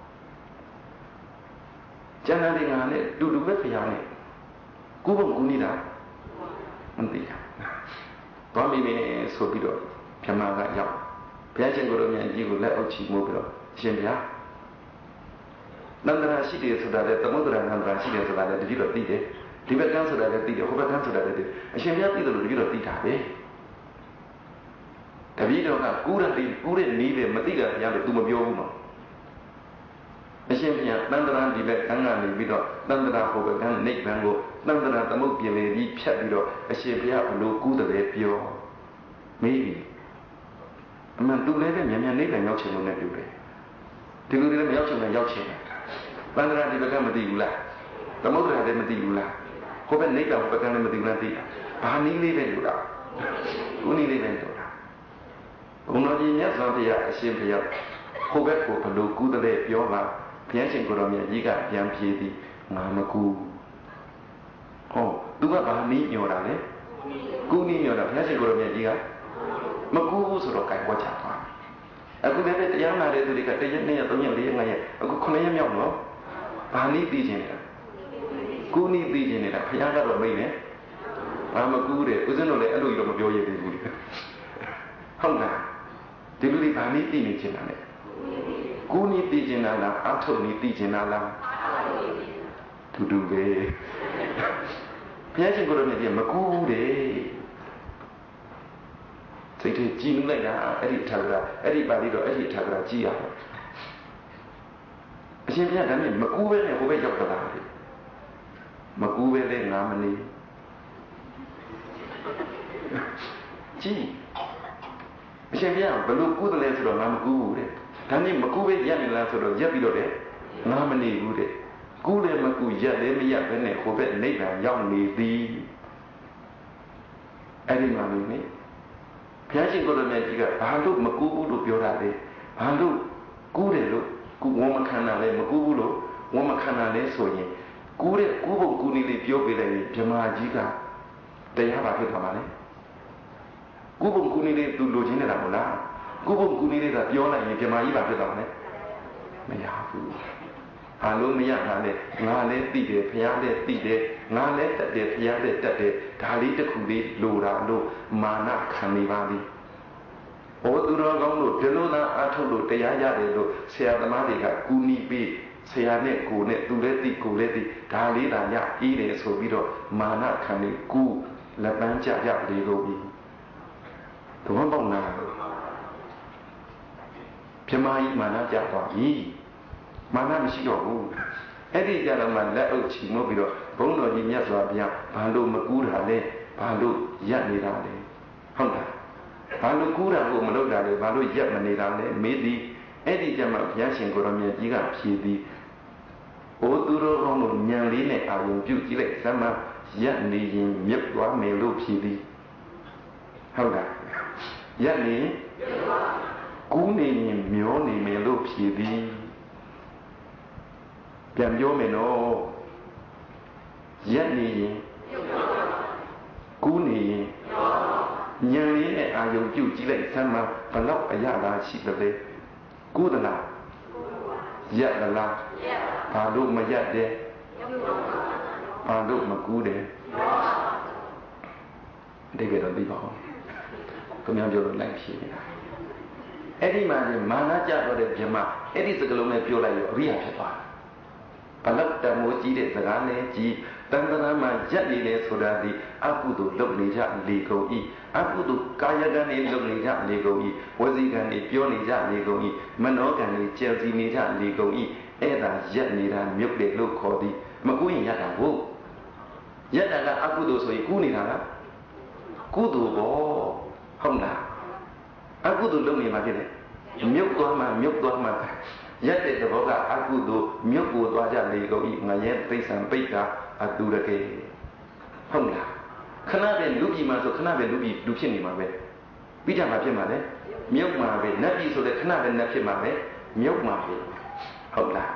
ကျန်တဲ့ငါနဲ့တူတူပဲဘုရားနဲ့ကူးပုံကူးနေတာမသိတာသွားမိမယ်ဆိုပြီးတော့ဗြဟ္မာကရောက်ဘုရားရှင်ကိုယ်တော်မြတ်ကြီးကိုလက်အောက်ချီမိုးပြီးတော့ရှင်ဗျာနန္ဒရာရှိတယ်ဆိုတာလေသမုဒ္ဒရာနန္ဒရာရှိတယ်ဆိုတာလေတတိတော့သိတယ်ဒီဘက်ကန်းဆိုတာလည်းသိတယ်ဟိုဘက်ကန်းဆိုတာလည်းသိအရှင်ဘုရားသိတယ်လို့တတိတော့သိတာပဲတပည့်တော်ကကူးရတဲ့ကူးတဲ့နည်းပဲမသိတာဘုရားလို့ तू မပြောဘူးနော်အရှင်ဘုရားနန္ဒရာဒီဘက်ကန်းကနေပြီးတော့နန္ဒရာဟိုဘက်ကန်းနိဗ္ဗာန်ကိုနန္ဒရာသမုတ်ပြင်လေပြီးဖြတ်ပြီးတော့အရှင်ဘုရားဘလို့ကူးတယ်ပြောမေးပြီအမှန်သူလည်းပဲမြန်မြန်နိဗ္ဗာန်ရောက်ချင်လို့နဲ့တူတယ်ဒီလိုတွေလည်းမရောက်ချင်လည်းရောက်ချင်တယ်နန္ဒရာဒီဘက်ကမသိဘူးလားသမုဒ္ဒရာလည်းမသိဘူးလားဟိုဘက်နိဗ္ဗာန်ဘက်ကလည်းမသိဘူးလားသိတာဘာနည်းလေးပဲလို့လားကိုနည်းလေးပဲလို့လားဘုံတော်ကြီးမြတ်စွာဘုရားအရှင်ဘုရားဟိုဘက်ကိုဘလို့ကူးတယ်ပြောပါဘုရားရှင်ကိုယ်တော်မြတ်ကြီးကပြန်ပြေးသည်ငါမကူဟောသူကဘာနည်းညော်တာလဲကူနည်းညော်တာဘုရားရှင်ကိုယ်တော်မြတ်ကြီးကမကူဘူးဆိုတော့ကြိုက်ပေါ်ချသွားအခုလည်းတရားနာတဲ့သူတွေကတရက်နှစ်ရက်သုံးရက်လေးရက်ငါးရက်အခုခုနှစ်ရက်မြောက်နော်ဘာနည်းသိခြင်းလဲကူနည်းသိခြင်းနေတာဘုရားကတော့မိတ်တယ်ဘာမကူတယ်ဦးဇင်းတို့လည်းအဲ့လိုကြီးတော့မပြောရသေးဘူးဟုတ်လားဒီလူတွေဘာနည်းသိနေခြင်းလဲကူနည်းသိခြင်းလားအထုပ်နည်းသိခြင်းလားတူတူပဲဘုရားရှင်ကိုယ်တော်မြတ်ကြီးမကူဘူးတဲ့စိတ်ထဲကြည်နူးလိုက်တာအဲ့ဒီထာဂရအဲ့ဒီပါဠိတော်အဲ့ဒီထာဂရကြည်ရအောင်အရှင်ဘုရားဒါနဲ့မကူပဲနဲ့ဟိုဘက်ရောက်တာလေမကူပဲလေငါမနေကြည်အရှင်ဘုရားဘလို့ကူတယ်လဲဆိုတော့ငါမကူဘူးတဲ့ဒါနဲ့မကူပဲရက်နေလားဆိုတော့ရက်ပြီးတော့လေငါမနေဘူးတဲ့ကူလည်းမကူရက်လည်းမရက်ပဲနဲ့ဟိုဘက်နိဗ္ဗာန်ရောက်နေသည်အဲ့ဒီမှာနေဘုရားရှင်ကိုယ်တော်မြတ်ကြီးကဘာလို့မကူဘူးလို့ပြောတာလဲဘာလို့ကူးတယ်လို့ကူဝမခံတာလဲမကူဘူးလို့ဝမခံတာလဲဆိုရင်ကူးတဲ့ကူးဖို့ကူးနည်းလေးပြောပြလိုက်ရင်ဗြဟ္မာကြီးကတရားပါဖြစ်သွားမှာလေကူးဖို့ကူးနည်းလေးသူလိုချင်နေတာမဟုတ်လားကူးဖို့ကူးနည်းလေးကပြောလိုက်ရင်ဗြဟ္မာကြီးပါဖြစ်သွားမှာလေမရဘူးဟာလို့မရတာလေငါလည်းသိတယ်ဘုရားလည်းသိတယ်ငါလည်းတက်တယ်ဘုရားလည်းတက်တယ်ဒါလေးတစ်ခုလေးလိုတာလို့မာနခံနေပါလိမ့်ဟောသူတော်ကောင်းတို့ဒီလိုသာအထုတ်လို့တရားရတယ်လို့ဆရာသမားတွေကကူညီပြီးဆရာနဲ့ကိုနဲ့သူလည်းသိကိုလည်းသိဒါလေးသာရအေးတယ်ဆိုပြီးတော့မာနခံနေကူလက်ပန်းကြကြလေးလို့ပြီးသဘောပေါက်လားပြမကြီးမာနကြသွားပြီမာနမရှိတော့ဘူးအဲ့ဒီကြတော့မှလက်အုပ်ချီမို့ပြီးတော့ဘုန်းတော်ကြီးမြတ်စွာဘုရားဘာလို့မကူးတာလဲဘာလို့ရက်နေတာလဲဟုတ်လားဘာလို့ကူးတာကိုမလုပ်တာလဲဘာလို့ရက်မနေတာလဲမေးသည်အဲ့ဒီကြမှာဘုရားရှင်ကိုယ်တော်မြတ်ကြီးကဖြေသည်အိုသူတော်ကောင်းတို့ဉာဏ်လေးနဲ့အာရုံပြုကြည့်လိုက်သမရက်နေရင်မြတ်သွားမယ်လို့ဖြေသည်ဟုတ်လားရက်နေကူးနေရင်မျောနေမယ်လို့ဖြေသည်ပြန်ပြောမယ်နော်ရက်နေရင်ကူးနေရင်ဉာဏ်လေးနဲ့အာယုံပြုတ်ကြည့်လိုက်ဆမ်းမဘလောက်အရသာရှိတယ်ကူးသလားရက်သလားဘာလို့မရက်တယ်ဘာလို့မကူးတယ်这个都比较好，咁样叫做来皮的。အဲ့ဒီမှာမာနကြတော့တဲ့ပြမအဲ့ဒီစကလုံးနဲ့ပြောလိုက်ရောအရိယာဖြစ်သွားတယ်ဘလောက်တမိုးကြီးတဲ့စကားနဲ့ကြီးတန်တရာမှာရက်နေတယ်ဆိုတာဒီအကုသိုလ်လုပ်နေကြလေကုန်ဤအကုသိုလ်ကာယကံနဲ့လုပ်နေကြလေကုန်ဤဝစီကံနဲ့ပြောနေကြလေကုန်ဤမနောကံနဲ့ကြယ်စီနေကြလေကုန်ဤအဲ့ဒါရက်နေတာမြုပ်တယ်လို့ခေါ်သည်မကူရင်ရက်တာဟုတ်ရက်တာကအကုသိုလ်ဆိုရင်ကူးနေတာလားကုသိုလ်ပေါ့ဟုတ်လားအကုသိုလ်လုပ်နေမှာဖြစ်တယ်မြုပ်သွားမှမြုပ်သွားမှရက်တဲ့သဘောကအကုသိုလ်မြုပ်ကိုသွားကြလေကုန်ဤငရဲသိစ္ဆံပိတ်တာအတူတကယ်ဟုတ်လားခဏပဲလူပြည်မှာဆိုခဏပဲလူပြည်လူဖြစ်နေမှာပဲပြီးကြမှာဖြစ်မှာလေမြုပ်မှာပဲနတ်ပြည်ဆိုတဲ့ခဏပဲနတ်ဖြစ်မှာပဲမြုပ်မှာပဲဟုတ်လား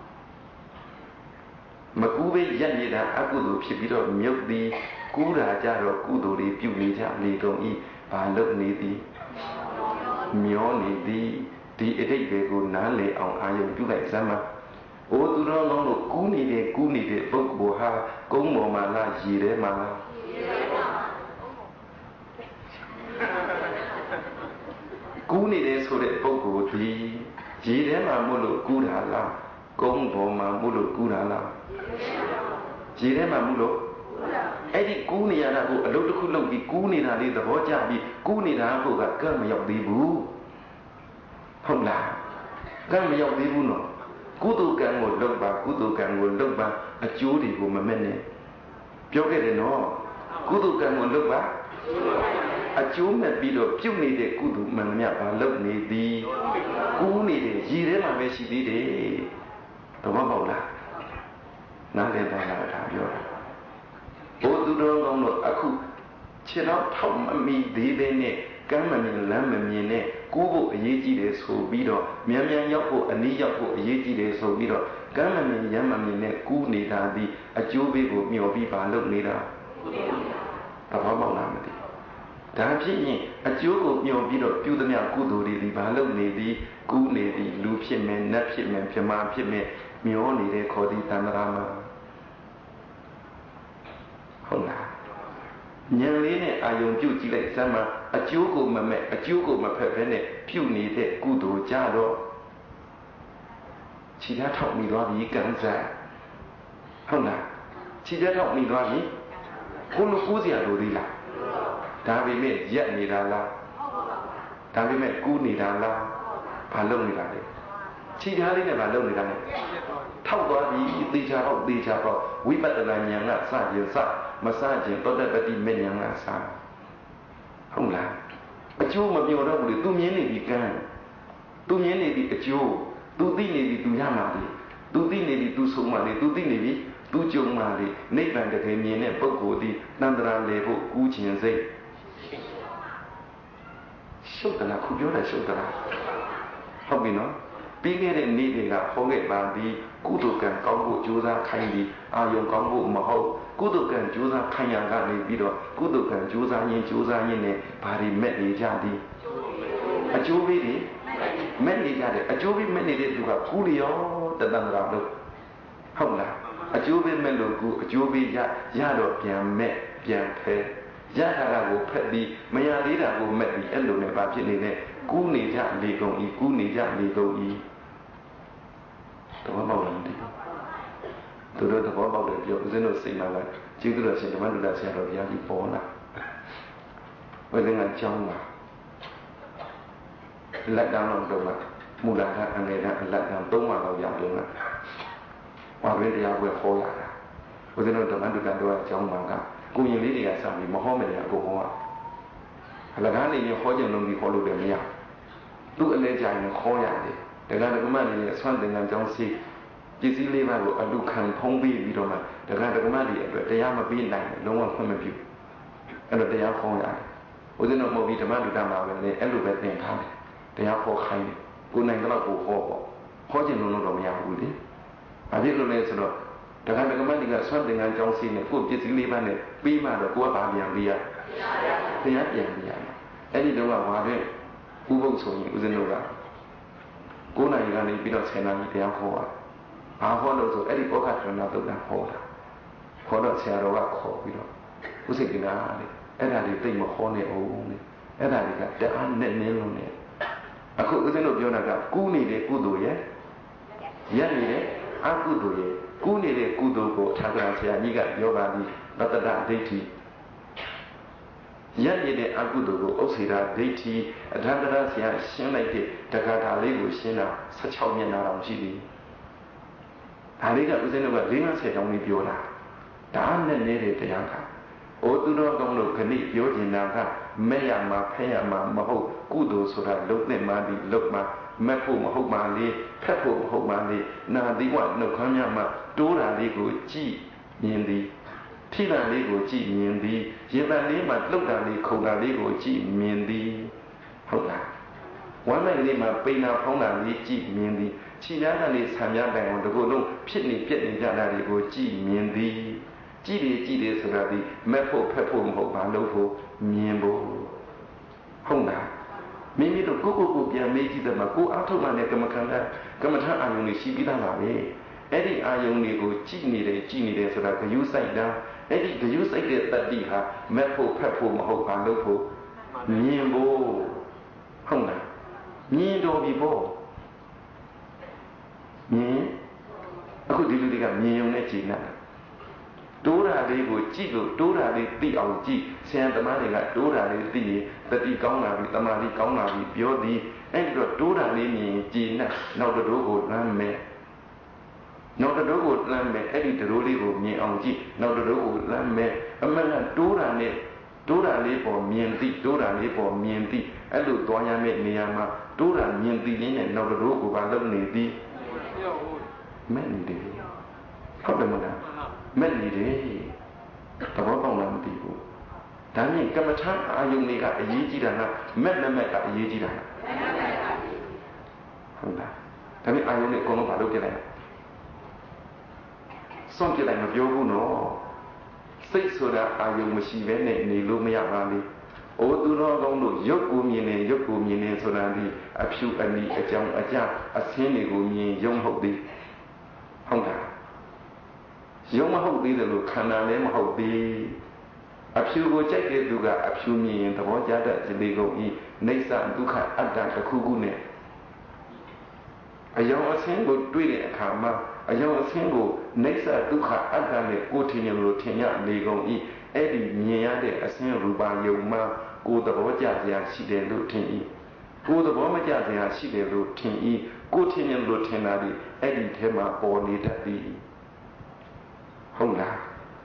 မကူပဲရက်နေတာအကုသိုလ်ဖြစ်ပြီးတော့မြုပ်သည်ကူးတာကြတော့ကုသိုလ်တွေပြုနေကြလေကုန်ဤဘာလုပ်နေသည်မျောနေသည်ဒီအတိတ်တွေကိုနားလေအောင်အာယုံပြုလိုက်စမ်းပါအိုးသူတော်ကောင်းတို့ကူးနေတယ်ကူးနေတဲ့ပုဂ္ဂိုလ်ဟာကုန်းပေါ်မှာလားရေထဲမှာလားကူးနေတယ်ဆိုတဲ့ပုဂ္ဂိုလ်ဒီရေထဲမှာမို့လို့ကူးတာလားကုန်းပေါ်မှာမို့လို့ကူးတာလားရေထဲမှာမို့လို့အဲ့ဒီကူးနေရတာကိုအလုပ်တစ်ခုလုပ်ပြီးကူးနေတာလေးသဘောကျပြီးကူးနေတာကိုကကံမရောက်သေးဘူးဟုတ်လားကံမရောက်သေးဘူးနော်ကုသိုလ်ကံကိုလုပ်ပါကုသိုလ်ကံကိုလုပ်ပါအကျိုးတွေကိုမမဲ့နဲ့ပြောခဲ့တယ်နော်ကုသိုလ်ကံကိုလုပ်ပါအကျိုးမဲ့ပြီးတော့ပြုတ်နေတဲ့ကုသိုလ်မှန်သမျှဘာလုပ်နေသည်ကူးနေတဲ့ရည်ထဲမှာပဲရှိသေးတယ်သဘောပေါက်လားနားလည်ပါလားဒါပြောတာဘုသူတော်ကောင်းတို့အခုခြေတော့ထောက်မမီသေးတဲ့နဲ့ကမ်းမမြင်လမ်းမမြင်နဲ့ကူးဖို့အရေးကြီးတယ်ဆိုပြီးတော့မြန်မြန်ရောက်ဖို့အနည်းရောက်ဖို့အရေးကြီးတယ်ဆိုပြီးတော့ကမ်းမမြင်ရမ်းမမြင်နဲ့ကူးနေတာဒီအကျိုးပေးကိုမျှော်ပြီးပါလုပ်နေတာသဘောပေါက်လားမသိဒါဖြစ်ရင်အကျိုးကိုမျှော်ပြီးတော့ပြုသမျှကုသိုလ်တွေဒီဘာလုပ်နေသည်ကူးနေသည်လူဖြစ်မယ်နတ်ဖြစ်မယ်ပြမဖြစ်မယ်မျောနေတဲ့ခေါ်သည်တန္တရာမှာဟုတ်လားဉာဏ်လေးနဲ့အာယုံပြုတ်ကြည့်လိုက်စမ်းမှာအကျိုးကိုမမဲ့အကျိုးကိုမဖက်ဖဲနဲ့ပြုနေတဲ့ကုသိုလ်ကြတော့ခြေသားထောက်မိသွားပြီကံစားဟုတ်လားခြေသားထောက်မိသွားပြီကိုလိုကိုးစရာလိုသေးလားဒါပေမဲ့ရက်နေတာလားဒါပေမဲ့ကူးနေတာလားဘာလုပ်နေတာလဲခြေသားလေးနဲ့ဘာလုပ်နေတာလဲထောက်သွားပြီသေချာတော့သေချာတော့ဝိပဿနာဉာဏ်ကစရင်စမစခြင်းတောတပတိမေဉာဏ်ကစဟုတ်လားအကျိုးမပြောတော့ဘူးလေသူမြင်နေပြီကံသူမြင်နေပြီအကျိုးသူသိနေပြီသူရမှာလေသူသိနေပြီသူဆုံးမှာလေသူသိနေပြီသူကြုံမှာလေနိဗ္ဗာန်တကယ်မြင်တဲ့ပုဂ္ဂိုလ်ဒီတန်ត្រာလေဖို့ကူးခြင်းစိတ်ရှုပ်တလားခုပြောတယ်ရှုပ်တလားဟုတ်ပြီနော်ပြီးခဲ့တဲ့နေ့တွေကဟောခဲ့ပါသည်ကုသိုလ်ကံကောင်းဖို့ကြိုးစားခိုင်းပြီးအာယုံကောင်းဖို့မဟုတ်ကုသိုလ်ကံကြိုးစားခိုင်းရကနေပြီးတော့ကုသိုလ်ကံကြိုးစားရင်ကြိုးစားရင်နဲ့ဘာတွေမဲ့နေကြသည်အကျိုးပေးတွေမဲ့နေကြတယ်အကျိုးပေးမဲ့နေတဲ့သူကကူလျောတတန္တရာလို့ဟုတ်လားအကျိုးပေးမဲ့လို့ကူအကျိုးပေးရရတော့ပြန်မဲ့ပြန်ဖဲရတာကိုဖက်ပြီးမရသေးတာကိုမဲ့ပြီးအဲ့လိုနဲ့ဘာဖြစ်နေလဲကူးနေကြလေကုန်ဤကူးနေကြလေကုန်ဤသဘောပေါက်လားဒီသူတို့သဘောပေါက်တယ်ပြောဦးဇင်းတို့စိတ်မှာကကျေးဇူးတော်ရှင်ဓမ္မဒုဒဆရာတော်ဘုရားကြီးပေါ်လာဘယ်နဲ့ကြောင်းလာလက်တောင်းတော့တော့မူလာကအငယ်ကအလက်တောင်းသုံးပါတော့ရလုံးလားဘာပဲတရားပွဲခေါ်လာတာဦးဇင်းတို့ဓမ္မဒုဒတော်အကြောင်းမှာကကိုရင်လေးတွေကစပြီးမဟောမယ်လေအကုန်ဟောအလကားနေရင်ဟောကြလုံးပြီးခေါ်လို့တယ်မရသူ့အလဲကြရင်ခေါ်ရတယ်ဒါကဓမ္မနေရဲ့ဆွမ်းသင်္ကန်းကြောင်းစီပစ္စည်းလေးပါးကိုအလူခံဖုံးပြီးပြီးတော့မှဒါကဓမ္မတွေအတွက်တရားမပေးနိုင်လုံးဝခွင့်မပြုအဲ့တော့တရားခေါ်ရတယ်ဦးဇင်းတို့မဟုတ်ပြီးဓမ္မလူတမှာပဲလေအဲ့လိုပဲသင်ထားတယ်တရားခေါ်ခိုင်းတယ်ကိုနိုင်တော့ကိုဟောပေါ့ဟောခြင်းလုံးတော့မရဘူးလေဘာဖြစ်လို့လဲဆိုတော့ဒါကဓမ္မတွေကဆွမ်းသင်္ကန်းကြောင်းစီနဲ့ကိုပစ္စည်းလေးပါးနဲ့ပြီးမှတော့ကိုကဘာပြန်ပြီးရတရားပြန်ပြီးရအဲ့ဒီတော့ကဘာလဲဥပုပ်ဆိုရင်ဦးဇင်းတို့ကကိုနိုင်ကနေပြီးတော့ဆယ်နာရီတရားခေါ်တာဘာဟောလို့ဆိုအဲ့ဒီဩဃထရဏသုတ်တံဟောတာခေါ်တော့ဆရာတော်ကခေါ်ပြီးတော့ဥစိတ်ကနာလေအဲ့ဒါတွေသိမခေါ်နေအောင်လေအဲ့ဒါတွေကတအားနဲ့နင်းလုံးနေအခုဦးဇင်းတို့ပြောတာကကူးနေတဲ့ကုသိုလ်ရဲ့ရက်နေတဲ့အကုသိုလ်ရဲ့ကူးနေတဲ့ကုသိုလ်ကိုထာဂရဆရာကြီးကပြောပါသည်ပတ္တဒဒိဋ္ဌိရက်နေတဲ့အကုသိုလ်ကိုဥစ္စေတာဒိဋ္ဌိအထန္တရဆရာရှင်းလိုက်တဲ့တက္ကထာလေးကိုရှင်းတာ十六မျက်နှာတောင်ရှိသည်ဒါလေးကဦးဇင်းတို့က၄၅၀တောင်လေးပြောတာဒါနဲ့နေတဲ့တရားကအိုသူတော်ကောင်းတို့ခဏပြောကျင်တာကမဲ့ရမှာဖဲရမှာမဟုတ်ကုသိုလ်ဆိုတာလုံးနဲ့မှဒီလုံးမှာမက်ဖို့မဟုတ်ပါလေဖက်ဖို့မဟုတ်ပါလေနာတိဝနှုတ်ခမ်းမြမှာတိုးတာလေးကိုကြည်မြင်သည်ထိတာလေးကိုကြည်မြင်သည်ရင်တန်လေးမှာလှုပ်တာလေးခုန်တာလေးကိုကြည်မြင်သည်ဟုတ်လားဝမ်းမဲ့လေးမှာပိန်နာဖောင်းတာလေးကြည်မြင်သည်ခြေသားကလေးဆံပြတိုင်အောင်ဒီကုလုံးဖြစ်နေပြက်နေကြတာတွေကိုကြည်မြင်သည်ကြည်တယ်ကြည်တယ်ဆိုတာဒီမက်ဖို့ဖက်ဖို့မဟုတ်ပါလို့ဖို့မြင်ဖို့ဟုတ်လားမိမိတို့ကိုကိုကိုပြန်မေးကြည့်တယ်မှာကိုအားထုတ်မှလည်းကမ္မခန္ဓာကမ္မထအာယုန်တွေရှိပြီးသားပါပဲအဲ့ဒီအာယုန်တွေကိုကြည်နေတယ်ကြည်နေတယ်ဆိုတာဂယုစိုက်တာအဲ့ဒီဂယုစိုက်တဲ့တတ္တိဟာမက်ဖို့ဖက်ဖို့မဟုတ်ပါလို့ဖို့မြင်ဖို့ဟုတ်လားမြင်တော်ပြီပေါ့မြင်အခုဒီလူတွေကမြင်ုံနဲ့ကြည်နေတာတိုးတာလေးကိုကြည့်လို့တိုးတာလေးသိအောင်ကြည့်ဆရာသမားတွေကတိုးတာလေးသိရင်တတိကောင်းလာပြီတမာတိကောင်းလာပြီပြောသည်အဲ့ဒီတော့တိုးတာလေးမြင်ကြည်နဲ့နောက်တိုးကိုလမ်းမယ်နောက်တိုးကိုလမ်းမယ်အဲ့ဒီတိုးလေးကိုမြင်အောင်ကြည့်နောက်တိုးကိုလမ်းမယ်အမှန်ကတိုးတာနဲ့တိုးတာလေးပေါ်မြင်သိတိုးတာလေးပေါ်မြင်သိအဲ့လိုသွားရမယ့်နေရာမှာတိုးတာမြင်သိလေးနဲ့နောက်တိုးကိုပါလုပ်နေသည်မဲ့နေတယ်ဟုတ်တယ်မလားမဲ့နေတယ်သဘောပေါက်လားမသိဘူးဒါမြင်ကမ္မထအာယုန်တွေကအရေးကြီးတာကမဲ့မမဲ့ကအရေးကြီးတာဟုတ်လားဒါမြင်အာယုန်တွေအကုန်လုံးဘာလုပ်ပြလိုက်စွန့်ပြလိုက်မပြောဘူးနော်စိတ်ဆိုတာအာယုန်မရှိဘဲနဲ့နေလို့မရပါဘူးအိုသူတော်ကောင်းတို့ရုပ်ကိုမြင်နေရုပ်ကိုမြင်နေဆိုတာဒီအဖြူအနီအကြောင်းအကြအဆင်းတွေကိုမြင်ရုံဟုတ်သည်ဟုတ်လားရုံမဟုတ်သေးတယ်လို့ခန္ဓာလည်းမဟုတ်သေးအဖြူကိုကြိုက်တဲ့သူကအဖြူမြင်ရင်သဘောကျတဲ့ဒီကုန်ဤနေဆဒုက္ခအတ္တတစ်ခုခုနဲ့အယောင်အဆင်းကိုတွေ့တဲ့အခါမှာအယောင်အဆင်းကိုနေဆဒုက္ခအတ္တနဲ့ကိုထင်ရင်လို့ထင်ရနေကုန်ဤအဲ့ဒီမြင်ရတဲ့အဆင်းရူပါယုံမှာကိုသဘောကျစရာရှိတယ်လို့ထင်ဤကိုသဘောမကျစရာရှိတယ်လို့ထင်ဤကိုထင်ရင်လို့ထင်တာဒီအဲ့ဒီထဲမှာပေါ်နေတတ်သည်ဟုတ်လား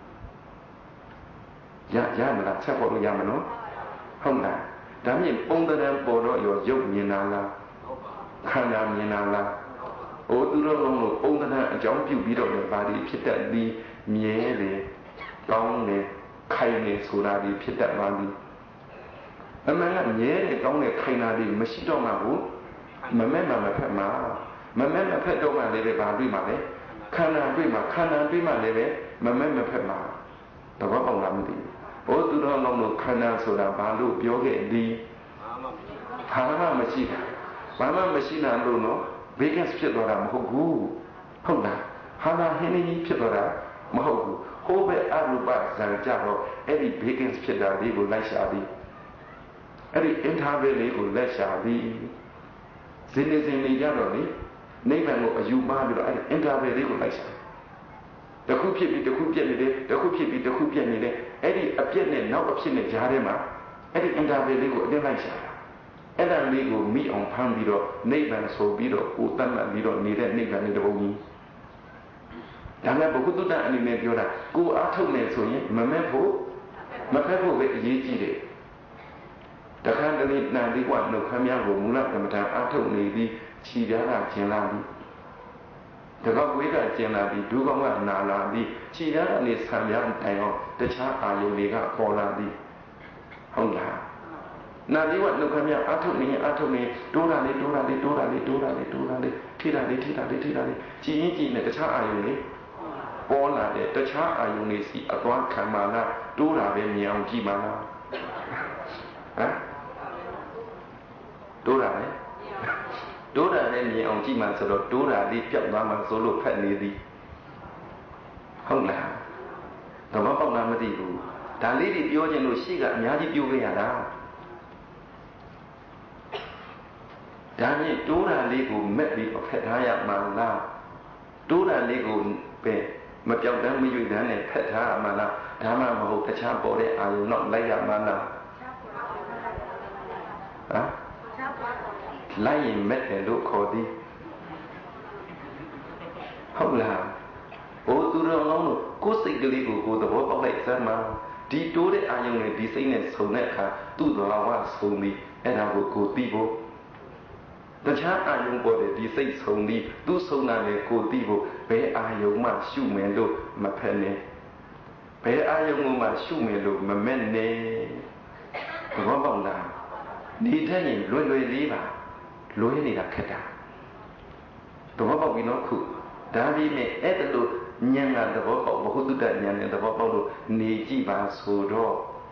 ရရမလားဆက်ပေါ်လို့ရမလို့ဟုတ်လားဒါမြင်ပုံတရံပေါ်တော့ရောရုပ်မြင်တာလားခန္ဓာမြင်တာလားအိုသူတို့လုံးလို့ပုံတရံအကြောင်းပြုပြီးတော့လည်းဘာဒီဖြစ်တတ်သည်မြဲတယ်ကောင်းတယ်ခိုင်တယ်ဆိုတာဒီဖြစ်တတ်ပါသည်အမှန်ကမြဲတယ်ကောင်းတယ်ခိုင်တာဒီမရှိတော့မှဘူးမမဲ့မှမဖက်မှာမမဲ့မဖက်တော့မှလည်းပဲဘာတွေ့မှာလဲခန္ဓာတွေ့မှာခန္ဓာတွေ့မှလည်းပဲမမဲ့မဖက်မှာတဘောပေါက်လားမသိဘူးဘိုးသူတော်လုံးလို့ခန္ဓာဆိုတာဘာလို့ပြောခဲ့သည်ဘာမှမရှိတာဘာမှမရှိတာလို့နော်ဘေကက်ဖြစ်သွားတာမဟုတ်ဘူးဟုတ်လားဟာနာဟင်းကြီးဖြစ်သွားတာမဟုတ်ဘူးဟိုးပဲအရူပဇံကြတော့အဲ့ဒီဘေကက်ဖြစ်တာလေးကိုလိုက်ရှာသည်အဲ့ဒီ interval လေးကိုလက်ရှာသည်ဇင်းနေဇင်းနေကြတော့လေနိဗ္ဗာန်ကိုအယူမှားပြီးတော့အဲ့ဒီ interval လေးကိုလိုက်ရှာတခုဖြစ်ပြီးတခုပြက်နေတယ်တခုဖြစ်ပြီးတခုပြက်နေတယ်အဲ့ဒီအပြက်နဲ့နောက်အဖြစ်နဲ့ကြားထဲမှာအဲ့ဒီ interval လေးကိုအတင်းလိုက်ရှာတာအဲ့ဒါလေးကိုမိအောင်ဖမ်းပြီးတော့နိဗ္ဗာန်ဆိုပြီးတော့ကိုတတ်မှတ်ပြီးတော့နေတဲ့နိဗ္ဗာန်လေးတစ်ပုံကြီးဒါနဲ့ဘုဟုတ္တအနေနဲ့ပြောတာကိုအားထုတ်နေဆိုရင်မမဲ့ဖို့မဖက်ဖို့ပဲအရေးကြီးတယ်တခါတလေနန္ဒီကနှုတ်ခမ်းများကိုမူလကမ္မဋ္ဌာန်းအားထုတ်နေပြီးခြီးပြားတာကျင်လာပြီးတကောက်ဝေးကကျင်လာပြီးဒုကောင်းကနာလာပြီးခြီးပြားကနေဆံပြားတိုင်အောင်တခြားအာယုန်တွေကပေါ်လာပြီးဟုတ်လားနာဒီကနှုတ်ခမ်းများအားထုတ်နေအားထုတ်နေတိုးတာလေးတိုးတာလေးတိုးတာလေးတိုးတာလေးတိုးတာလေးထိတာလေးထိတာလေးထိတာလေးကြည်ရင်ကြည်နေတခြားအာယုန်တွေပေါ်လာတဲ့တခြားအာယုန်တွေစီအသွားခံပါလားတိုးတာပဲမြင်အောင်ကြည့်ပါလားဟမ်တိုးတာလေတိုးတာလည်းမြင်အောင်ကြည့်မှဆိုတော့တိုးတာလေးပြတ်သွားမှဆိုလို့ဖက်နေသည်ဟုတ်လားသဘောပေါက်လားမသိဘူးဒါလေးတွေပြောခြင်းလို့ရှိကအများကြီးပြောခဲ့ရတာဒါနဲ့တိုးတာလေးကိုမက်ပြီးဖက်ထားရမှာလားတိုးတာလေးကိုပဲမပြောက်တမ်းမရွေ့တမ်းနဲ့ဖက်ထားရမှာလားဒါမှမဟုတ်တခြားပေါ်တဲ့အာယုံတော့လိုက်ရမှာလားဟမ်လိုက်ရင်မက်တယ်လို့ခေါ်သည်ဟုတ်လားဘိုးသူတော်ကောင်းတို့ကိုယ်စိတ်ကလေးကိုကိုယ်သဘောပေါက်လိုက်စမ်းမှာဒီတိုးတဲ့အာယုံနဲ့ဒီစိတ်နဲ့ဆုံတဲ့အခါသူ့တော်ဝဆုံပြီးအဲ့ဒါကိုကိုသိဖို့တခြားအာယုံပေါ်တဲ့ဒီစိတ်ဆုံပြီးသူ့ဆုံတာနဲ့ကိုသိဖို့ဘယ်အာယုံမှရှုမယ်လို့မဖက်နဲ့ဘယ်အာယုံမှရှုမယ်လို့မမဲ့နဲ့သဘောပေါက်လားနေတဲ့ရင်လွယ်လွယ်လေးပါလွယ်နေတာခက်တာသဘောပေါက်ပြီနော်ခုဒါပြီးနဲ့အဲ့ဒါလို့ဉာဏ်ကသဘောပေါက်ဘဟုတုတ္တဉာဏ်နဲ့သဘောပေါက်လို့နေကြည့်ပါဆိုတော့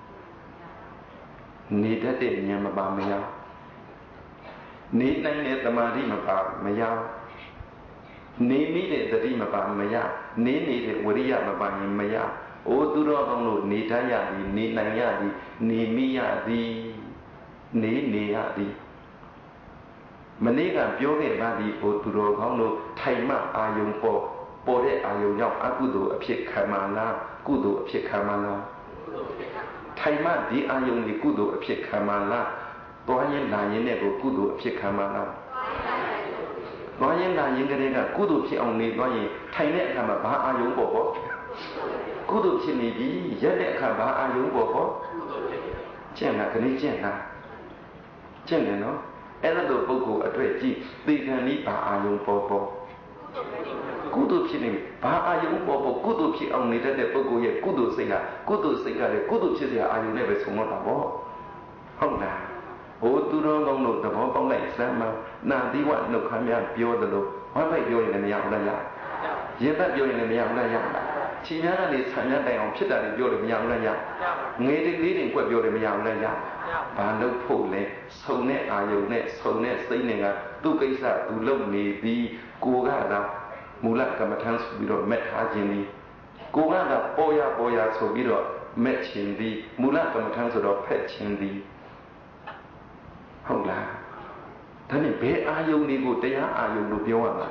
နေတတ်တဲ့ဉာဏ်မပါမရနေနိုင်တဲ့သမာဓိမပါမရနေမိတဲ့သတိမပါမရနေနေတဲ့ဝိရိယမပါရင်မရအိုးသူတော်ကောင်းလို့နေတတ်ရသည်နေနိုင်ရသည်နေမိရသည်နေနေရသည်မနေ့ကပြောခဲ့ပါသည်အိုးသူတော်ကောင်းလို့ထိုင်မှအာယုံပေါ်ပေါ်တဲ့အာယုံကြောင့်အကုသိုလ်အဖြစ်ခံမှလားကုသိုလ်အဖြစ်ခံမှလားထိုင်မှဒီအာယုံကြီးကုသိုလ်အဖြစ်ခံမှလားတွားရင်လာရင်နဲ့ကိုကုသိုလ်အဖြစ်ခံမှလားတွားရင်လာရင်ကလေးကကုသိုလ်ဖြစ်အောင်နေသွားရင်ထိုင်တဲ့အခါမှာဘာအာယုံပေါ်ပေါ်ကုသိုလ်ဖြစ်နေပြီရက်တဲ့အခါဘာအာယုံပေါ်ပေါ်ကျင့်တာခဏကျင့်တာကျင့်တယ်နော်အဲ့ဒါတို့ပုဂ္ဂိုလ်အတွက်ကြည့်သေခံဤဘာအာယုံပေါ်ပေါ်ကုသိုလ်ဖြစ်နေဘာအာယုံပေါ်ပေါ်ကုသိုလ်ဖြစ်အောင်နေတဲ့ပုဂ္ဂိုလ်ရဲ့ကုသိုလ်စိတ်ဟာကုသိုလ်စိတ်ကလည်းကုသိုလ်ဖြစ်စရာအာယုံနဲ့ပဲဆုံးတော့တာပေါ့ဟုတ်လားဟိုသူတော်ကောင်းတို့သဘောပေါက်လိုက်စမ်းမှနာသီဝနှုတ်ခမ်းများပြောသလိုဝမ်းပိုက်ပြောရင်လည်းမရဘူးလားရရင်ပတ်ပြောရင်လည်းမရဘူးလားရခြေများကနေဆံများတိုင်အောင်ဖြစ်တာတွေပြောလို့မရဘူးလားရငေးလေးလေးတွေကွက်ပြောလို့မရဘူးလားရဘာလို့ဖို့လဲဆုံတဲ့အာယုံနဲ့ဆုံတဲ့စိတ်နဲ့ကသူ့ကိစ္စသူလုပ်နေပြီးကိုကတော့မူလကမ္မထမ်းဆိုပြီးတော့မက်ထားခြင်းဒီကိုကတော့ပေါ်ရပေါ်ရဆိုပြီးတော့မက်ခြင်းဒီမူလကမ္မထမ်းဆိုတော့ဖက်ခြင်းဒီဟုတ်လားဒါနဲ့ဘယ်အာယုံတွေကိုတရားအာယုံလို့ပြောရမှာ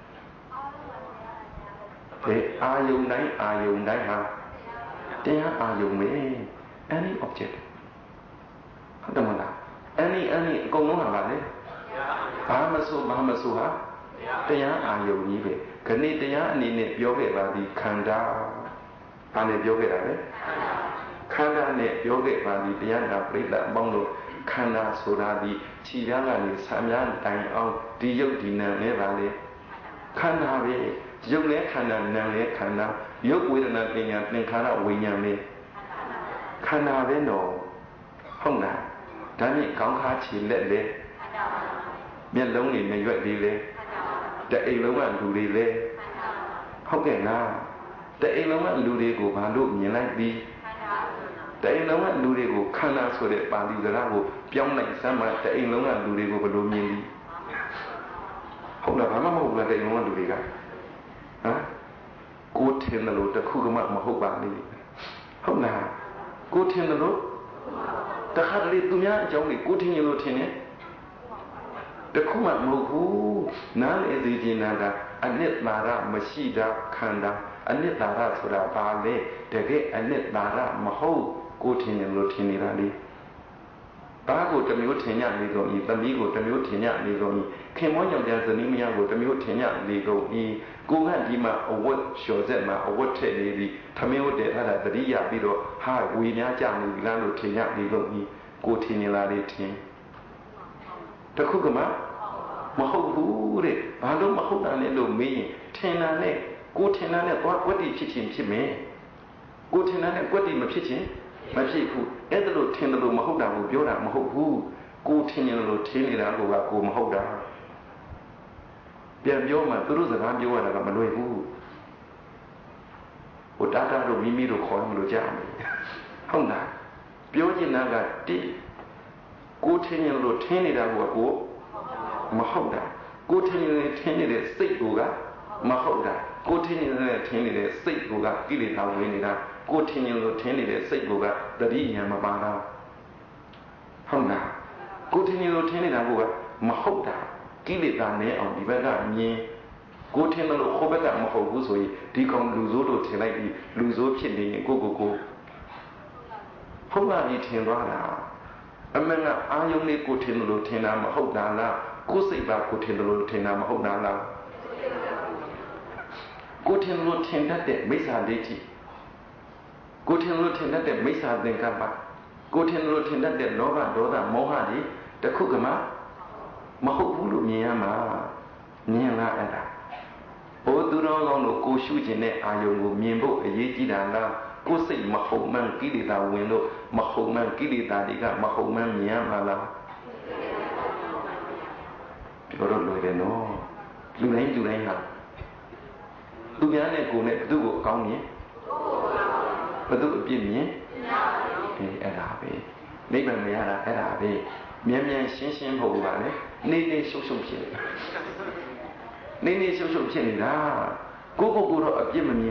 ဘယ်အာယုံတိုင်းအာယုံတိုင်းဟာတရားအာယုံပဲ any object ဟုတ်တယ်မလား any any အကုန်လုံးဟာပါလေဘာမဆိုဘာမဆိုဟာတရားအာယုံကြီးပဲခဏတရားအနေနဲ့ပြောခဲ့ပါသည်ခန္ဓာဘာနဲ့ပြောခဲ့တာလဲခန္ဓာနဲ့ပြောခဲ့ပါသည်တရားနာပြိဿအပေါင်းတို့ခန္ဓာဆိုတာဒီခြေပြားကနေဆံပြားတိုင်အောင်ဒီယုတ်ဒီနံနဲ့ပါလေခန္ဓာပဲယုတ်နဲ့ခန္ဓာနံနဲ့ခန္ဓာယုတ်ဝေဒနာပညာသင်္ခါရဝိညာဉ်ပဲခန္ဓာပဲတော့ဟုတ်လားဒါနဲ့ခေါင်းခါခြေလက်လေမျက်လုံးတွေနဲ့ရွက်လေးလေတအိမ်လုံးကလူတွေလေဟုတ်ကဲ့လားတအိမ်လုံးကလူတွေကိုဘာလို့မြင်လိုက်ပြီးတအိမ်လုံးကလူတွေကိုခန္ဓာဆိုတဲ့ပါဠိစကားကိုပြောင်းလိုက်စမ်းမှတအိမ်လုံးကလူတွေကိုဘယ်လိုမြင်ပြီးဟုတ်လားဘာမှမဟုတ်ဘူးလားတအိမ်လုံးကလူတွေကဟမ်ကိုထင်တယ်လို့တခုကမှမဟုတ်ပါနဲ့ဟုတ်လားကိုထင်တယ်လို့တခါတလေသူများအကြောင်းတွေကိုထင်ရင်လို့ထင်တယ်တခုမှမဟုတ်ဘူးနားလေသိခြင်းနာတာအနစ်သာရမရှိတာခန္ဓာအနစ်သာရဆိုတာဘာလဲတကယ်အနစ်သာရမဟုတ်ကိုထင်ရင်လို့ထင်နေတာလေဘာကိုတမျိုးထင်ရနေကုန်ဤသမီးကိုတမျိုးထင်ရနေကုန်ဤခင်မောယောက်ျားဇနီးမယားကိုတမျိုးထင်ရနေကုန်ဤကိုကဒီမှာအဝတ်လျှော်ဆက်မှာအဝတ်ထည့်နေသည်ထမင်းဝတ်တဲ့အဲ့ဒါတတိယပြီးတော့ဟာဝေများကြနေပြီလားလို့ထင်ရနေကုန်ဤကိုထင်ရင်လားလေထင်တခုကမှမဟုတ်ဘူးတဲ့ဘာလို့မဟုတ်တာလဲလို့မေးရင်ထင်တာနဲ့ကိုထင်တာနဲ့သွားကွက်တိဖြစ်ခြင်းဖြစ်မယ်ကိုထင်တာနဲ့ကွက်တိမဖြစ်ခြင်းမဖြစ်ဘူးအဲ့ဒါလို့ထင်တယ်လို့မဟုတ်တာကိုပြောတာမဟုတ်ဘူးကိုထင်ရင်လို့ထင်နေတာကကိုမဟုတ်တာပြန်ပြောမှသူတို့စကားပြောရတာကမလွယ်ဘူးဟိုတာတာတို့မိမိတို့ခေါ်မလို့ကြားမယ်ဟုတ်လားပြောချင်တာကတိကိုထင်ရင်လို့ထင်နေတာကကိုမဟုတ်တာကိုထင်ရင်ထင်နေတဲ့စိတ်ကမဟုတ်တာကိုထင်နေတဲ့ထင်နေတဲ့စိတ်ကကိလေသာဝင်နေတာကိုထင်ရင်လို့ထင်နေတဲ့စိတ်ကတတိညာမပါတော့ဟုတ်လားကိုထင်ရင်လို့ထင်နေတာကမဟုတ်တာကိလေသာနဲ့အောင်ဒီဘက်ကမြင်ကိုထင်တယ်လို့ဟိုဘက်ကမဟုတ်ဘူးဆိုရင်ဒီကောင်လူဆိုးလို့ထင်လိုက်ပြီးလူဆိုးဖြစ်နေရင်ကိုကိုကိုဟုတ်ပါပြီထင်သွားတာအမှန်ကအာယုံလေးကိုထင်တယ်လို့ထင်တာမဟုတ်တာလားကိုယ်စိတ်ပါကိုထင်တယ်လို့ထင်တာမဟုတ်တာလားကိုထင်တယ်လို့ထင်တတ်တဲ့မိစ္ဆာဒိဋ္ဌိကိုထင်တယ်လို့ထင်တတ်တဲ့မိစ္ဆာသင်္ကပ္ပကိုထင်တယ်လို့ထင်တတ်တဲ့လောဘဒေါသမောဟတွေတခုကမှမဟုတ်ဘူးလို့မြင်ရမှာမြင်လားအဲ့ဒါဘိုးသူတော်ကောင်းတို့ကိုရှုခြင်းတဲ့အာယုံကိုမြင်ဖို့အရေးကြီးတာလားကိုယ်စိတ်မဟုတ်မှန်ကိလေသာဝင်လို့မဟုတ်မှန်ကိလေသာတွေကမဟုတ်မှန်မြင်ရမှာလားပြောတော့လွယ်တယ်နော်လူတိုင်းလူတိုင်းဟာသူများနဲ့ကိုယ်နဲ့ဘယ်သူ့ကိုအကောင်းမြင်ဘယ်သူ့အပြစ်မြင်အေးအဲ့ဒါပဲနိဗ္ဗာန်မရတာအဲ့ဒါပဲမြန်မြန်ရှင်းရှင်းဖို့ပါလေနေနေရှုပ်ရှုပ်ဖြစ်နေနေရှုပ်ရှုပ်ဖြစ်နေတာကိုကိုကိုတော့အပြစ်မမြင်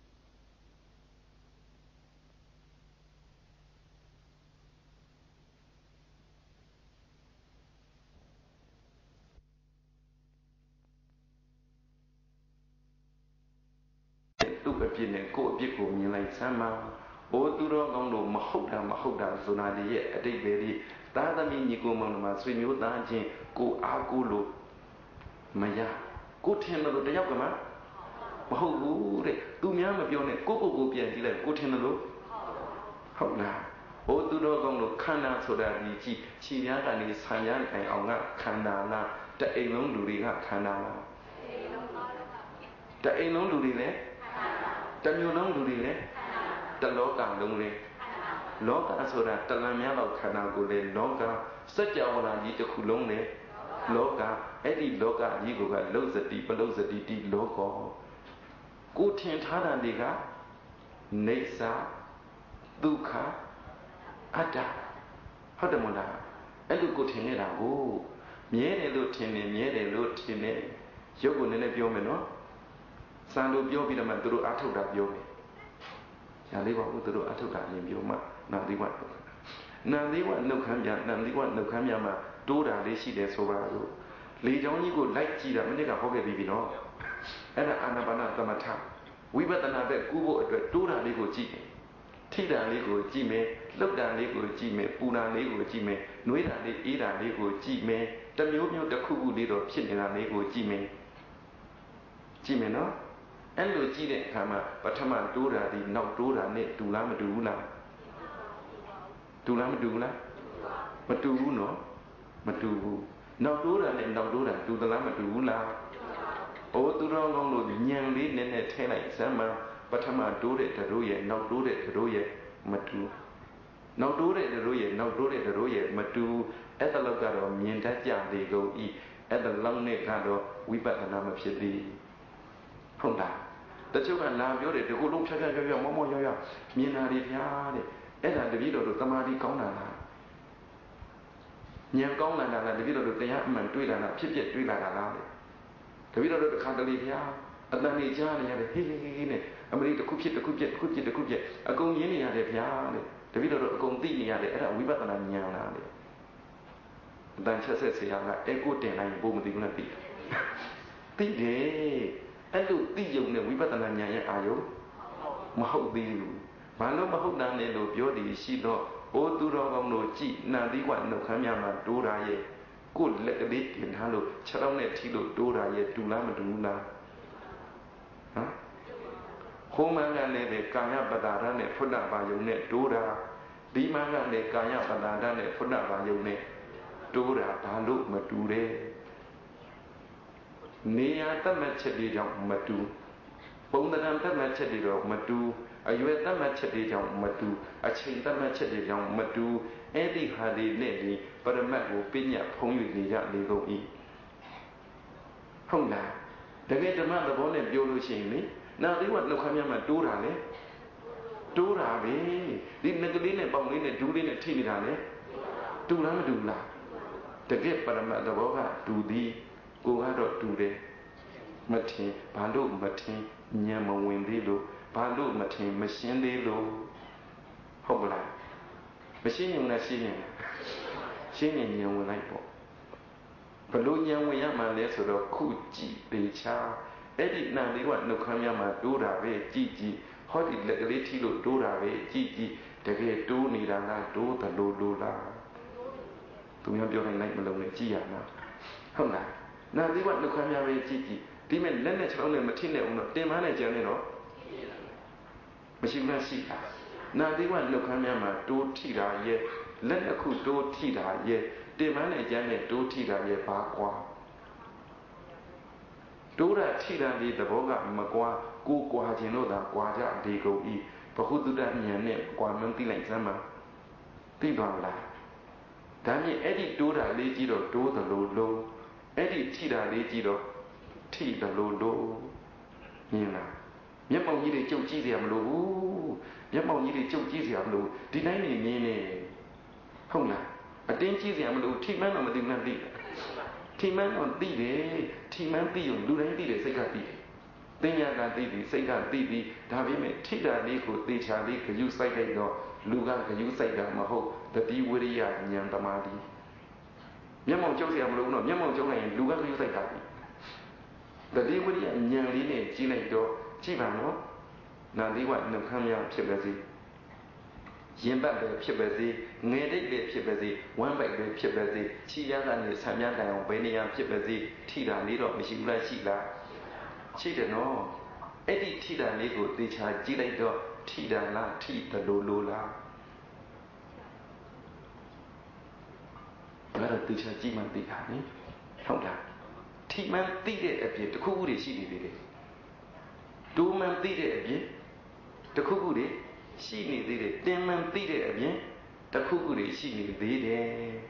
သူ့အပြစ်နဲ့ကိုယ့်အပြစ်ကိုမြင်လိုက်စမ်းပါဘိုးသူတော်ကောင်းတို့မဟုတ်တာမဟုတ်တာဆိုတာတွေရဲ့အတိတ်ပဲဒီသာသမီညီကိုမောင်တို့မှာဆွေမျိုးသားချင်းကိုအားကိုလို့မရကိုထင်လို့တယောက်ကမှမဟုတ်ဘူးတဲ့သူများမပြောနဲ့ကိုကိုကိုပြန်ကြည့်လိုက်ကိုထင်လို့ဟုတ်လားဘိုးသူတော်ကောင်းတို့ခန္ဓာဆိုတာဒီကြည့်ခြေများကနေဆံရမ်းတိုင်အောင်ကခန္ဓာလားတအိမ်လုံးလူတွေကခန္ဓာလားတအိမ်လုံးလူတွေလည်းတမျိုးလုံးလူတွေလည်းတလောကလုံးလည်းလောကဆိုတာတလန်များလောက်ခန္ဓာကိုယ်လေလောကစัจ java လာကြီးတစ်ခုလုံးလေလောကအဲ့ဒီလောကကြီးကလုံစတိပလုံစတိတိလောကောကိုထင်ထားတာတွေကနေစာဒုက္ခအတ္တဟုတ်တယ်မလားအဲ့လိုကိုထင်နေတာကိုမြဲတယ်လို့ထင်နေမြဲတယ်လို့ထင်နေရုပ်ကိုနည်းနည်းပြောမယ်နော်စံလို့ပြောပြီးတော့မှသူတို့အထုတ်တာပြောမယ်ညာလေးပါဘူးသူတို့အထုတ်တာအရင်ပြောမှနာသီဝနာသီဝနှုတ်ခမ်းပြနာသီဝနှုတ်ခမ်းပြမှာတိုးတာလေးရှိတယ်ဆိုပါလို့လေချောင်းကြီးကိုလိုက်ကြည့်တာမနေ့ကဟောခဲ့ပြီးပြီနော်အဲ့ဒါအာနာပါနသမထဝိပဿနာဘက်ကူးဖို့အတွက်တိုးတာလေးကိုကြည့်တယ်ထိတာလေးကိုကြည့်မယ်လှုပ်တာလေးကိုကြည့်မယ်ပူတာလေးကိုကြည့်မယ်နှွေးတာလေးအေးတာလေးကိုကြည့်မယ်တမျိုးမျိုးတစ်ခုခုလေးတော့ဖြစ်နေတာလေးကိုကြည့်မယ်ကြည့်မယ်နော်အဲ့လိုကြည့်တဲ့အခါမှာပထမတိုးတာဒီနောက်တိုးတာနဲ့တူလားမတူဘူးလားတူလားမတူဘူးလားမတူဘူးနော်မတူဘူးနောက်တိုးတာနဲ့နောက်တိုးတာတူသလားမတူဘူးလားဟိုသူတော်ကောင်းတို့ညံလေးနဲ့နဲ့ထဲလိုက်စမ်းမှာပထမတိုးတဲ့တို့ရဲ့နောက်တိုးတဲ့တို့ရဲ့မတူနောက်တိုးတဲ့တို့ရဲ့နောက်တိုးတဲ့တို့ရဲ့မတူအဲ့ဒါလောက်ကတော့မြင်တတ်ကြသေးကုန်ဤအဲ့ဒါလောက်နဲ့ကတော့ဝိပဿနာမဖြစ်သေးဟုတ်လားတချို့ကလာပြောတယ်ဒီကုလုံးဖြတ်ဖြတ်ဖြတ်ဖြတ်မောမောရောက်ရောက်မြင်တာတွေဗျာတဲ့အဲ့ဒါတပည့်တော်တို့တမာတိကောင်းတာလားဉာဏ်ကောင်းလာတာလားတပည့်တော်တို့တရားအမှန်တွေ့လာတာဖြစ်ဖြစ်တွေ့လာတာလားတဲ့တပည့်တော်တို့တစ်ခါတလေဗျာအတန်ကြီးကြားနေရတယ်ဟေးဟေးဟေးနဲ့အမရိတစ်ခုဖြစ်တစ်ခုဖြစ်တစ်ခုဖြစ်တစ်ခုဖြစ်အကုန်ရင်းနေရတယ်ဗျာတဲ့တပည့်တော်တို့အကုန်သိနေရတယ်အဲ့ဒါဝိပဿနာဉာဏ်လားတဲ့အတန်ချက်ဆက်ဆရာကအဲကိုတင်လိုက်ဘို့မသိဘူးလားသိသိတယ်အဲ့လိုသိယုံနဲ့ဝိပဿနာဉာဏ်ရဲ့အာယုံမဟုတ်သေးဘူးဘာလို့မဟုတ်တာလဲလို့ပြောတည်ရှိတော့ဘိုးသူတော်ကောင်းတို့ကြည်နန္တိဝနှုတ်ခမ်းများမှာတိုးတာရဲ့ကိုယ်လက်ကလေးတင်ထားလို့ခြေထောက်နဲ့ထိလို့တိုးတာရဲ့တူလားမတူဘူးလားဟမ်ဟိုမှန်ကလည်းပဲကာယပဒါရနဲ့ဖုဒ္ဓဘာယုံနဲ့တိုးတာဒီမှန်ကလည်းကာယပဒါရနဲ့ဖုဒ္ဓဘာယုံနဲ့တိုးတာဘာလို့မတူလဲနေရာတတ်မှတ်ချက်တွေကြောင့်မတူပုံသဏ္ဍာန်တတ်မှတ်ချက်တွေတော့မတူအရွယ်တတ်မှတ်ချက်တွေကြောင့်မတူအချိန်တတ်မှတ်ချက်တွေကြောင့်မတူအဲ့ဒီဟာတွေနဲ့ဒီပရမတ်ကိုပညာဖုံးယူနေကြလေကုန်၏ဟုတ်လားတကယ်ဓမ္မသဘောနဲ့ပြောလို့ရှိရင်လေနာသီဝနှုတ်ခမ်းများမှာတိုးတာလေတိုးတာပဲဒီငကလေးနဲ့ပေါင်လေးနဲ့ဒူးလေးနဲ့ထိနေတာလေတူလားမတူလားတကယ်ပရမတ်သဘောကတူသည်ကိုကတော့တူတယ်မထင်ဘာလို့မထင်ဉာဏ်မဝင်သေးလို့ဘာလို့မထင်မရှင်းသေးလို့ဟုတ်ကလားမရှင်းရင်လည်းရှင်းရင်ရှင်းရင်ဉာဏ်ဝင်လိုက်ပေါ့ဘလို့ဉာဏ်ဝင်ရမှလဲဆိုတော့ခုကြည့်ပေချာအဲ့ဒီနံလေးကနှုတ်ခမ်းများမှာတိုးတာပဲကြည့်ကြည့်ဟောဒီလက်ကလေးထိလို့တိုးတာပဲကြည့်ကြည့်တကယ်တိုးနေတာလားတိုးတယ်လို့လို့လားသူများပြောနိုင်လိုက်မလုံးနဲ့ကြည့်ရမှာဟုတ်လားနာလေးကနှုတ်ခမ်းများပဲကြည့်ကြည့်ဒီမဲ့လက်နဲ့ခြေထောက်နဲ့မထိနဲ့အောင်တော့တင်မနဲ့ကြမ်းနေတော့မရှိဘူးလားရှိတာနာလေးကနှုတ်ခမ်းများမှာတိုးထိတာရဲ့လက်နှစ်ခုတိုးထိတာရဲ့တင်မနဲ့ကြမ်းနဲ့တိုးထိတာရဲ့ဘာကွာတိုးတာထိတာဒီသဘောကမကွာကိုကွာခြင်းလို့သာကွာကြဒီကုန်ဤဘဟုတုတ္တဉာဏ်နဲ့ကွာမှန်းသိလိုက်စမ်းပါသိသွားလားဒါမြင်အဲ့ဒီတိုးတာလေးကြည့်တော့တိုးတယ်လို့လို့အဲ့ဒီထိတာလေးကြည့်တော့ထိတယ်လို့လို့မြင်လားမျက်မှောက်ကြီးတွေကြုတ်ကြည့်เสียမလို့ဘူးမျက်မှောက်ကြီးတွေကြုတ်ကြည့်เสียမလို့ဒီတိုင်းနေမြင်နေဟုတ်လားအတင်းကြည့်เสียမလို့ထိမှန်းတော့မသိမှန်းသိတယ်ထိမှန်းတော့သိတယ်ထိမှန်းသိရင်လူတိုင်းသိတယ်စိတ်ကသိတယ်သင်ညာကသိပြီစိတ်ကသိပြီဒါပေမဲ့ထိတာလေးကိုသေချာလေးခရုစိုက်လိုက်တော့လူကခရုစိုက်တာမဟုတ်တတိဝိရိယဉာဏ်သမာဓိမျက်မှောက်ကျုပ်เสียမလို့တော့မျက်မှောက်ကျုပ်လိုက်ရင်လူကခရုစိုက်တာပြီတတိဝိရိယဉာဏ်လေးနဲ့ကြည့်လိုက်တော့ကြည့်ပါနော်နာသီဝနှုတ်ခမ်းများဖြစ်ပါစေရင်ပတ်ပဲဖြစ်ပါစေငယ်တိတ်ပဲဖြစ်ပါစေဝမ်းပိုက်ပဲဖြစ်ပါစေခြေရကနေဆံမြတိုင်အောင်ဘယ်နေရာဖြစ်ပါစေထိတာလေးတော့မရှိဘူးလားရှိလားရှိတယ်နော်အဲ့ဒီထိတာလေးကိုသေချာကြည့်လိုက်တော့ထိတာလားထိတယ်လို့လို့လားဒါတော့သေချာကြည့်မှသိတာနိဟုတ်လားထိမှန်းသိတဲ့အပြင်တစ်ခုခုတွေရှိနေသေးတယ်တိုးမှန်းသိတဲ့အပြင်တစ်ခုခုတွေရှိနေသေးတယ်တင်မှန်းသိတဲ့အပြင်တစ်ခုခုတွေရှိနေသေးတယ်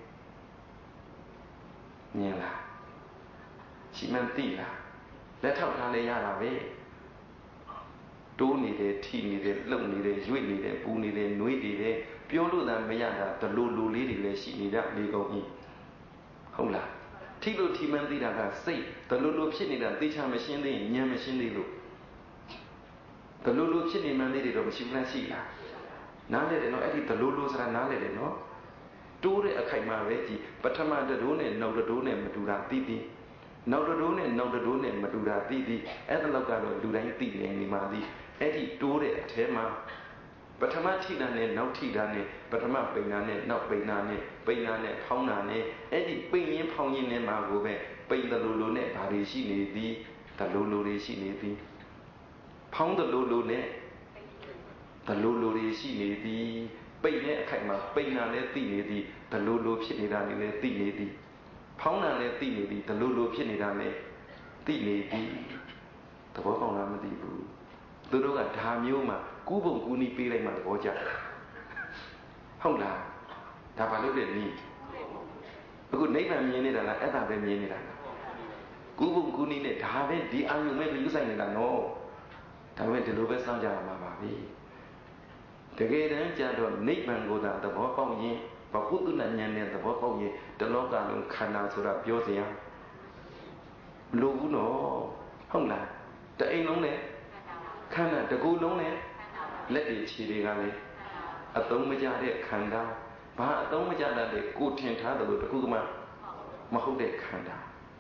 မြင်လားရှိမှန်းသိလားလက်ထောက်ထားလဲရတာပဲတိုးနေတယ်ထိနေတယ်လှုပ်နေတယ်ရွေ့နေတယ်ပူနေတယ်နှွေးနေတယ်ပြောလို့သာမရတာဒလိုလိုလေးတွေလည်းရှိနေကြလေကုန်ပြီဟုတ်လားထိလို့ထိမှန်းသိတာကစိတ်ဒလိုလိုဖြစ်နေတာသိချာမရှင်းသေးရင်ဉာဏ်မရှင်းသေးလို့ဒလိုလိုဖြစ်နေမှန်းသေးတယ်တော့မရှိဘူးလားရှိလားနားလဲတယ်နော်အဲ့ဒီဒလိုလိုဆိုတာနားလဲတယ်နော်တိုးတဲ့အခိုက်မှာပဲကြည်ပထမတတိုးနဲ့နောက်တတိုးနဲ့မတူတာသိသိနောက်တတိုးနဲ့နောက်တတိုးနဲ့မတူတာသိသိအဲ့ဒါလောက်ကတော့လူတိုင်းသိနေနေမှသိအဲ့ဒီတိုးတဲ့အထဲမှာပထမထိတာနဲ့နောက်ထိတာနဲ့ပထမပိန်နာနဲ့နောက်ပိန်နာနဲ့ပိန်နာနဲ့ဖောင်းနာနဲ့အဲ့ဒီပိန်ရင်းဖောင်းရင်းနဲ့မှာကိုပဲပိန်တလူလူနဲ့ဘာတွေရှိနေသည်တလူလူတွေရှိနေသည်ဖောင်းတလူလူနဲ့တလူလူတွေရှိနေသည်ပိန်တဲ့အခိုက်မှာပိန်နာနဲ့သိနေသည်တလူလူဖြစ်နေတာလည်းသိနေသည်ဖောင်းနာလည်းသိနေသည်တလူလူဖြစ်နေတာလည်းသိနေသည်သဘောပေါက်လားမသိဘူးသူတို့ကဓာမျိုးမှာကူးပုံကူးနီးပေးလိုက်မှသဘောကျတယ်ဟုတ်လားဒါဘာလို့လဲနီးအခုနိဗ္ဗာန်မြင်နေတာလားအဲ့ဒါပဲမြင်နေတာလားကူးပုံကူးနီးနဲ့ဒါပဲဒီအာယုံပဲလူဆိုင်နေတာနော်ဒါပဲဒီလိုပဲစောင့်ကြရမှာပါပဲတကယ်တမ်းကျတော့နိဗ္ဗာန်ကိုသာသဘောပေါက်ရင်ဘဟုတုဏဉာဏ်နဲ့သဘောပေါက်ရင်တလောကလုံးခန္ဓာဆိုတာပြောစရာမလိုဘူးနော်ဟုတ်လားတအိမ်လုံးနဲ့ခန္ဓာတကူလုံးနဲ့လက်တွေခြေတွေကလည်းအသုံးမကျတဲ့ခန္ဓာဘာအသုံးမကျတတ်တဲ့ကိုထင်ထားတယ်လို့တခုမှမဟုတ်တဲ့ခန္ဓာ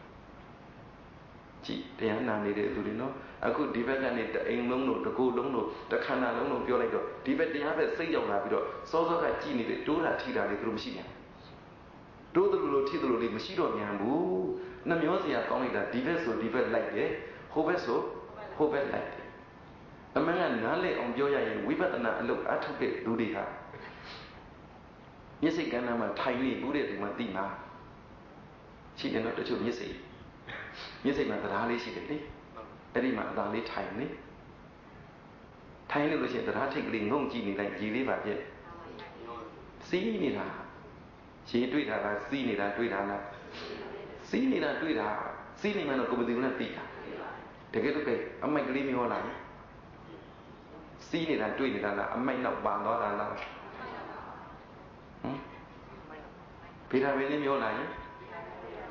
ကြည့်တရားနာနေတဲ့သူတွေနော်အခုဒီဘက်ကနေတအိမ်လုံးလို့တကူလုံးလို့တခန္ဓာလုံးလို့ပြောလိုက်တော့ဒီဘက်တရားဘက်စိတ်ရောက်လာပြီးတော့စောစောကကြည့်နေတဲ့တိုးတာထိတာတွေသူတို့မရှိဘူးတိုးတယ်လို့ထိတယ်လို့လည်းမရှိတော့မြန်ဘူးနှမျောစရာကောင်းလိုက်တာဒီဘက်ဆိုဒီဘက်လိုက်တယ်ဟိုဘက်ဆိုဟိုဘက်လိုက်တယ်အမှန်ကနားလည်အောင်ပြောရရင်ဝိပဿနာအလုပ်အထုတ်တဲ့လူတွေဟာမျက်စိကဏ္ဍမှာထိုင်နေဘူးတဲ့ဒီမှာသိမှာရှိတယ်နော်တချို့မျက်စိမျက်စိမှာတရားလေးရှိတယ်လေအဲ့ဒီမှာအသာလေးထိုင်နေထိုင်လို့ရှိရင်တရားထိတ်ကလေးငုံကြည့်နေလိုက်ရည်လေးပါပြက်စီးနေတာရေတွေ့တာလားစီးနေတာတွေ့တာလားစီးနေတာတွေ့တာစီးနေမှတော့ကိုယ်မသိဘူးနဲ့သိတာတကယ်တော့အမိုက်ကလေးမျောလာစီးနေတာတွေ့နေတာလားအမိုက်နောက်ပန်သွားတာလားဟမ်ဗေဒာပင်လေးမျောလာရင်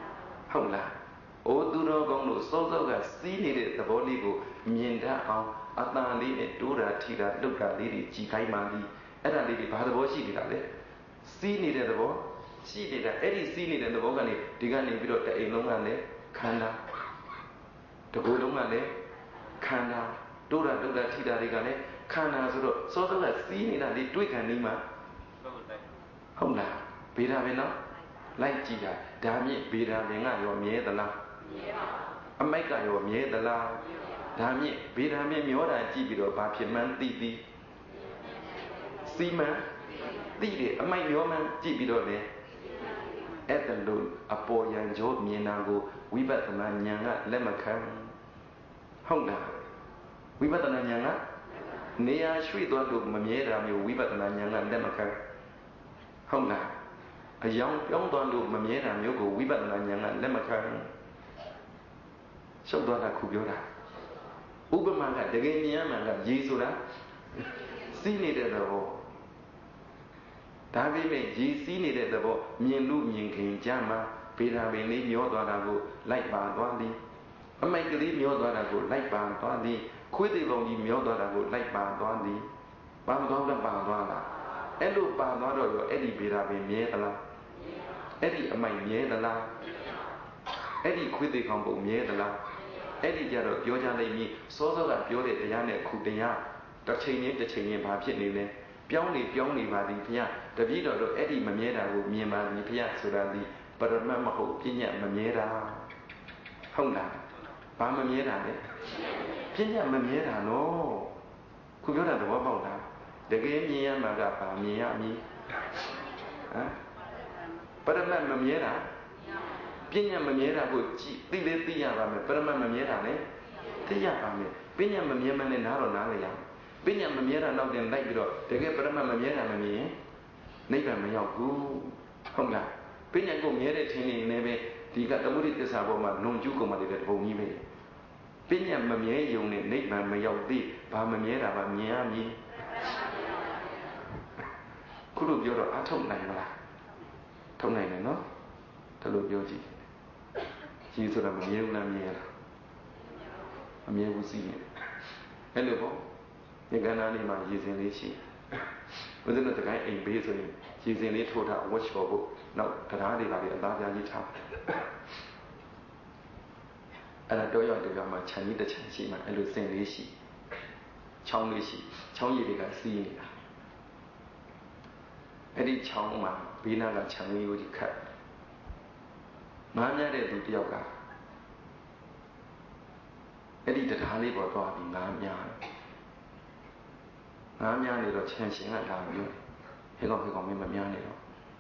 ဟုတ်လားအိုးသူတော်ကောင်းတို့စောစောကစီးနေတဲ့သဘောလေးကိုမြင်တတ်အောင်အတန်လေးနဲ့တိုးတာထိတာလှုပ်တာလေးတွေကြည်ခိုင်းမှသည်အဲ့ဒါလေးတွေဘာသဘောရှိနေတာလဲစီးနေတဲ့သဘောရှိနေတာအဲ့ဒီစီးနေတဲ့သဘောကနေဒီကနေပြီးတော့တအိမ်လုံးကလည်းခန္ဓာတကူလုံးကလည်းခန္ဓာတိုးတာလှုပ်တာထိတာတွေကလည်းခန္ဓာဆိုတော့စောစောကစီးနေတာလေးတွေးခံနေမှဟုတ်လားဗေဒာပဲနော်လိုက်ကြည့်တာဒါမြင့်ဗေဒာပင်ကရောမြဲသလားမြဲပါအမိုက်ကရောမြဲသလားဒါမြင့်ဗေဒာမြင့်မျောတာကြည့်ပြီးတော့ဘာဖြစ်မှန်းသိသိစီမံသိတယ်အမိုက်မျောမှန်းကြည့်ပြီးတော့လေအဲ့ဒါလို့အပေါ်ယံကြောမြင်တာကိုဝိပဿနာဉာဏ်ကလက်မခံဟုတ်လားဝိပဿနာဉာဏ်ကနေရာရွှေ့သွားလို့မမြဲတာမျိုးဝိပဿနာဉာဏ်ကလက်မခံဟုတ်လားအယောင်ပြောင်းသွားလို့မမြဲတာမျိုးကိုဝိပဿနာဉာဏ်ကလက်မခံရှုပ်သွားတာခုပြောတာဥပမာကတကယ်မြင်ရမှန်ကရေဆိုတာစီးနေတဲ့သဘောဒါပေမဲ့ရေစီးနေတဲ့သဘောမြင်လို့မြင်ခင်ကြမှာဗေဒာပင်လေးမျောသွားတာကိုလိုက်ပါသွားသည်အမိုက်ကလေးမျောသွားတာကိုလိုက်ပါသွားသည်ခွေးသေးပုံကြီးမျောသွားတာကိုလိုက်ပါသွားသည်ပါမသွားလည်းပါသွားလားအဲ့လိုပါသွားတော့ရောအဲ့ဒီဗေဒာပင်မြဲသလားအဲ့ဒီအမိုက်မြဲသလားအဲ့ဒီခွေးသေးကောင်ပုံမြဲသလားအဲ့ဒီကြတော့ပြောကြလိမ့်မည်စောစောကပြောတဲ့တရားနဲ့ခုတရားတစ်ချိန်ချင်းတစ်ချိန်ချင်းဘာဖြစ်နေလဲပြောင်းနေပြောင်းနေပါသည်ဘုရားတပည့်တော်တို့အဲ့ဒီမမြဲတာကိုမြင်ပါသည်ဘုရားဆိုတာဒီပရမတ်မဟုတ်ပညာမမြဲတာဟုတ်လားဘာမမြဲတာလဲပညာမမြဲတာနော်ခုပြောတာသဘောပေါက်လားတကယ်မြင်ရမှာကဘာမြင်ရမည်ဟမ်ပရမတ်မမြဲတာပညာမမြဲတာကိုကြည့်သိလေသိရပါမယ်ပရမတ်မမြဲတာနဲ့သိရပါမယ်ပညာမမြဲမနဲ့နားတော့နားလေရပညာမမြဲတာနောက်တင်လိုက်ပြီးတော့တကယ်ပရမတ်မမြဲတာမမြင်ရင်နိဗ္ဗာန်မရောက်ဘူးဟုတ်လားပညာကိုမြဲတဲ့ထင်နေနေပဲဒီကသမုဒိသစ္စာပေါ်မှာလွန်ကျူးကုန်မှတဲ့တပုံကြီးပဲပညာမမြဲယုံနဲ့နိဗ္ဗာန်မရောက်သေးဘာမမြဲတာပါမြင်ရမည်ခုလိုပြောတော့အထုတ်နိုင်မလားထုတ်နိုင်တယ်နော်ဒါလိုပြောကြည့်ကြီးဆိုတာမမြဲဘူးလားမြဲလားမမြဲဘူးစီးနေအဲ့လိုပေါ့ဒီကဏ္ဍလေးမှာရည်စင်လေးရှိဘုရားတို့တကိုင်းအိမ်ဘေးဆိုရင်ရည်စင်လေးထိုးထားဝတ်ချော်ဖို့နောက်တရားတွေပါလေအသားပြားကြီးထားအဲ့ဒါတော့ရောက်တယ်ကမှခြံကြီးတစ်ခြံရှိမှအဲ့လိုစင်လေးရှိချောင်းလေးရှိချောင်းရည်တွေကစီးနေတာအဲ့ဒီချောင်းမှာဘေးနားကခြံလေးကိုကြီးခတ်ငားမြတဲ့သူတယောက်ကအဲ့ဒီတရားလေးပေါ်သွားပြီးငားမြငားမြနေတော့ခြံရှင်ကလာပြီးဟဲ့ကောင်ဟဲ့ကောင်မင်းမမြနေတော့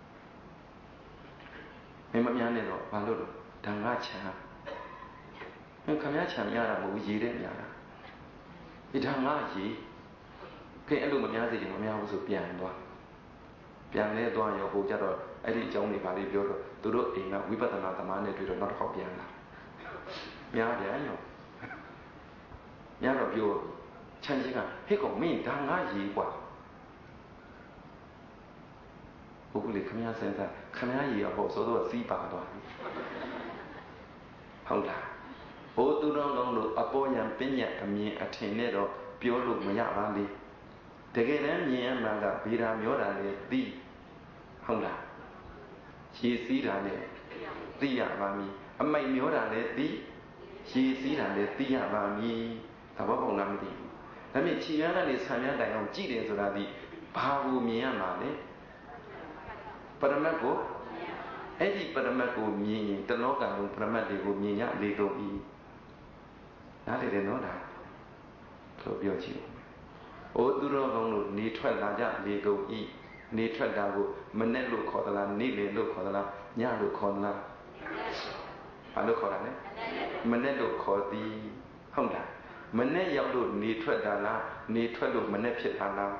မင်းမမြနေတော့ဘာလို့လဲဓာငါခြံဟဲ့ခမရခြံမြတာမဟုတ်ရေတဲ့မြတာဒီဓာငါရေခင်အဲ့လိုမမြစေချင်မမြဘူးဆိုပြန်သွားပြန်လဲသွားရောဟိုကြတော့အဲ့ဒီအကြောင်းတွေပါလိပြောတော့သူတို့အိမ်ကဝိပဿနာသမားနဲ့တွေ့တော့နောက်တစ်ခေါက်ပြန်လာများပြန်ရောများတော့ပြောခြံချင်းကဟဲ့ကောင်မင်းဒါငါရေกว่าဘုကူလေခမရစင်စားခမရရေအဖို့ဆိုတော့စီးပါသွားဟုတ်လားဘိုးသူတော်ကောင်းတို့အပေါ်ညာပညာအမြင်အထင်နဲ့တော့ပြောလို့မရပါလေတကယ်တမ်းမြင်ရမှကဗေဒာမျောတာလေသိဟုတ်လားရေစီးတာလေသိရပါမည်အမိုက်မျောတာလေသိရေစီးတာလေသိရပါမည်သဘောပေါက်လားမသိဘူးဒါပေမဲ့ခြေရမ်းကနေဆံရမ်းတိုင်အောင်ကြည့်တယ်ဆိုတာဒီဘာကိုမြင်ရမှာလဲပရမတ်ကိုအဲ့ဒီပရမတ်ကိုမြင်ရင်တလောကလုံးပရမတ်တွေကိုမြင်ရလေကုန်ပြီနားလေတယ်နော်ဒါဆိုပြောကြည့်အိုးသူတော်ကောင်းတို့နေထွက်လာကြလေကုန်ဤနေထွက်တာကိုမနဲ့လို့ခေါ်သလားနေလေလို့ခေါ်သလားညလို့ခေါ်သလားဘာလို့ခေါ်တာလဲမနဲ့လို့ခေါ်သည်ဟုတ်လားမနဲ့ရောက်လို့နေထွက်တာလားနေထွက်လို့မနဲ့ဖြစ်တာလား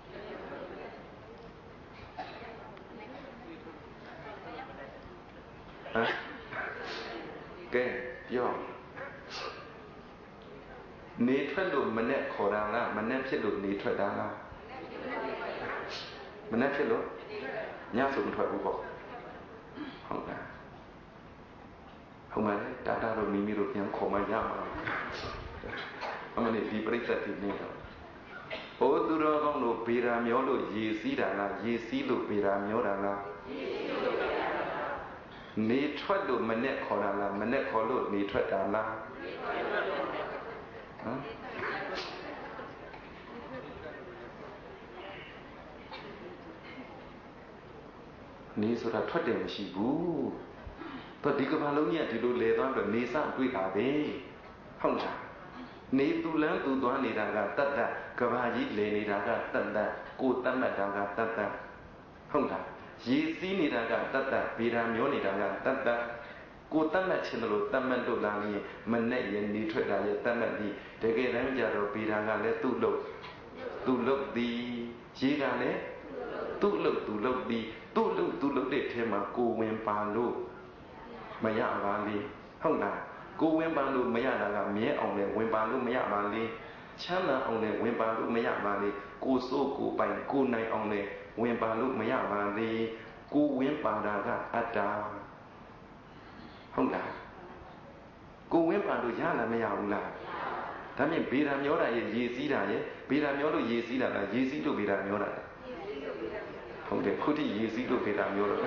ဟမ်ကဲပြောနေထွက်လို့မနဲ့ခေါ်တာလားမနဲ့ဖြစ်လို့နေထွက်တာလားမနဲ့ဖြစ်လို့ညဆိုမထွက်ဘူးပေါ့ဟုတ်လားဟုတ်ပါလေတာတာတို့မိမိတို့ပြန်ခေါ်မှရမှာအမလေးဒီပြိဿတိနေတော့ဩသူတော်ကောင်းတို့ဗေဒာမျောလို့ရေစီးတာလားရေစီးလို့ဗေဒာမျောတာလားရေစီးလို့ဗေဒာမျောတာနေထွက်လို့မနဲ့ခေါ်တာလားမနဲ့ခေါ်လို့နေထွက်တာလားနေထွက်လို့ဟမ်နေဆိုတာထွက်တယ်မရှိဘူးတော့ဒီကဘာလုံးကြီးကဒီလိုလဲသွားတော့နေစတွေ့တာပဲဟုတ်လားနေသူလန်းသူသွားနေတာကတတ်တတ်ကဘာကြီးလဲနေတာကတတ်တတ်ကိုတတ်မှတ်တာကတတ်တတ်ဟုတ်လားရေစီးနေတာကတတ်တတ်ဗေဒာမျောနေတာကတတ်တတ်ကိုတတ်မှတ်ခြင်းလို့တတ်မှတ်လို့လာရင်မနဲ့ရနေထွက်တာရဲ့တတ်မှတ်ပြီးတကယ်တမ်းကျတော့ဗေဒာကလည်းသူ့လို့သူ့လို့သည်ရေကလည်းသူ့လို့သူ့လို့သည်သူ့လို့သူ့လို့တဲ့ထဲမှာကိုဝင်ပါလို့မရပါလေဟုတ်လားကိုဝင်ပါလို့မရတာကမြဲအောင်လေဝင်ပါလို့မရပါလေချမ်းသာအောင်လေဝင်ပါလို့မရပါလေကိုစိုးကိုပိုင်ကိုနိုင်အောင်လေဝင်ပါလို့မရပါလေကိုဝင်ပါတာကအတ္တဟုတ်လားကိုဝင်ပါလို့ရလာမရဘူးလားဒါဖြင့်ဗေဒာမျောတာရဲ့ရေစီးတာရဲ့ဗေဒာမျောလို့ရေစီးတာလားရေစီးလို့ဗေဒာမျောတာလားဟုတ်တယ်ခုထိရေစီးလို့ဗေဒာမျောတော့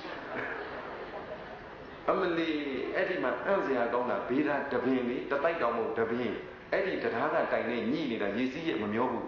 အမလီအဲ့ဒီမှာအံ့စရာကောင်းတာဗေဒာတပင်လေတတိုက်တော်မို့တပင်အဲ့ဒီတရားကတိုင်နေညှိနေတာရေစီးရဲ့မမျောဘူး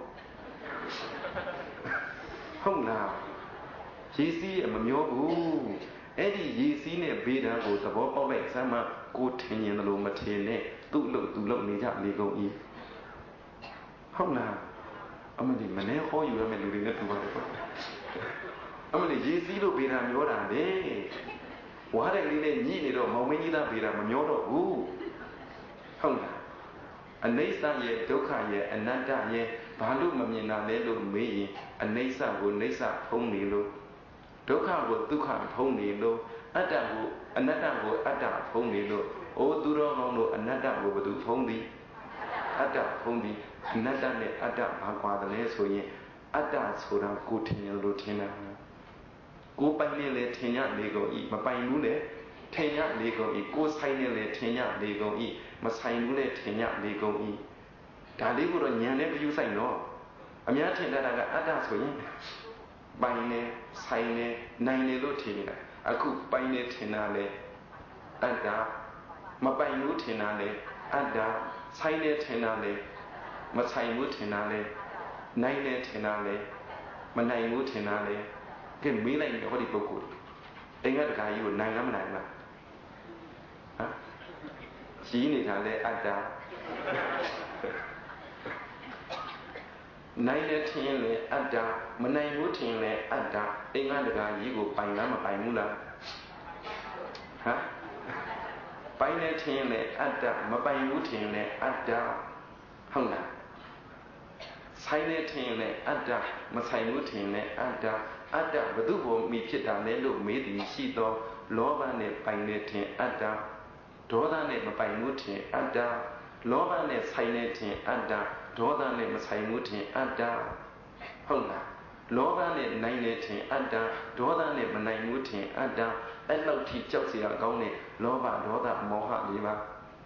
ဟုတ်လားရေစီးရဲ့မမျောဘူးအဲ့ဒီရေစီးနဲ့ဗေဒာကိုသဘောပေါက်လိုက်စမ်းမှကိုထင်ရင်လို့မထင်နဲ့သူ့လို့သူ့လို့နေကြလေကုန်ဤဟုတ်လားအမလီမနေဟောယူရမယ့်လူတွေနဲ့တူပါတယ်ပေါ့အမလီရေစီးလို့ဗေဒာမျောတာလေဝါတဲ့လေးနဲ့ညှိနေတော့မောင်မင်းကြီးသားဗေဒာမမျောတော့ဘူးဟုတ်လားအနိစ္စရဲ့ဒုက္ခရဲ့အနတ္တရဲ့ဘာလို့မမြင်တာလဲလို့မေးရင်အနိစ္စကိုနိစ္စဖုံးနေလို့ဒုက္ခကိုဒုက္ခဖုံးနေလို့အတ္တကိုအနတ္တကိုအတ္တဖုံးနေလို့အိုးသူတော်ကောင်းတို့အနတ္တကိုဘယ်သူဖုံးသည်အတ္တဖုံးသည်အနတ္တနဲ့အတ္တဘာကွာတယ်လဲဆိုရင်အတ္တဆိုတာကိုထင်ရလို့ထင်တာကိုပိုင်နေလေထင်ရလေကုန်ဤမပိုင်ဘူးလေထင်ရလေကုန်ဤကိုဆိုင်နေလေထင်ရလေကုန်ဤမဆိုင်ဘူးလေထင်ရလေကုန်ဤဒါလေးကိုတော့ဉာဏ်နဲ့ပြယူဆိုင်တော့အများထင်တတ်တာကအတ္တဆိုရင်ပိုင်နေဆိုင်နေနိုင်နေလို့ထင်နေတာအခုပိုင်နေထင်တာလေအတ္တမပိုင်ဘူးထင်တာလေအတ္တဆိုင်နေထင်တာလေမဆိုင်ဘူးထင်တာလေနိုင်နေထင်တာလေမနိုင်ဘူးထင်တာလေကဲမေးလိုက်ရင်ဟောဒီပုဂ္ဂိုလ်အိမ်ကတခါကြီးကိုနိုင်လားမနိုင်လားဟမ်ရှိနေတာလေအတ္တနိုင်လေထင်လေအတ္တမနိုင်ဘူးထင်လေအတ္တအိမ်ကတခါကြီးကိုပိုင်လားမပိုင်ဘူးလားဟမ်ပိုင်လေထင်လေအတ္တမပိုင်ဘူးထင်လေအတ္တဟုတ်လားဆိုင်လေထင်လေအတ္တမဆိုင်ဘူးထင်လေအတ္တအတ္တဘု து ဘောမိဖြစ်တာလဲလို့မေးသည်ရှိသောလောဘနဲ့ပိုင်နေထင်အတ္တဒေါသနဲ့မပိုင်ဘူးထင်အတ္တလောဘနဲ့ဆိုင်နေထင်အတ္တဒေါသနဲ့မဆိုင်ဘူးထင်အတ္တဟုတ်လားလောဘနဲ့နိုင်နေထင်အတ္တဒေါသနဲ့မနိုင်ဘူးထင်အတ္တအဲ့လောက်ထိကြောက်เสียကောင်းတဲ့လောဘဒေါသမောဟလေးပါ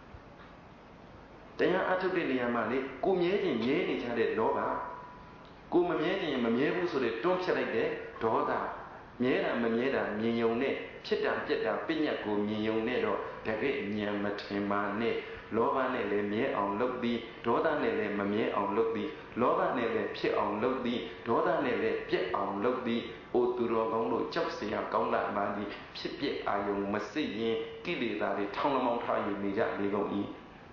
တရားအထုတ်တဲ့နေရာမှာလေကိုမြဲခြင်းမြဲနေကြတဲ့လောဘကိုမမြဲခြင်းမမြဲဘူးဆိုတဲ့တွန်းဖြတ်လိုက်တဲ့ဒေါသမြဲတာမမြဲတာမြင်ယုံနဲ့ဖြစ်တာပြက်တာပြညတ်ကိုမြင်ယုံနဲ့တော့တကယ်ဉာဏ်မထင်ပါနဲ့လောဘနဲ့လည်းမြဲအောင်လုပ်သည်ဒေါသနဲ့လည်းမမြဲအောင်လုပ်သည်လောဘနဲ့လည်းဖြစ်အောင်လုပ်သည်ဒေါသနဲ့လည်းပြက်အောင်လုပ်သည်အိုသူတော်ကောင်းတို့ကြောက်เสียကောင်းလာပါသည်ဖြစ်ပြက်အာယုံမစိတ်ရင်ကိလေသာတွေထောင်လမောင်းထားယူနေကြလေကုန်၏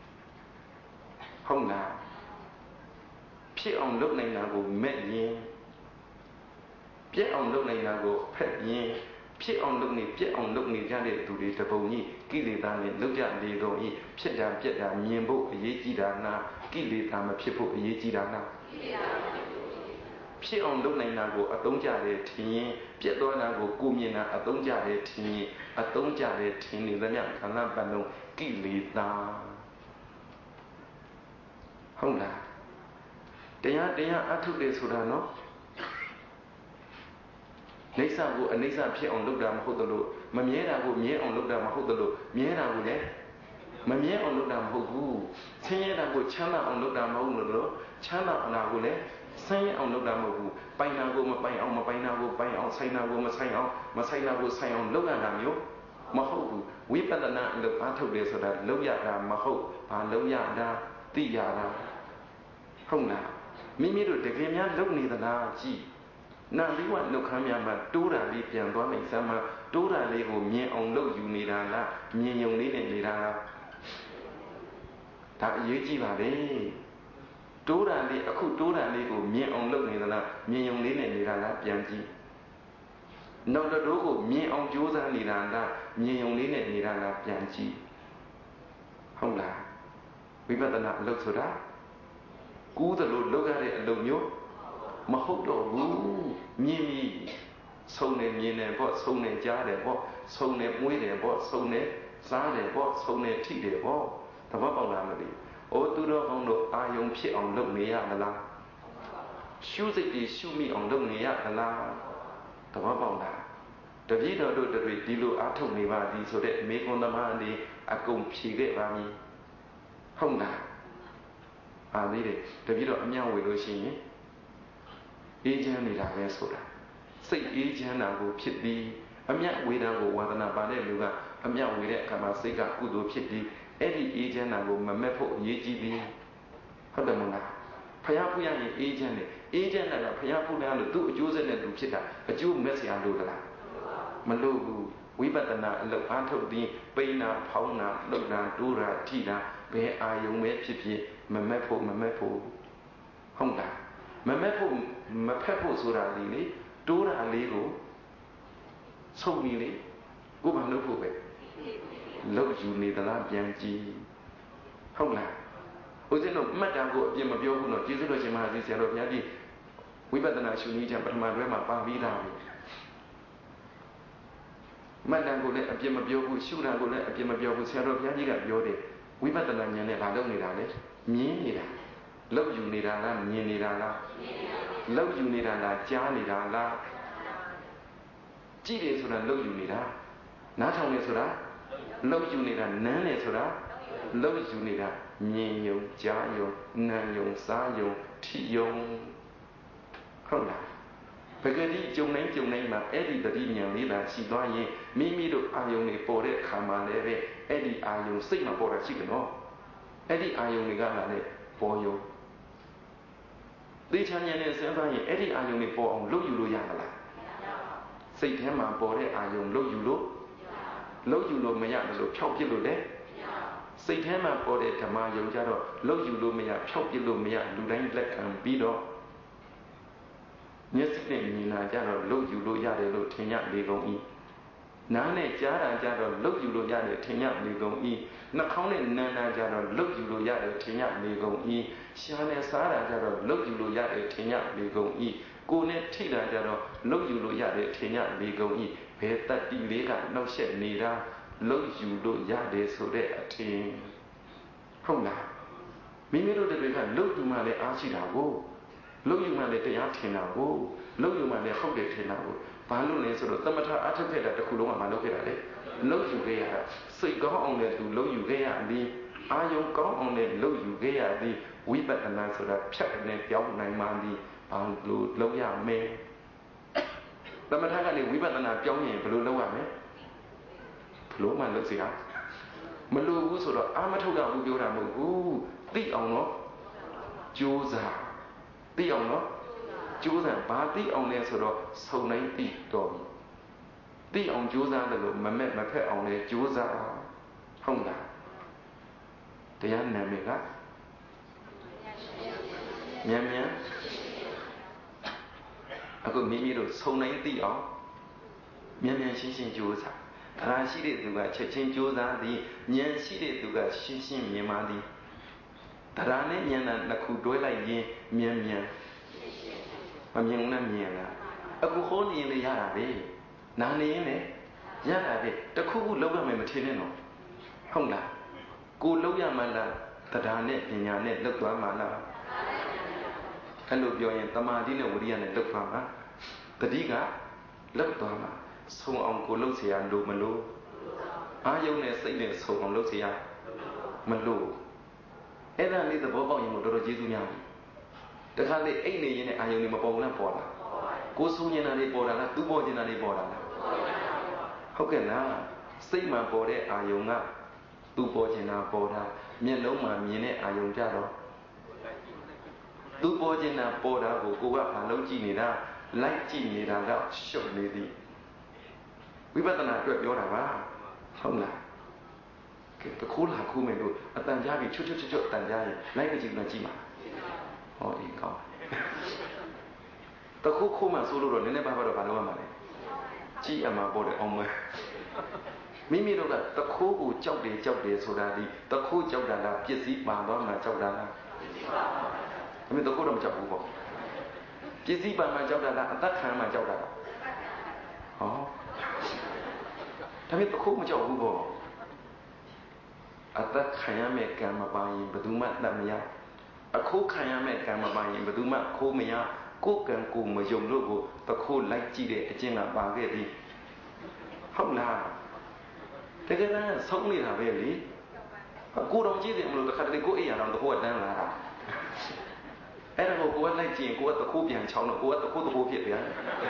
ဟုတ်လားဖြစ်အောင်လုပ်နိုင်တာကိုမဲ့ရင်ပြက်အောင်လုပ်နိုင်တာကိုဖက်ရင်ဖြစ်အောင်လုပ်နေပြက်အောင်လုပ်နေကြတဲ့သူတွေတပုံကြီးကိလေသာနဲ့လုပ်ကြလေကုန်၏ဖြစ်တာပြက်တာမြင်ဖို့အရေးကြီးတာလားကိလေသာမဖြစ်ဖို့အရေးကြီးတာလားကိလေသာဖြစ်အောင်လုပ်နိုင်တာကိုအသုံးကျတယ်ထင်ရင်ပြက်သွားတာကိုကိုမြင်တာအသုံးကျတယ်ထင်ရင်အသုံးကျတယ်ထင်နေသမျှခန္ဓာပတ်လုံးကိလေသာဟုတ်လားတရားတရားအထုတယ်ဆိုတာနော်နိစ္စကိုအနိစ္စဖြစ်အောင်လုပ်တာမဟုတ်သလိုမမြဲတာကိုမြဲအောင်လုပ်တာမဟုတ်သလိုမြဲတာကိုလည်းမမြဲအောင်လုပ်တာမဟုတ်ဘူးဆင်းရဲတာကိုချမ်းသာအောင်လုပ်တာမဟုတ်လို့ချမ်းသာအောင်တာကိုလည်းဆင်းရဲအောင်လုပ်တာမဟုတ်ဘူးပိုင်တာကိုမပိုင်အောင်မပိုင်တာကိုပိုင်အောင်ဆိုင်တာကိုမဆိုင်အောင်မဆိုင်တာကိုဆိုင်အောင်လုပ်ရတာမျိုးမဟုတ်ဘူးဝိပဿနာအလုပ်အားထုတ်တယ်ဆိုတာလုပ်ရတာမဟုတ်ဘာလုပ်ရတာသိရတာဟုတ်လားမိမိတို့တကယ်များလုပ်နေသလားကြည့်နာလေးဝလုတ်ခမ်းများမှာတိုးတာလေးပြန်သွားလိုက်စမ်းမှာတိုးတာလေးကိုမြင်အောင်လုပ်ယူနေတာလားမြင်ယုံလေးနဲ့နေတာလားဒါအရေးကြီးပါလေတိုးတာလေးအခုတိုးတာလေးကိုမြင်အောင်လုပ်နေသလားမြင်ယုံလေးနဲ့နေတာလားပြန်ကြည့်နောက်တော့ကိုမြင်အောင်ကြိုးစားနေတာလားမြင်ယုံလေးနဲ့နေတာလားပြန်ကြည့်ဟုတ်လားဝိပဿနာအလုပ်ဆိုတာကူးသလိုလုပ်ရတဲ့အလုပ်မျိုးမဟုတ်တော့ဘူးမြင်မြင်ဆုံးနေမြင်နေပေါ့ဆုံးနေကြားတယ်ပေါ့ဆုံးနေမွေးတယ်ပေါ့ဆုံးနေစားတယ်ပေါ့ဆုံးနေထိတယ်ပေါ့သဘောပေါက်လားမသိအိုးသူတော်ကောင်းတို့အာယုံဖြစ်အောင်လုပ်နေရမလားရှုစိတ်တွေရှုမိအောင်လုပ်နေရမလားသဘောပေါက်လားတပည့်တော်တို့တွေဒီလိုအားထုတ်နေပါသည်ဆိုတဲ့မေကွန်သမားတွေအကုန်ဖြေခဲ့ပါမည်ဟုတ်လားအာသေးတယ်တပည့်တော်အမြောက်ဝေလို့ရှိရင်အေးချမ်းနေတာပဲဆိုတာစိတ်အေးချမ်းတာကိုဖြစ်ပြီးအမြတ်ဝေဒံကိုဝါဒနာပါတဲ့လူကအမြတ်ဝေတဲ့အခါမှာစိတ်ကကုသိုလ်ဖြစ်ပြီးအဲ့ဒီအေးချမ်းတာကိုမမက်ဖို့အရေးကြီးပြီးဟုတ်တယ်မလားဖယားဖူးရရင်အေးချမ်းတယ်အေးချမ်းတာကဖယားဖူးတယ်လို့သူ့အကျိုးဆက်နဲ့သူဖြစ်တာအကျိုးမဲ့စရာလို့လားမလို့ဘူးဝိပဿနာအလုပ်အားထုတ်ပြီးပိန်နာဖောင်းနာလှုပ်နာတိုးတာထိတာဘယ်အာယုံပဲဖြစ်ဖြစ်မမက်ဖို့မမက်ဖို့ဟုတ်လားမမက်ဖို့မဖက်ဖို့ဆိုတာဒီလေတိုးတာလေးကိုဆုံးပြီလေကိုဘာလုပ်ဖို့ပဲလုပ်ယူနေသလားပြန်ကြည့်ဟုတ်လားဦးဇင်းတို့မှတ်တမ်းကိုအပြစ်မပြောဘူးနော်ကျေးဇူးတော်ရှင်မဟာစီဆရာတော်ဘုရားကြီးဝိပဿနာရှုနည်းချက်ပထမတွဲမှာပါပြီးသားပြီမှတ်တမ်းကိုလည်းအပြစ်မပြောဘူးရှုတာကိုလည်းအပြစ်မပြောဘူးဆရာတော်ဘုရားကြီးကပြောတယ်ဝိပဿနာဉာဏ်နဲ့ဘာလုပ်နေတာလဲမြင်နေတာလောက်ယူနေတာလားမြင်နေတာလားလောက်ယူနေတာလားကြားနေတာလားကြည့်တယ်ဆိုတာလောက်ယူနေတာနားထောင်တယ်ဆိုတာလောက်ယူနေတာနမ်းတယ်ဆိုတာလောက်ယူနေတာမြင်ယုံကြားယုံနားယုံစားယုံထိယုံဟုတ်လားပဂတိကြုံတိုင်းကြုံတိုင်းမှာအဲ့ဒီတတိဉာဏ်လေးသာရှိသွားရင်မိမိတို့အာယုံတွေပေါ်တဲ့အခါမှာလည်းပဲအဲ့ဒီအာယုံစိတ်မှာပေါ်တာရှိတယ်နော်အဲ့ဒီအာယုံတွေကလည်းပေါ်ယုံသိချမ်းဉာဏ်နဲ့စဉ်းစားရင်အဲ့ဒီအာယုံတွေပေါ်အောင်လုပ်ယူလို့ရမလားစိတ်ထဲမှာပေါ်တဲ့အာယုံလုပ်ယူလို့လုပ်ယူလို့မရတယ်လို့ဖြောက်ပြစ်လို့လေစိတ်ထဲမှာပေါ်တဲ့ဓမ္မယုံကြတော့လုပ်ယူလို့မရဖြောက်ပြစ်လို့မရလူတိုင်းလက်ခံပြီးတော့မျက်စိနဲ့မြင်လာကြတော့လုပ်ယူလို့ရတယ်လို့ထင်ရလေကုန်၏နားနဲ့ကြားတာကြတော့လုပ်ယူလို့ရတယ်ထင်ရလေကုန်၏နှာခေါင်းနဲ့နားနာကြတော့လုပ်ယူလို့ရတယ်ထင်ရလေကုန်၏ရှားနဲ့စားတာကြတော့လုပ်ယူလို့ရတယ်ထင်ရလေကုန်၏ကိုယ်နဲ့ထိတာကြတော့လုပ်ယူလို့ရတယ်ထင်ရလေကုန်၏ဘယ်တတ္တိလေးကနှောက်ယှက်နေတာလုပ်ယူလို့ရတယ်ဆိုတဲ့အထင်ဟုတ်လားမိမိတို့တွေကလုပ်ယူမှလည်းအားရှိတာကိုလုပ်ယူမှလည်းတရားထင်တာကိုလုပ်ယူမှလည်းဟုတ်တယ်ထင်တာကိုဘာလို့လဲဆိုတော့သမထအထက်ထက်တာတစ်ခုလုံးကမလုပ်ခဲ့တာလေလုပ်ယူခဲ့ရတာစိတ်ကောင်းအောင်လည်းသူလုပ်ယူခဲ့ရသည်အာယုံကောင်းအောင်လည်းလုပ်ယူခဲ့ရသည်ဝိပဿနာဆိုတာဖြတ်နေပြောင်းနိုင်မှသည်ဘာလို့လုပ်ရမလဲသမထကနေဝိပဿနာပြောင်းရင်ဘယ်လိုလုပ်ရမလဲဘလို့မှလုပ်စီအောင်မလိုဘူးဆိုတော့အာမထုတ်တာဘူးပြောတာမဟုတ်ဘူးသိအောင်တော့ကြိုးစားသိအောင်တော့ကြိုးစားဘာသိအောင်လဲဆိုတော့စုံတိုင်းသိတော်ပြီသိအောင်ကြိုးစားတယ်လို့မမက်မဖက်အောင်လဲကြိုးစားဟုတ်လားတရားနာမည်ကမြန်မြန်အခုမိမိတို့စုံတိုင်းသိအောင်မြန်မြန်ရှင်းရှင်းကြိုးစားတရားရှိတဲ့သူကချက်ချင်းကြိုးစားသည်ဉာဏ်ရှိတဲ့သူကရှင်းရှင်းမြင်ပါသည်တရားနဲ့ဉာဏ်နဲ့နှစ်ခုတွဲလိုက်ရင်မြန်မြန်မမြင်ဘူးနဲ့မြင်လားအခုဟောနေရင်လည်းရတာပဲနာနေရင်လည်းရတာပဲတခုခုလောက်ရမယ်မထင်နဲ့တော့ဟုတ်လားကိုလောက်ရမှလားတရားနဲ့ပညာနဲ့လောက်သွားမှလားအဲ့လိုပြောရင်တမာတိနဲ့ဝိရိယနဲ့လောက်သွားမှာတတိကလောက်သွားမှာဆုံအောင်ကိုလှုပ်เสียရလို့မလို့အာယုံနဲ့စိတ်နဲ့ဆုံအောင်လှုပ်เสียရမလို့အဲ့ဒါလေးသဘောပေါက်ရင်တော့တော်တော်ကျေးဇူးများပြီတခါလေအိတ်နေရင်လည်းအာယုံတွေမပေါ်ဘူးလားပေါ်လားကိုဆိုးနေတာတွေပေါ်တာလားသူပေါ်နေတာတွေပေါ်တာလားဟုတ်ကဲ့လားစိတ်မှာပေါ်တဲ့အာယုံကသူပေါ်နေတာပေါ်တာမျက်လုံးမှာမြင်တဲ့အာယုံကြတော့သူပေါ်နေတာပေါ်တာကိုကိုကဘာလုံးကြည့်နေတာလိုက်ကြည့်နေတာကရှုပ်နေသည်ဝိပဿနာအတွက်ပြောတာပါဟုတ်လားကဲတခိုးလာခိုးမယ်လို့အတန်ကြားပြီးချွတ်ချွတ်ချွတ်ချွတ်အတန်ကြားရင်လိုက်မကြည့်ဘူးလားကြည့်ပါဟောဒီကောင်းတခိုးခိုးမှဆိုလို့တော့နည်းနည်းပါးပါတော့ဘာလို့ရမှာလဲကြည့်အမှာပေါ့တယ်အောင်မမိမိတို့ကတခိုးကိုကြောက်တယ်ကြောက်တယ်ဆိုတာဒီတခိုးကြောက်တာလားပစ္စည်းပါသွားမှကြောက်တာလားပစ္စည်းပါပါအမေတခိုးတော့မကြောက်ဘူးပေါ့ပစ္စည်းပါမှကြောက်တာလားအသက်ခံမှကြောက်တာလားဟောဒါပေမဲ့တခိုးမကြောက်ဘူးပေါ့အသက်ခံရမယ့်ကံမပါရင်ဘယ်သူမှတတ်မရအခုခံရမယ့်ကံမပါရင်ဘယ်သူမှခိုးမရကိုယ်ကံကိုမယုံလို့ကိုတခိုးလိုက်ကြည့်တဲ့အကျင့်ကပါခဲ့သည်ဟုတ်လားတကယ်တမ်းဆုံးနေတာပဲလေကိုတော်ကြည့်တယ်မလို့တခါတလေကိုအိမ်ရအောင်တခိုးကတန်းလာတာအဲ့ဒါကိုကိုကလိုက်ကြည့်ရင်ကိုကတခိုးပြန်ချောင်းတော့ကိုကတခိုးတခိုးဖြစ်ပြန်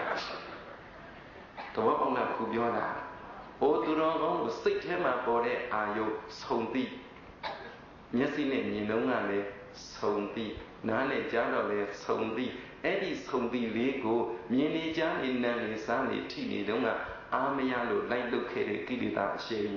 တော့ပေါင်းလားခုပြောတာဘိုးသူတော်ကောင်းကိုစိတ်ထဲမှာပေါ်တဲ့အာယုဆုံသိမျက်စိနဲ့မြင်တော့ကလည်းဆုံသိနားနဲ့ကြားတော့လည်းဆုံသိအဲ့ဒီဆုံသိလေးကိုမြင်နေကြားနေနားနေစားနေထိနေတော့ကအာမရလို့လိုက်လုခဲ့တဲ့ကိလေသာအရှိန်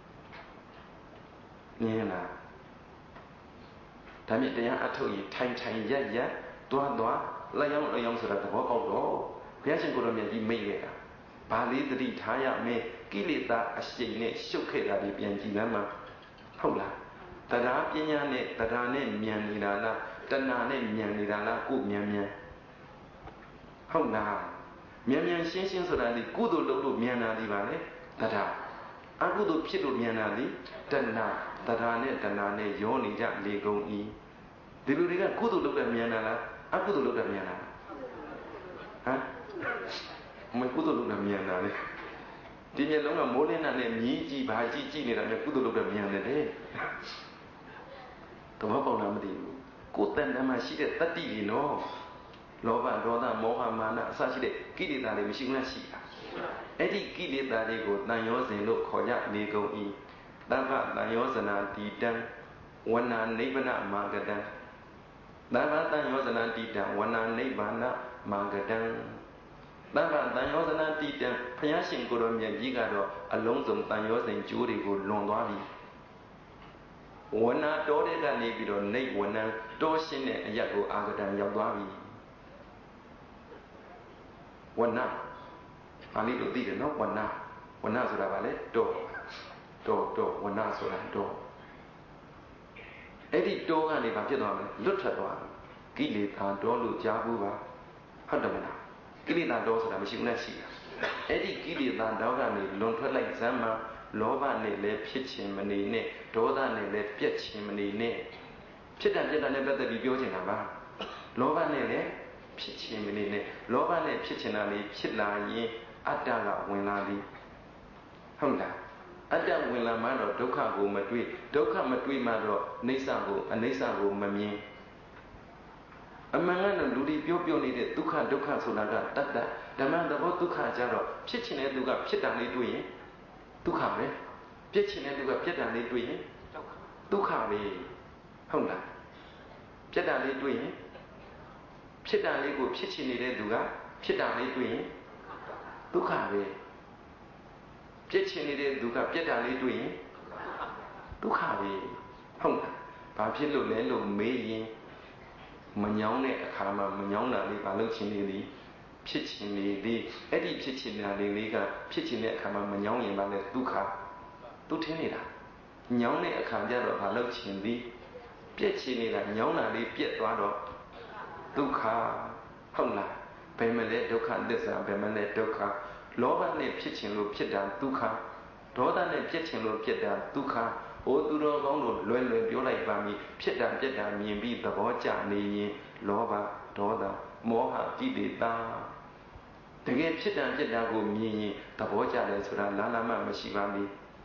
မြင်လားဒါမြင့်တရားအထုတ်ရင်ထိုင်ထိုင်ရက်ရက်တွားတွားလျောင်းလျောင်းဆိုတာသဘောပေါက်တော့ဘုရားရှင်ကိုယ်တော်မြတ်ကြီးမိတ်ခဲ့တာဘာလေးသတိထားရမယ်ကိလေသာအရှိန်နဲ့ရှုပ်ခဲ့တာဒီပြန်ကြည့်လမ်းမှာဟုတ်လားတရားပညာနဲ့တရားနဲ့မြန်နေတာလားတဏှာနဲ့မြန်နေတာလားကိုမြန်မြန်ဟုတ်လားမြန်မြန်ရှင်းရှင်းဆိုတာဒီကုသိုလ်လုပ်လို့မြန်တာဒီပါလေတရားအကုသိုလ်ဖြစ်လို့မြန်တာဒီတဏှာတရားနဲ့တဏှာနဲ့ရောနေကြလေကုန်ဤဒီလူတွေကကုသိုလ်လုပ်တဲ့မြန်တာလားအကုသိုလ်လုပ်တဲ့မြန်တာလားဟမ်မကုသိုလ်လုပ်တဲ့မြန်တာလေဒီမျက်လုံးကမိုးလင်းတာနဲ့မြည်ကြည့်ဘာကြည့်ကြည့်နေတာနဲ့ကုသိုလ်လုပ်တဲ့မြန်တယ်တဲ့သဘောပေါက်လားမသိဘူးကိုယ်တန်တမ်းမှရှိတဲ့တတ္တိတွေနော်လောဘဒေါသမောဟမာနအစရှိတဲ့ကိလေသာတွေမရှိဘူးလားရှိတာအဲ့ဒီကိလေသာတွေကိုတန်ရောစဉ်လို့ခေါ်ကြနေကုန်၏တဗ္ဗတန်ရောဇနာတိတံဝနာနိဗ္ဗနမာဂတံတဗ္ဗတန်ရောဇနာတိတံဝနာနိဗ္ဗာနမာဂတံတဗ္ဗတန်ရောဇနာတိတံဘုရားရှင်ကိုယ်တော်မြတ်ကြီးကတော့အလုံးစုံတန်ရောစဉ်ကျိုးတွေကိုလွန်သွားပြီဝနာတော်တဲ့ကနေပြီးတော့နေဝနံတောရှင်းတဲ့အရက်ကိုအာဂတံရောက်သွားပြီဝနာအာလိတို့သိတယ်နော်ဝနာဝနာဆိုတာဗာလေတောတောတောဝနာဆိုတာတောအဲ့ဒီတောကနေဗာဖြစ်သွားမယ်လွတ်ထွက်သွားကိလေသာတောလို့ကြားဘူးပါဟုတ်တယ်မလားကိလေသာတောဆိုတာမရှိဘူးနဲ့ရှိတာအဲ့ဒီကိလေသာတောကနေလွန်ထွက်လိုက်ဇမ်းမှာလောဘနဲ့လည်းဖြစ်ခြင်းမနေနဲ့ဒေါသနဲ့လည်းပြက်ခြင်းမနေနဲ့ဖြစ်တာပြက်တာနဲ့ပတ်သက်ပြီးပြောချင်တာပါလောဘနဲ့လည်းဖြစ်ခြင်းမနေနဲ့လောဘနဲ့ဖြစ်ခြင်းတာလေးဖြစ်လာရင်အတ္တကဝင်လာသည်ဟုတ်လားအတ္တဝင်လာမှတော့ဒုက္ခကိုမတွေ့ဒုက္ခမတွေ့မှတော့အိဋ္ဌကိုအနိစ္စကိုမမြင်အမှန်ကတော့လူတွေပြောပြောနေတဲ့ဒုက္ခဒုက္ခဆိုတာကတတ္တဓမ္မသဘောဒုက္ခကြတော့ဖြစ်ခြင်းတဲ့သူကဖြစ်တာလေးတွေ့ရင်ဒုက္ခပဲပြည့်ခြင်းတဲ့သူကပြတ်တာလေးတွေ့ရင်ဒုက္ခပဲဟုတ်လားပြတ်တာလေးတွေ့ရင်ဖြစ်တာလေးကိုဖြစ်ခြင်းနေတဲ့သူကဖြစ်တာလေးတွေ့ရင်ဒုက္ခပဲပြည့်ခြင်းနေတဲ့သူကပြတ်တာလေးတွေ့ရင်ဒုက္ခပဲဟုတ်လားဘာဖြစ်လို့လဲလို့မေးရင်မညောင်းတဲ့အခါမှာမညောင်းတာလေးဘာလို့ခြင်းနေသည်ဖြစ်ခြင်းနေသည်အဲ့ဒီဖြစ်ခြင်းနာလေးလေးကဖြစ်ခြင်းတဲ့အခါမှာမညောင်းရင်လည်းဒုက္ခသူထင်းနေတာညောင်းတဲ့အခါကျတော့ဘာလို့ခြင်းသည်ပြက်ခြင်းနေတာညောင်းတာလေးပြက်သွားတော့ဒုက္ခဟုတ်လားဘယ်မလဲဒုက္ခသစ္စာဘယ်မလဲဒုက္ခလောဘနဲ့ဖြစ်ခြင်းလို့ဖြစ်တာဒုက္ခဒေါသနဲ့ပြက်ခြင်းလို့ဖြစ်တာဒုက္ခဟိုသူတော်ကောင်းတို့လွယ်လွယ်ပြောလိုက်ပါမည်ဖြစ်တာပြက်တာမြင်ပြီးသဘောကျနေရင်လောဘဒေါသမောဟကိလေသာတကယ်ဖြစ်တာပြက်တာကိုမြင်ရင်သဘောကျတယ်ဆိုတာလားလားမှမရှိပါဘူး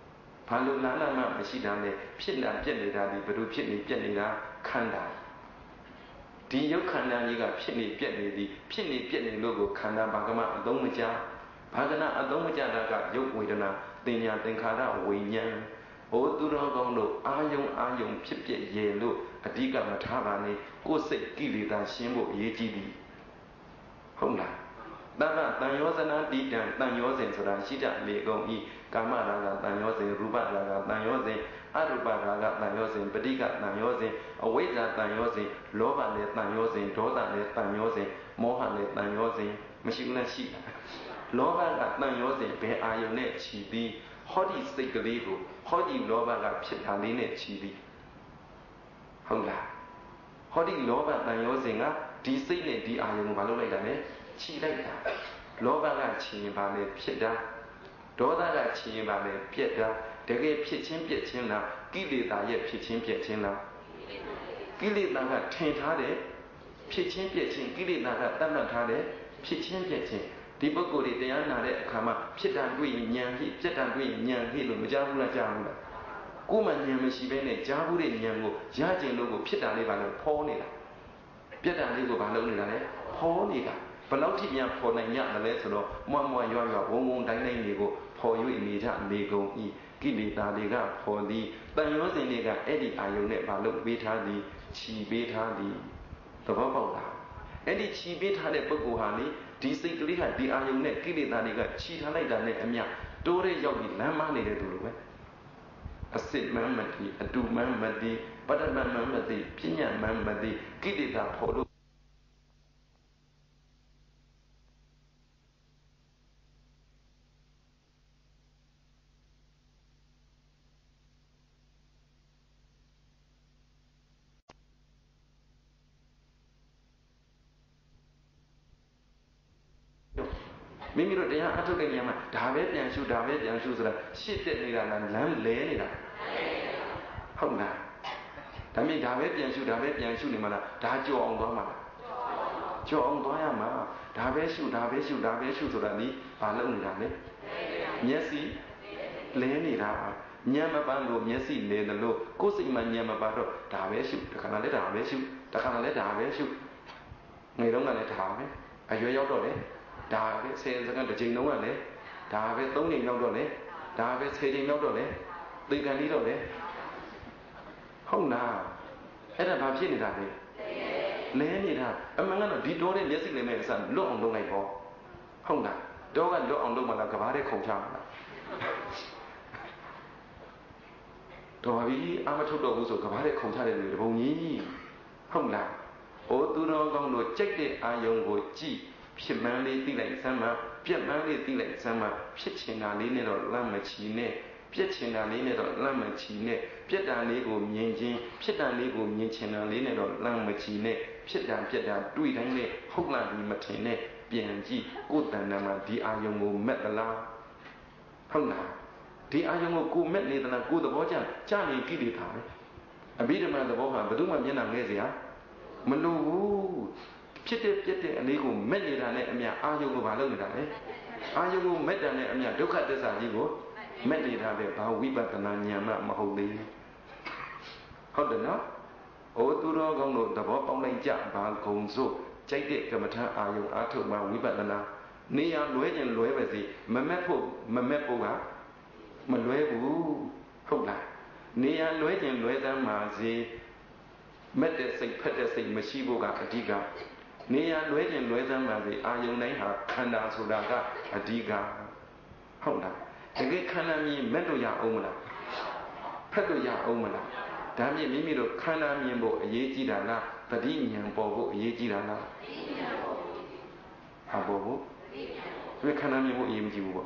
ဘာလို့လမ်းလမ်းမှမရှိတာလဲဖြစ်လာပြက်နေတာဒီဘယ်လိုဖြစ်နေပြက်နေတာခန္ဓာဒီယုတ်ခန္ဓာကြီးကဖြစ်နေပြက်နေသည်ဖြစ်နေပြက်နေလို့ကိုခန္ဓာဘာကမှအသုံးမကျဘာကနာအသုံးမကျတာကယုတ်ဝေဒနာသင်ညာသင်္ခါရဝိညာဉ်ဟိုသူတော်ကောင်းတို့အာယုံအာယုံဖြစ်ပြက်ရေလို့အဓိကမထားပါနဲ့ကိုယ်စိတ်ကိလေသာရှင်းဖို့အရေးကြီးသည်ဟုတ်လားတဏ္ဍတန်ယောဇနာတိတံတန်ယောဇဉ်ဆိုတာရှိတလေကုန်ဤကာမရာဂတန်ယောဇဉ်ရူပရာဂတန်ယောဇဉ်အရူပရာဂတန်ယောဇဉ်ပဋိကတန်ယောဇဉ်အဝိဇ္ဇာတန်ယောဇဉ်လောဘလည်းတန်ယောဇဉ်ဒေါသလည်းတန်ယောဇဉ်မောဟလည်းတန်ယောဇဉ်မရှိဘူးလားရှိလောဘကတန်ယောဇဉ်ဘယ်အာယုန်နဲ့ခြီးပြီးဟောဒီစိတ်ကလေးကိုဟောဒီလောဘကဖြစ်တာလေးနဲ့ခြီးပြီးဟုတ်လားဟောဒီလောဘတန်ယောဇဉ်ကဒီစိတ်နဲ့ဒီအာယုန်ကိုမလုပ်လိုက်တာနဲ့ခြီးလိုက်တာလောဘကခြီးရင်ပါလေဖြစ်တာဒေါသကခြီးရင်ပါလေပြက်တာတကယ်ဖြစ်ချင်းပြက်ချင်းလားကိလေသာရဲ့ဖြစ်ချင်းပြက်ချင်းလားကိလေသာကထင်ထားတယ်ဖြစ်ချင်းပြက်ချင်းကိလေသာကတတ်မှတ်ထားတယ်ဖြစ်ချင်းပြက်ချင်းဒီပုဂ္ဂိုလ်တွေတရားနာတဲ့အခါမှာဖြစ်တာတွေ့ရင်ဉာဏ်ဖြစ်ပြက်တာတွေ့ရင်ဉာဏ်ဖြစ်လို့မကြားဘူးလားကြားဘူးလားကိုယ်မှဉာဏ်မရှိဘဲနဲ့ကြားဘူးတဲ့ဉာဏ်ကိုရကျင်လို့ကိုဖြစ်တာလေးပါလို့ဖောနေတာပြက်တာလေးကိုဘာလုပ်နေတာလဲဖောနေတာဘယ်လောက်ထိများဖော်နိုင်ရမလဲဆိုတော့မွမ်းမွမ်းရွရွဝုံဝုံတိုင်းတိုင်းတွေကိုဖော်၍နေကြနေကုန်ဤကိလေသာတွေကဖော်သည်တန်ရောစဉ်တွေကအဲ့ဒီအာယုန်နဲ့ဘာလို့ပေးထားသည်ခြီးပေးထားသည်သဘောပေါက်လားအဲ့ဒီခြီးပေးထားတဲ့ပုဂ္ဂိုလ်ဟာလေဒီစိတ်ကလေးကဒီအာယုန်နဲ့ကိလေသာတွေကခြီးထားလိုက်တာနဲ့အမျှတိုးရဲရောက်ပြီးလမ်းမနေတဲ့သူလိုပဲအစစ်မှန်မတိအတူမှန်မတိပတ္တမမှန်မတိပညာမှန်မတိကိလေသာဖော်လို့မိမိတို့တရားအထုတ်တဲ့နေရာမှာဒါပဲပြန်ရှုဒါပဲပြန်ရှုဆိုတာရှစ်တက်နေတာလားလမ်းလဲနေတာဟုတ်လားဒါမြင်ဒါပဲပြန်ရှုဒါပဲပြန်ရှုနေမှာလားဒါကြော်အောင်သွားမှာလားကြော်အောင်သွားရမှာဒါပဲရှုဒါပဲရှုဒါပဲရှုဆိုတာဒီဘာလုပ်နေတာလဲမျက်စိလဲနေတာညံမပန်းလို့မျက်စိလဲတယ်လို့ကိုယ်စိတ်မှညံမပါတော့ဒါပဲရှုတခါလည်းဒါပဲရှုတခါလည်းဒါပဲရှုငွေတော့ကလည်းဒါပဲအရွယ်ရောက်တော့လေဒါပဲဆယ်စက္ကန့်တစ်ချိန်လုံးကလည်းဒါပဲသုံးချိန်ရောက်တော့လေဒါပဲဆယ်ချိန်ရောက်တော့လေသေကန်လေးတော့လေဟုတ်လားအဲ့ဒါဘာဖြစ်နေတာလဲလဲနေတာအမှန်ကတော့ဒီတော့တဲ့မျက်စိလည်းမဲ့အစလွတ်အောင်လုပ်လိုက်ပေါ့ဟုတ်လားတော့ကလွတ်အောင်လုပ်မှလားကဘာတဲ့ခုံချမှာလားတော်ပါပြီအာမထုတ်တော့ဘူးဆိုကဘာတဲ့ခုံချတဲ့လူတပုံကြီးဟုတ်လားအိုးသူတော်ကောင်းတို့ကြိုက်တဲ့အာယုံကိုကြည့်ဖြစ်မှန်းလေးသိလိုက်စမ်းမှပြက်မှန်းလေးသိလိုက်စမ်းမှဖြစ်ချင်တာလေးနဲ့တော့လမ်းမချီနဲ့ပြက်ချင်တာလေးနဲ့တော့လမ်းမချီနဲ့ပြက်တာလေးကိုမြင်ချင်းဖြစ်တာလေးကိုမြင်ချင်တာလေးနဲ့တော့လမ်းမချီနဲ့ဖြစ်တာပြက်တာတွေ့တိုင်းနဲ့ဟုတ်လားဒီမထင်နဲ့ပြန်ကြည့်ကိုယ်တဏ္ဍာမှာဒီအာယုံကိုမက်သလားဟုတ်လားဒီအာယုံကိုကိုမက်နေသလားကိုယ်သဘောကျကြနေကိလေသာပဲအဘိဓမ္မာသဘောဟာဘယ်သူမှမျက်နှာငဲ့စရာမလိုဘူးဖြစ်တဲ့ပြက်တဲ့အလေးကိုမက်နေတာနဲ့အမျှအာယုံကိုမလုပ်နေတာလေအာယုံကိုမက်တာနဲ့အမျှဒုက္ခသစ္စာကြီးကိုမက်နေတာပဲဘာဝိပဿနာဉာဏ်မှမဟုတ်သေးဟုတ်တယ်နော်။အိုသူတော်ကောင်းတို့သဘောပေါက်လိုက်ကြဘာဂုံစို့ကြိုက်တဲ့ကမ္မထာအာယုံအားထုတ်မှဝိပဿနာနေရလွဲခြင်းလွဲပဲစီမမက်ဖို့မမက်ဖို့ကမလွဲဘူးဟုတ်လားနေရလွဲခြင်းလွဲသမ်းပါစေမက်တဲ့စိတ်ဖက်တဲ့စိတ်မရှိဖို့ကအဓိကနေရလွဲခြင်းလွဲသမ်းပါစေအာယုန်တိုင်းဟာခန္ဓာဆိုတာကအဓိကဟုတ်လားတကယ်ခန္ဓာမြင်မက်လို့ရအောင်မလားဖက်လို့ရအောင်မလားဒါမြင်မိမိတို့ခန္ဓာမြင်ဖို့အရေးကြီးတာလားတတိဉာဏ်ပေါ်ဖို့အရေးကြီးတာလားဟာပေါ်ဖို့ဒီခန္ဓာမြင်ဖို့အရေးမကြီးဘူးပေါ့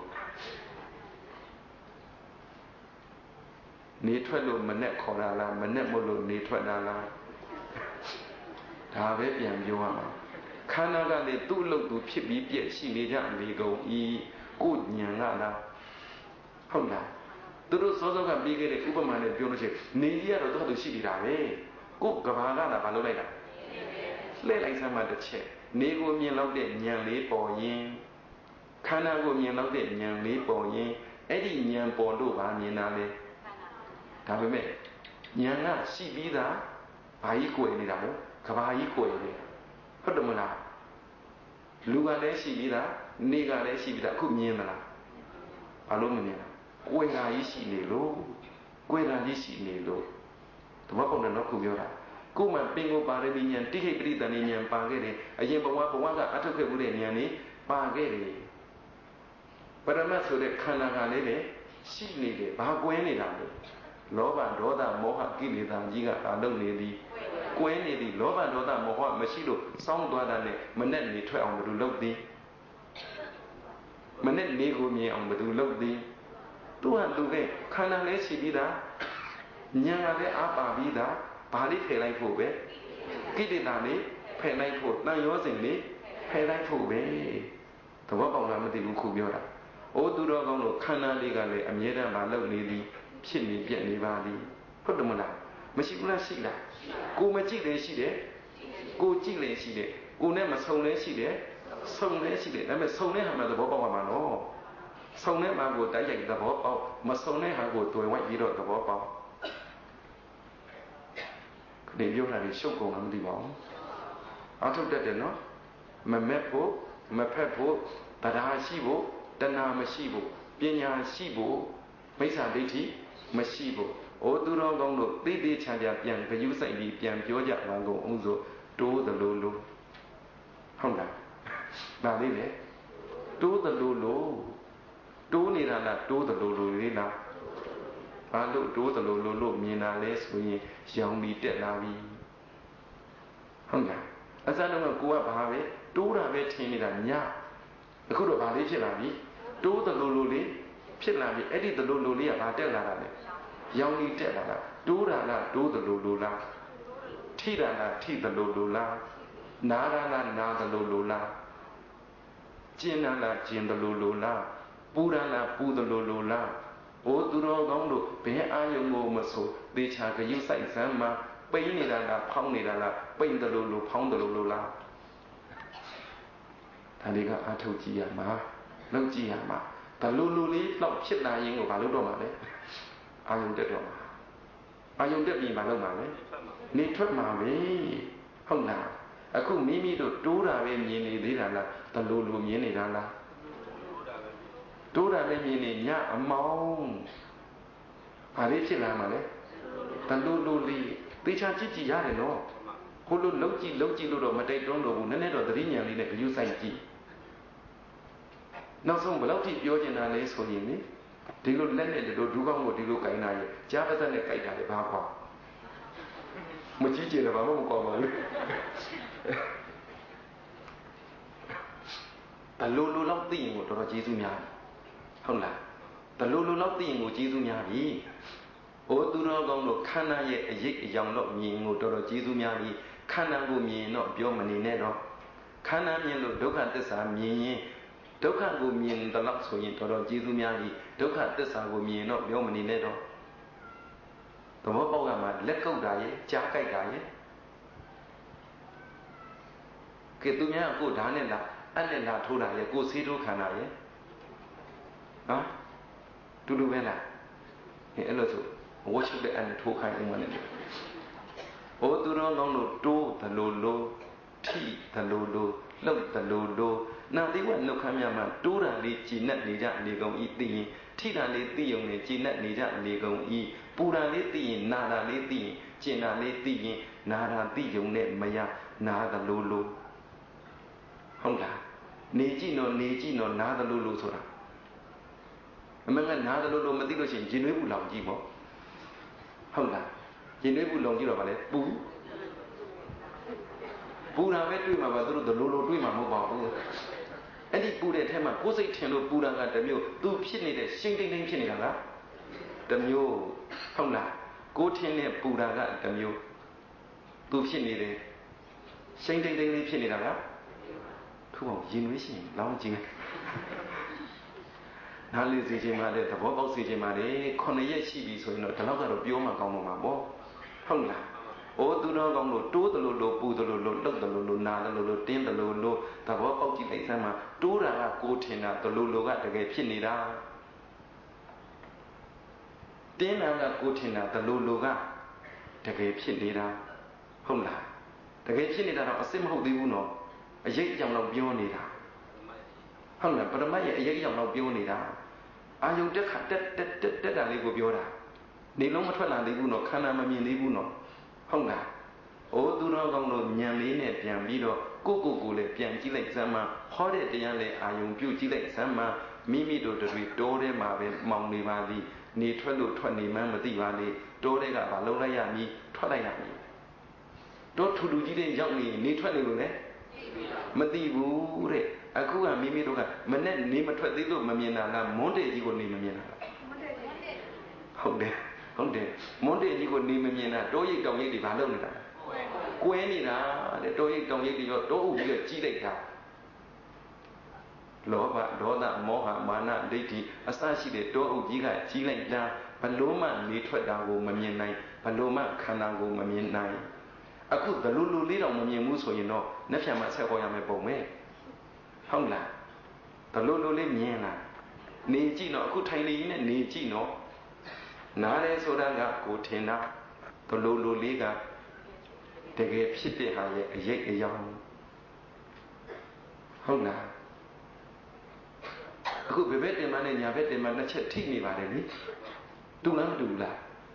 နေထွက်လို့မနဲ့ခေါ်တာလားမနဲ့မို့လို့နေထွက်တာလားဒါပဲပြန်ပြောရမှာခန္ဓာကလည်းသူ့အလုပ်သူဖြစ်ပြီးပြည့်ရှိနေကြလေကုန်ဤကိုဉာဏ်ကလားဟုတ်လားသူတို့စောစောကပြီးခဲ့တဲ့ဥပမာနဲ့ပြောလို့ရှိရင်နေကြီးကတော့သူ့ဟာသူရှိနေတာပဲကိုကဘာကလားဘာလုပ်လိုက်တာလှည့်လိုက်စမ်းမှတစ်ချက်နေကိုမြင်လောက်တဲ့ဉာဏ်လေးပေါ်ရင်ခန္ဓာကိုမြင်လောက်တဲ့ဉာဏ်လေးပေါ်ရင်အဲ့ဒီဉာဏ်ပေါ်လို့ဗာမြင်တာလေဒါပေမဲ့ဉာဏ်ကရှိပြီးသားဘာကြီးကိုယ်နေတာမို့ကဘာကြီးကိုယ်နေဟုတ်တယ်မလားလူကလည်းရှိပြီးသားနေကလည်းရှိပြီးသားအခုမြင်မလားဘာလို့မမြင်လဲကိုယ်ကကြီးရှိနေလို့ကိုယ်ကကြီးရှိနေလို့သဘောပေါက်တယ်နော်ခုပြောတာကိုယ်မှပင်ကိုပါရမီဉာဏ်တိခိပရိသဏိဉာဏ်ပါခဲ့တယ်အရင်ဘဝဘဝကအထုတ်ခဲ့မှုတဲ့ဉာဏ်นี่ပါခဲ့တယ်ပရမတ်ဆိုတဲ့ခန္ဓာကလေးလေရှိနေတယ်ဘာကွဲနေတာလဲလောဘဒေါသမောဟကိလေသာကြီးကအာလုပ်နေသည်ကွဲနေသည်လောဘဒေါသမောဟမရှိလို့စောင်းသွားတာနဲ့မနဲ့နေထွက်အောင်ဘယ်လိုလုပ်သည်မနဲ့နေကိုမြင်အောင်ဘယ်လိုလုပ်သည်သူကသူကခန္ဓာလေးရှိပြီးသားဉာဏ်ကလည်းအားပါပြီးသားဘာလေးဖယ်လိုက်ဖို့ပဲကိလေသာလေးဖယ်လိုက်ဖို့တန်ရောစဉ်လေးဖယ်လိုက်ဖို့ပဲသဘောပေါက်လားမသိဘူးခုပြောတာအိုးသူတော်ကောင်းတို့ခန္ဓာလေးကလည်းအမြဲတမ်းမလုပ်နေသည်ဖြစ်နေပြက်နေပါသည်ဟုတ်တယ်မလားမရှိဘူးလားရှိလားကိုမကြည့်လည်းရှိတယ်ကိုကြည့်လည်းရှိတယ်ကိုနဲ့မဆုံလည်းရှိတယ်ဆုံလည်းရှိတယ်ဒါပေမဲ့ဆုံတဲ့ဟာမှသဘောပေါက်ပါမှာနော်ဆုံတဲ့မှာကိုတိုက်ရိုက်သဘောပေါက်မဆုံတဲ့ဟာကိုတွေ့ဝိုက်ပြီးတော့သဘောပေါက်ဒီပြောတာကြီးရှုပ်ကုန်လားမသိပါဘူးအထုတ်တတ်တယ်နော်မမက်ဖို့မဖက်ဖို့တရားရှိဖို့တဏှာမရှိဖို့ပညာရှိဖို့မိစ္ဆာဒိဋ္ဌိမရှိဖို့အိုးသူတော်ကောင်းတို့သိသိချာချာပြန်ဂရုစိုက်ပြီးပြန်ပြောကြပါကုန်အောင်ဆိုတိုးသလိုလိုဟုတ်လားဒါလေးလေတိုးသလိုလိုတိုးနေတာလားတိုးသလိုလိုလေးလားဘာလို့တိုးသလိုလိုလို့မြင်တာလဲဆိုရင်ရောင်ပြီးတက်လာပြီဟုတ်လားအစတုန်းကကိုကဘာပဲတိုးတာပဲထင်နေတာညအခုတော့ဘာလေးဖြစ်လာပြီတိုးသလိုလိုလေးဖြစ်လာပြီအဲ့ဒီသလိုလိုလေးကဘာတက်လာတာလဲရောင်ပြီးတက်လာတာတိုးတာလားတိုးသလိုလိုလားထိတာလားထိသလိုလိုလားနားတာလားနားသလိုလိုလားကျင်တာလားကျင်သလိုလိုလားပူတာလားပူသလိုလိုလားအိုးသူတော်ကောင်းတို့ဘယ်အာယုံကိုမဆိုသေချာကြယူဆိုင်စမ်းမှာပိန်နေတာလားဖောင်းနေတာလားပိန်တယ်လို့လို့ဖောင်းတယ်လို့လို့လားဒါလေးကအာထုတ်ကြည့်ရမှာလုပ်ကြည့်ရမှာဘလို့လူလေးတော့ဖြစ်လာရင်ကိုဘာလို့တော့မှာလဲအာယုံတက်တော့မှာအာယုံတက်ပြီးဘာလုပ်မှာလဲနေထွက်မှာပဲဟုတ်လားအခုမိမိတို့တိုးတာပဲမြင်နေသေးတာလားဘလို့လူမြင်နေတာလားတိုးတာလည်းမြင်နေညအမောင်းဘာလေးဖြစ်လာမှာလဲတလူလူလေးသေချာကြည့်ကြည့်ရတယ်နော်ကိုလိုလုံးကြည့်လုံးကြည့်လို့တော့မတိတ်တွန်းတော့ဘူးနည်းနည်းတော့သတိဉာဏ်လေးနဲ့ဂရုစိုက်ကြည့်နောက်ဆုံးဘယ်လောက်ထိပြောကျင်တာလဲဆိုရင်ဒီလိုလက်နဲ့ဒီလိုဒူးကောင်းကိုဒီလိုကင်တာရဲ့ကြားပါသက်နဲ့ကြိုက်တာလေဘာကွာမကြည့်ကြတယ်ဘာမှမကွာပါဘူးဘလို့လိုလောက်သိရင်ကိုတော်တော်ကျေးဇူးများဟုတ်လားဘလို့လိုလောက်သိရင်ကိုကျေးဇူးများပြီ။အိုးသူတော်ကောင်းတို့ခန္ဓာရဲ့အရေးအယောင်တော့မြင်ကိုတော်တော်ကျေးဇူးများပြီခန္ဓာကိုမြင်တော့ပြောမနေနဲ့တော့ခန္ဓာမြင်လို့ဒုက္ခသစ္စာမြင်ရင်ဒုက္ခကိုမြင်တယ်လို့ဆိုရင်တော်တော်ကျေးဇူးများပြီဒုက္ခသစ္စာကိုမြင်တော့ပြောမနေနဲ့တော့သဘောပေါက်ကမှလက်ကုပ်တာရဲ့ကြားကြိုက်တာရဲ့ကဲသူများကိုဓာတ်နဲ့လားအဲ့နဲ့လားထိုးတာရဲ့ကိုဆေးထိုးခံတာရဲ့နော်တူတူပဲလားဟဲ့အဲ့လိုဆိုဝှချုပ်တဲ့အန်ထိုးခိုင်းအောင်မနဲ့ဟိုသူတော်ကောင်းတို့တိုးသလိုလိုထိသလိုလိုလှုပ်သလိုလိုနာတိဝနှုတ်ခမ်းများမှာတိုးတာလေးကြည်နက်နေကြအနေကုန်ဤသိရင်ထိတာလေးသိုံနဲ့ကြည်နက်နေကြအနေကုန်ဤပူတာလေးသိရင်နာတာလေးသိရင်ကျင်တာလေးသိရင်နာတာသိုံနဲ့မရနာသလိုလိုဟုတ်လားနေကြည့်တော့နေကြည့်တော့နာသလိုလိုဆိုတာအမှန်ကနာသလိုလိုမသိလို့ရှိရင်ရင်နှွေးဘူးလောင်ကြည့်ပေါ့ဟုတ်လားရင်နှွေးဘူးလောင်ကြည့်တော့ဗာလဲပူပူတာပဲတွေ့မှာပါသူတို့ဒလိုလိုတွေ့မှာမဟုတ်ပါဘူးအဲ့ဒီပူတဲ့အထက်မှာကိုယ်စိတ်ထင်လို့ပူတာကတစ်မျိုးသူဖြစ်နေတဲ့ရှင်းတိမ်တိမ်ဖြစ်နေတာကတစ်မျိုးဟုတ်လားကိုယ်ထင်တဲ့ပူတာကတစ်မျိုးသူဖြစ်နေတယ်ရှင်းတိမ်တိမ်လေးဖြစ်နေတာကထူအောင်ရင်နှွေးရှိရင်လောင်းကြည့်နားလေးစီခြင်းမှာတဲ့သဘောပေါက်စီခြင်းမှာတဲ့ခုနှစ်ရက်ရှိပြီဆိုရင်တော့ဒီလောက်ကတော့ပြောမှကောင်းတော့မှာပေါ့ဟုတ်လားအိုးသူတော်ကောင်းတို့တိုးတယ်လို့လို့ပူတယ်လို့လို့လှုပ်တယ်လို့လို့နာတယ်လို့လို့တင်းတယ်လို့လို့သဘောပေါက်ကြည့်လိုက်စမ်းမှာတိုးတာကကိုထင်တာတယ်လို့လို့ကတကယ်ဖြစ်နေတာတင်းနာကကိုထင်တာတလူလူကတကယ်ဖြစ်နေတာဟုတ်လားတကယ်ဖြစ်နေတာတော့အစစ်မဟုတ်သေးဘူးနော်အရေးအကြောင်းတော့ပြောနေတာဟုတ်လားပရမတ်ရဲ့အရေးအကြောင်းတော့ပြောနေတာအာယုန်တက်ခါတက်တက်တက်တက်တာလေးကိုပြောတာနေလုံးမထွက်လာသေးဘူးနော်ခန္ဓာမမြင်သေးဘူးနော်ဟုတ်လားအိုးသူတော်ကောင်းတို့ညံလေးနဲ့ပြန်ပြီးတော့ကိုကိုကိုလည်းပြန်ကြည့်လိုက်စမ်းမဟောတဲ့တရားလည်းအာယုံပြုတ်ကြည့်လိုက်စမ်းမမိမိတို့တွေတိုးထဲမှာပဲမောင်နေပါသည်နေထွက်လို့ထွက်နေမှန်းမသိပါလေတိုးတဲ့ကဘာလုံးလိုက်ရမည်ထွက်လိုက်ရမည်တို့ထူထူကြီးတဲ့ရောက်နေနေထွက်နေလို့လေမသိဘူးတဲ့အခုကမိမိတို့ကမနဲ့နေမထွက်သေးလို့မမြင်တာလားမွန်းတဲ့ကြီးကိုနေမမြင်တာလားဟုတ်တယ်ဟုတ်တယ်မွန်းတဲ့ကြီးကိုနေမမြင်တာတိုးရိပ်တောင်ရိပ်တွေဘာလုပ်နေတာကွဲနေတာတဲ့တိုးရိပ်တောင်ရိပ်တွေရောတိုးဥပြီးတော့ကြီးလိုက်တာလောဘဒေါသမောဟမာနဒိဋ္ဌိအစရှိတဲ့တိုးဥကြီးကကြီးလိုက်တာဘလို့မှနေထွက်တာကိုမမြင်နိုင်ဘလို့မှခန္ဓာကိုမမြင်နိုင်အခုဘလို့လူလေးတော့မမြင်ဘူးဆိုရင်တော့နှစ်ဖြံမှာဆက်ခေါ်ရမယ်ပုံပဲဟုတ်လားဘလို့လူလေးမြင်လားနေကြည့်တော့အခုထိုင်နေရင်နေကြည့်တော့နားရဲဆိုတာကကိုထင်တာဘလို့လူလေးကတကယ်ဖြစ်တဲ့ဟာရဲ့အရေးအယောင်ဟုတ်လားအခုဘယ်ဘက်တင်မနဲ့ညာဘက်တင်မနှစ်ချက်ထိနေပါတယ်လေတူလားမတူလား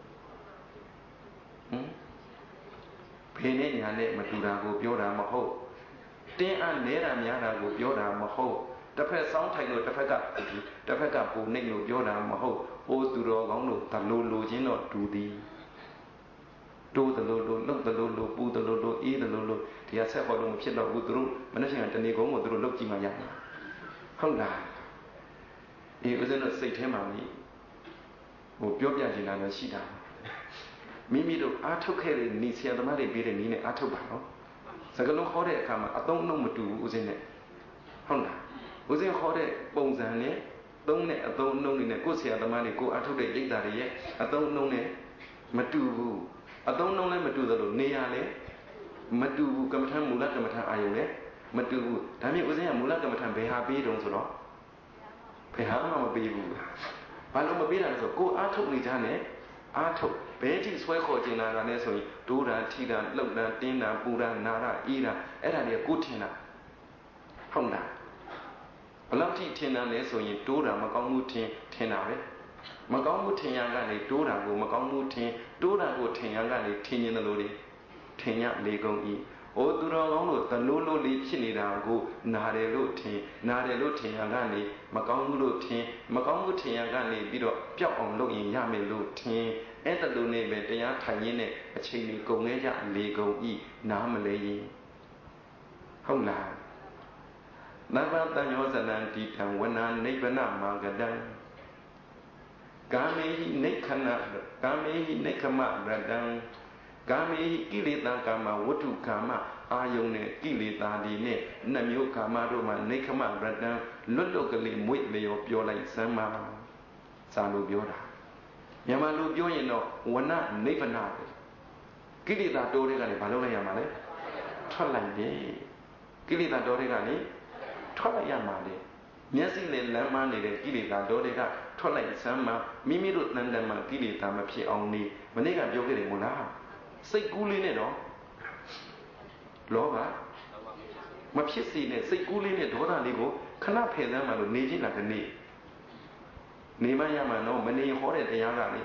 ဟမ်ဘယ်နဲ့ညာနဲ့မတူတာကိုပြောတာမဟုတ်တင်းအနဲတာများတာကိုပြောတာမဟုတ်တစ်ဖက်စောင်းထိုင်လို့တစ်ဖက်ကတစ်ဖက်ကပူနှိမ့်လို့ပြောတာမဟုတ်အိုးသူတော်ကောင်းတို့တလူလူချင်းတော့တူသည်တိုးတလို့လို့လှုပ်တလို့လို့ပူတလို့လို့အေးတလို့လို့ဒီကဆက်ဟောလို့မဖြစ်တော့ဘူးသူတို့မနှက်ရှင်ကတဏီကုန်းကိုသူတို့လှုပ်ကြည့်မှရမှာဟုတ်လားအေးဦးဇင်းတို့စိတ်ထဲမှာမိဟိုပြောပြချင်တာလည်းရှိတာမိမိတို့အားထုတ်ခဲ့တဲ့ဤဆရာသမားတွေပေးတဲ့ဤနဲ့အားထုတ်ပါနော်စကလုံးခေါ်တဲ့အခါမှာအသုံးအနှုန်းမတူဘူးဦးဇင်းနဲ့ဟုတ်လားဦးဇင်းခေါ်တဲ့ပုံစံနဲ့သုံးတဲ့အသုံးအနှုန်းတွေနဲ့ကိုယ်ဆရာသမားတွေကိုအားထုတ်တဲ့ရိပ်သာတွေရဲ့အသုံးအနှုန်းနဲ့မတူဘူးအသုံးနှုန်းလည်းမတူသလိုနေရာလည်းမတူဘူးကမ္မထံမူလကမ္မထံအာယုံလည်းမတူဘူးဒါမျိုးဦးဇင်းကမူလကမ္မထံဘယ်ဟာပေးတုံးဆိုတော့ဘယ်ဟာမှမပေးဘူးဘာလို့မပေးတာလဲဆိုကိုအားထုတ်နေကြနဲ့အားထုတ်ဘယ်ထိဆွဲခေါ်ကျင်လာတာလဲဆိုရင်ဒိုးတာထိတာလှုပ်တာတင်းတာပူတာနာတာအေးတာအဲ့ဒါတွေကကိုထင်တာဟုတ်လားဘယ်လောက်ထိထင်တာလဲဆိုရင်ဒိုးတာမကောင်းမှုထင်ထင်တာပဲမကောင်းမှုထင်ရကနေတိုးတာကိုမကောင်းမှုထင်တိုးတာကိုထင်ရကနေထင်ရင်လည်းလို့တွေထင်ရလေကုန်ဤ။အိုသူတော်ကောင်းတို့သလိုလိုလေးဖြစ်နေတာကိုနာတယ်လို့ထင်နာတယ်လို့ထင်ရကနေမကောင်းမှုလို့ထင်မကောင်းမှုထင်ရကနေပြီးတော့ပျောက်အောင်လုပ်ရင်ရမယ်လို့ထင်အဲ့တလူနဲ့ပဲတရားထိုင်ရင်းနဲ့အချိန်ကြီးကုန်ခဲ့ကြလေကုန်ဤနားမလဲရင်ဟုတ်လား။နဗ္ဗတညောဇနံတိထံဝနာနိဗ္ဗာနမာဂတံကာမေဟိနိခဏကာမေဟိနိခမရတံကာမေဟိကိလေသာကာမဝတ္ထုကာမအာယုန်နဲ့ကိလေသာတွေနဲ့နှမျိုးကာမတို့မှာနိခမရတံလွတ်လွတ်ကလေးမွေ့လျော်ပြောလိုက်စမ်းပါစာလို့ပြောတာမြန်မာလိုပြောရင်တော့ဝနနိဗ္ဗာန်ပဲကိလေသာတိုးတွေကနေဘာလုပ်လိုက်ရမှာလဲထွက်လိုက်တယ်ကိလေသာတိုးတွေကနေထွက်လိုက်ရမှာလေမျက်စိနဲ့လမ်းမနေတဲ့ကိလေသာတိုးတွေကထွက်လိုက်စမ်းမှာမိမိတို့တန်တန်မှာကိလေသာမဖြစ်အောင်နေမနေ့ကပြောခဲ့တယ်မို့လားစိတ်ကူးလေးနဲ့တော့လောဘမဖြစ်စေနဲ့စိတ်ကူးလေးနဲ့ဒေါသလေးကိုခဏဖယ်စမ်းမှလို့နေချင်းလားဒီနေ့နေမရမှတော့မနေဟောတဲ့တရားကလေ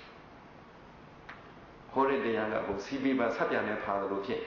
ဟောတဲ့တရားကကိုစီပီပါဆက်ပြန်နေဖာလို့ဖြစ်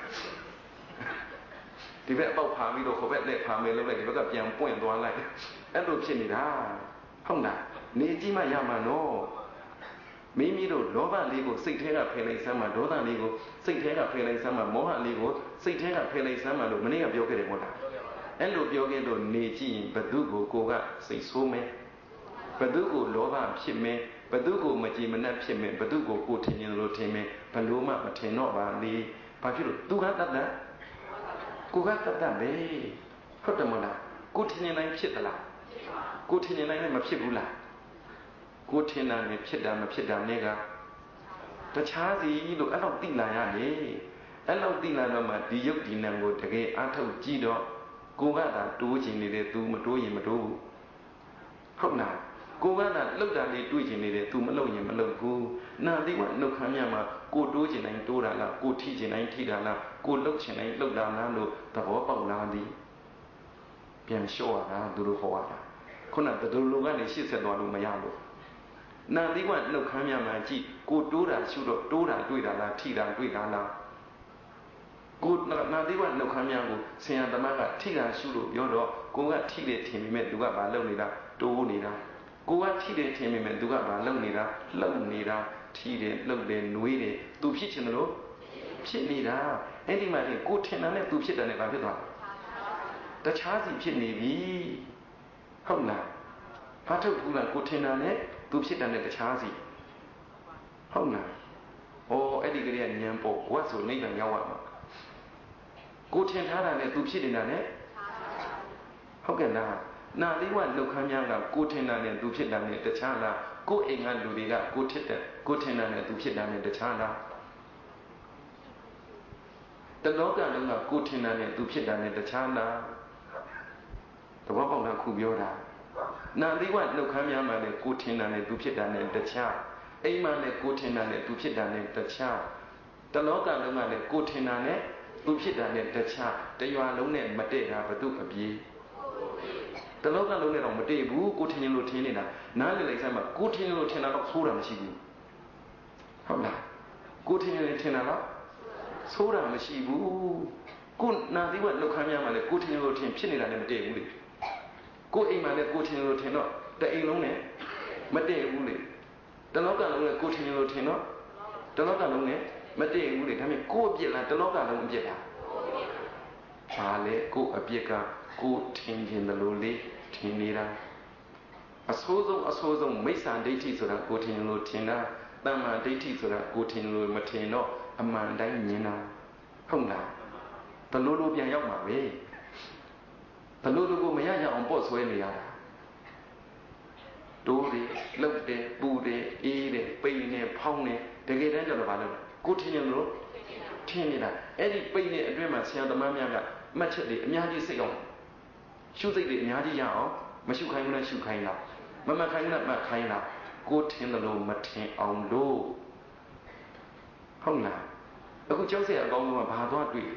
ဒီဘက်အပေါက်ဖာပြီးတော့ဟိုဘက်လက်ဖာမယ်လို့လိုက်ဒီဘက်ကပြန်ပွင့်သွားလိုက်အဲ့လိုဖြစ်နေတာဟုတ်လားနေကြည့်မှရမှနော်မိမိတို့လောဘလေးကိုစိတ်ထဲကဖယ်လိုက်စမ်းမှဒေါသလေးကိုစိတ်ထဲကဖယ်လိုက်စမ်းမှမောဟလေးကိုစိတ်ထဲကဖယ်လိုက်စမ်းမှလို့မနေ့ကပြောခဲ့တယ်မဟုတ်လားအဲ့လိုပြောခဲ့လို့နေကြည့်ရင်ဘသူကိုကိုကစိတ်ဆိုးမယ်ဘသူကိုလောဘဖြစ်မယ်ဘသူကိုမကြည်မနှက်ဖြစ်မယ်ဘသူကိုကိုထင်ရင်လို့ထင်မယ်ဘလို့မှမထင်တော့ပါလေဘာဖြစ်လို့သူကတတ်တတ်ကိုကတတ်တတ်ပဲဟုတ်တယ်မလားကိုထင်ရင်တိုင်းဖြစ်သလားကိုထင်ရင်တိုင်းလည်းမဖြစ်ဘူးလားကိုထင်တာနဲ့ဖြစ်တာမဖြစ်တာနဲ့ကတခြားစီလို့အဲ့လောက်သိလာရတယ်အဲ့လောက်သိလာတော့မှဒီယုတ်ဒီနံကိုတကယ်အားထုတ်ကြည့်တော့ကိုကသာတိုးချင်နေတယ် तू မတိုးရင်မတိုးဘူးဟုတ်လားကိုကနာလှုပ်တာလေးတွေးကျင်နေတယ်သူမလှုပ်ရင်မလှုပ်ဘူးနာသီဝနှုတ်ခမ်းမြမှာကိုတိုးကျင်တိုင်းတိုးတာလားကိုထိကျင်တိုင်းထိတာလားကိုလှုပ်ကျင်တိုင်းလှုပ်တာလားလို့သဘောပေါက်လာသည်ပြန်လျှော့ရတာသူတို့ဟောရတာခုနကတူလူကနေရှေ့ဆက်သွားလို့မရလို့နာသီဝနှုတ်ခမ်းမြမှာကြည့်ကိုတိုးတာရှုတော့တိုးတာတွေးတာလားထိတာတွေးတာလားကိုနာသီဝနှုတ်ခမ်းမြကိုဆင်ရသမားကထိတာရှုလို့ပြောတော့ကိုကထိတယ်ထင်ပေမဲ့သူကဘာလုပ်နေတာတိုးနေတာကိုကထိတယ်ထင်ပေမဲ့သူကဘာလုပ်နေတာလှုပ်နေတာထိတယ်လှုပ်တယ်နှွေးတယ်သူဖြစ်ချင်တယ်လို့ဖြစ်နေတာအဲ့ဒီမှာကိုထင်တာနဲ့သူဖြစ်တယ်နဲ့ဘာဖြစ်သွားတခြားစီဖြစ်နေပြီဟုတ်လားဘာထုတ်ဘူးလားကိုထင်တာနဲ့သူဖြစ်တယ်နဲ့တခြားစီဟုတ်လားဩအဲ့ဒီကလေးကဉာဏ်ပေါ့ဝတ်ဆိုနိဗ္ဗာန်ရောက်ရမှာကိုထင်ထားတာနဲ့သူဖြစ်နေတာနဲ့ဟုတ်ကဲ့လားနာသီဝလှုပ်ခမ်းများကကိုထင်တာနဲ့သူဖြစ်တာနဲ့တခြားလားကိုအိမ်ကလူတွေကကိုထစ်တဲ့ကိုထင်တာနဲ့သူဖြစ်တာနဲ့တခြားလားတလောကလုံးကကိုထင်တာနဲ့သူဖြစ်တာနဲ့တခြားလားသဘောပေါက်လားခုပြောတာနာသီဝလှုပ်ခမ်းများမှာလည်းကိုထင်တာနဲ့သူဖြစ်တာနဲ့တခြားအိမ်မှာလည်းကိုထင်တာနဲ့သူဖြစ်တာနဲ့တခြားတလောကလုံးကလည်းကိုထင်တာနဲ့သူဖြစ်တာနဲ့တခြားတရွာလုံးနဲ့မတည့်တာဘသူအပြေးတလောကလုံးနဲ့တော့မတည့်ဘူးကိုထင်ရင်လို့ထင်နေတာနားလည်လိုက်စမ်းပါကိုထင်ရင်လို့ထင်တာတော့ဆိုးတာမရှိဘူးဟုတ်လားကိုထင်ရင်ထင်တာတော့ဆိုးတာမရှိဘူးကိုနာသီဝလှုပ်ခမ်းများမှာလည်းကိုထင်ရင်လို့ထင်ဖြစ်နေတာနဲ့မတည့်ဘူးလေကိုအိမ်မှာလည်းကိုထင်ရင်လို့ထင်တော့တအိမ်လုံးနဲ့မတည့်ဘူးလေတလောကလုံးနဲ့ကိုထင်ရင်လို့ထင်တော့တလောကလုံးနဲ့မတည့်ဘူးလေဒါပေမဲ့ကိုအပြစ်လားတလောကလုံးအပြစ်လားဘာလဲကိုအပြစ်ကကိုထင်ခြင်းတလို့လေးထင်နေတာအဆိုးဆုံးအဆိုးဆုံးမိစ္ဆာဒိဋ္ဌိဆိုတာကိုထင်လို့ထင်တာတမ္မာဒိဋ္ဌိဆိုတာကိုထင်လို့မထင်တော့အမှန်တိုင်းမြင်တာဟုတ်လားဘလို့လို့ပြန်ရောက်မှာပဲဘလို့လို့ကိုမရရအောင်ပေါ့ဆွဲနေရတာတိုးတယ်လှုပ်တယ်ပူတယ်အေးတယ်ပိန်တယ်ဖောင်းတယ်တကယ်တမ်းကျတော့ဘာလို့ကိုထင်ရင်လို့ထင်နေတာအဲ့ဒီပိန်တဲ့အတွင်းမှာဆရာသမားများကမှတ်ချက်တွေအများကြီးစိတ်အောင်ရှုစိတ်တွေအများကြီးရအောင်မရှုခိုင်းဘူးနဲ့ရှုခိုင်းလားမမှတ်ခိုင်းဘူးနဲ့မှတ်ခိုင်းလားကိုထင်တယ်လို့မထင်အောင်လို့ဟုတ်လားအခုကြောက်စရာအကောင်းဆုံးကဘာသွားတွေ့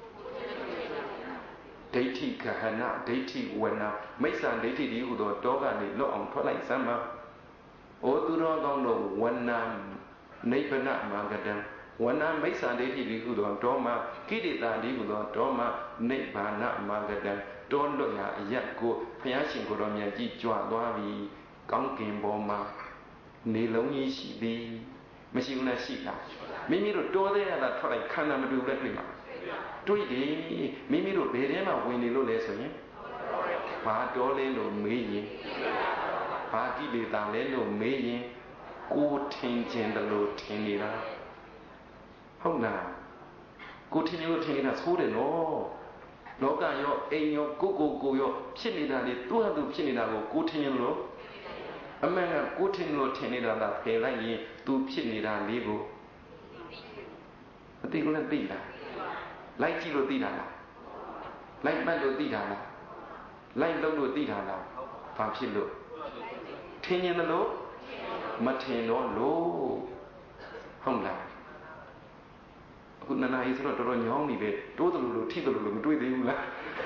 ဒိဋ္ဌိကဟဏဒိဋ္ဌိဝဏမိစ္ဆာဒိဋ္ဌိဒီဟုသောတောကနေလွတ်အောင်ထွက်လိုက်စမ်းပါဩသူတော်ကောင်းတို့ဝဏနိဗ္ဗာန်မာဂတံဝဏမိစ္ဆာဒိဋ္ဌိဒီဟုသောတောမှာကိရိတာဒီဟုသောတောမှာနိဗ္ဗာန်မာဂတံတောလွတ်ရာအရက်ကိုဘုရားရှင်ကိုယ်တော်မြတ်ကြီးကြွသွားပြီကောင်းကင်ပေါ်မှာနေလုံးကြီးရှိသည်မရှိဘူးလားရှိလားမိမိတို့တောသေးရတာထွက်လိုက်ခန္ဓာမတူဘူးလဲတွေ့မှာတွေ့တယ်မိမိတို့ဘယ်ထဲမှာဝင်နေလို့လဲဆိုရင်ဘာတော်လဲလို့မေးရင်ဘာကိလေသာလဲလို့မေးရင်ကိုထင်ခြင်းတလို့ထင်နေတာဟုတ်လားကိုထင်လို့ထင်နေတာသိုးတယ်နော်လောကရောအိမ်ရောကိုကိုကိုရောဖြစ်နေတာလေသူ့ဟာသူဖြစ်နေတာကိုကိုထင်လို့အမှန်ကကိုထင်လို့ထင်နေတာလားဖယ်လိုက်ရင်သူဖြစ်နေတာလေးကိုမသိဘူးလားသိလားလိုက်ကြည့်လို့သိတာလားလိုက်မှတ်လို့သိတာလားလိုက်လုပ်လို့သိတာလားဘာဖြစ်လို့ထင်ရင်လို့မထင်တော့လို့ဟုတ်လားအခုနနာကြီးဆိုတော့တော်တော်ညောင်းနေပဲတိုးတယ်လို့ထိတယ်လို့မတွေ့သေးဘူးလား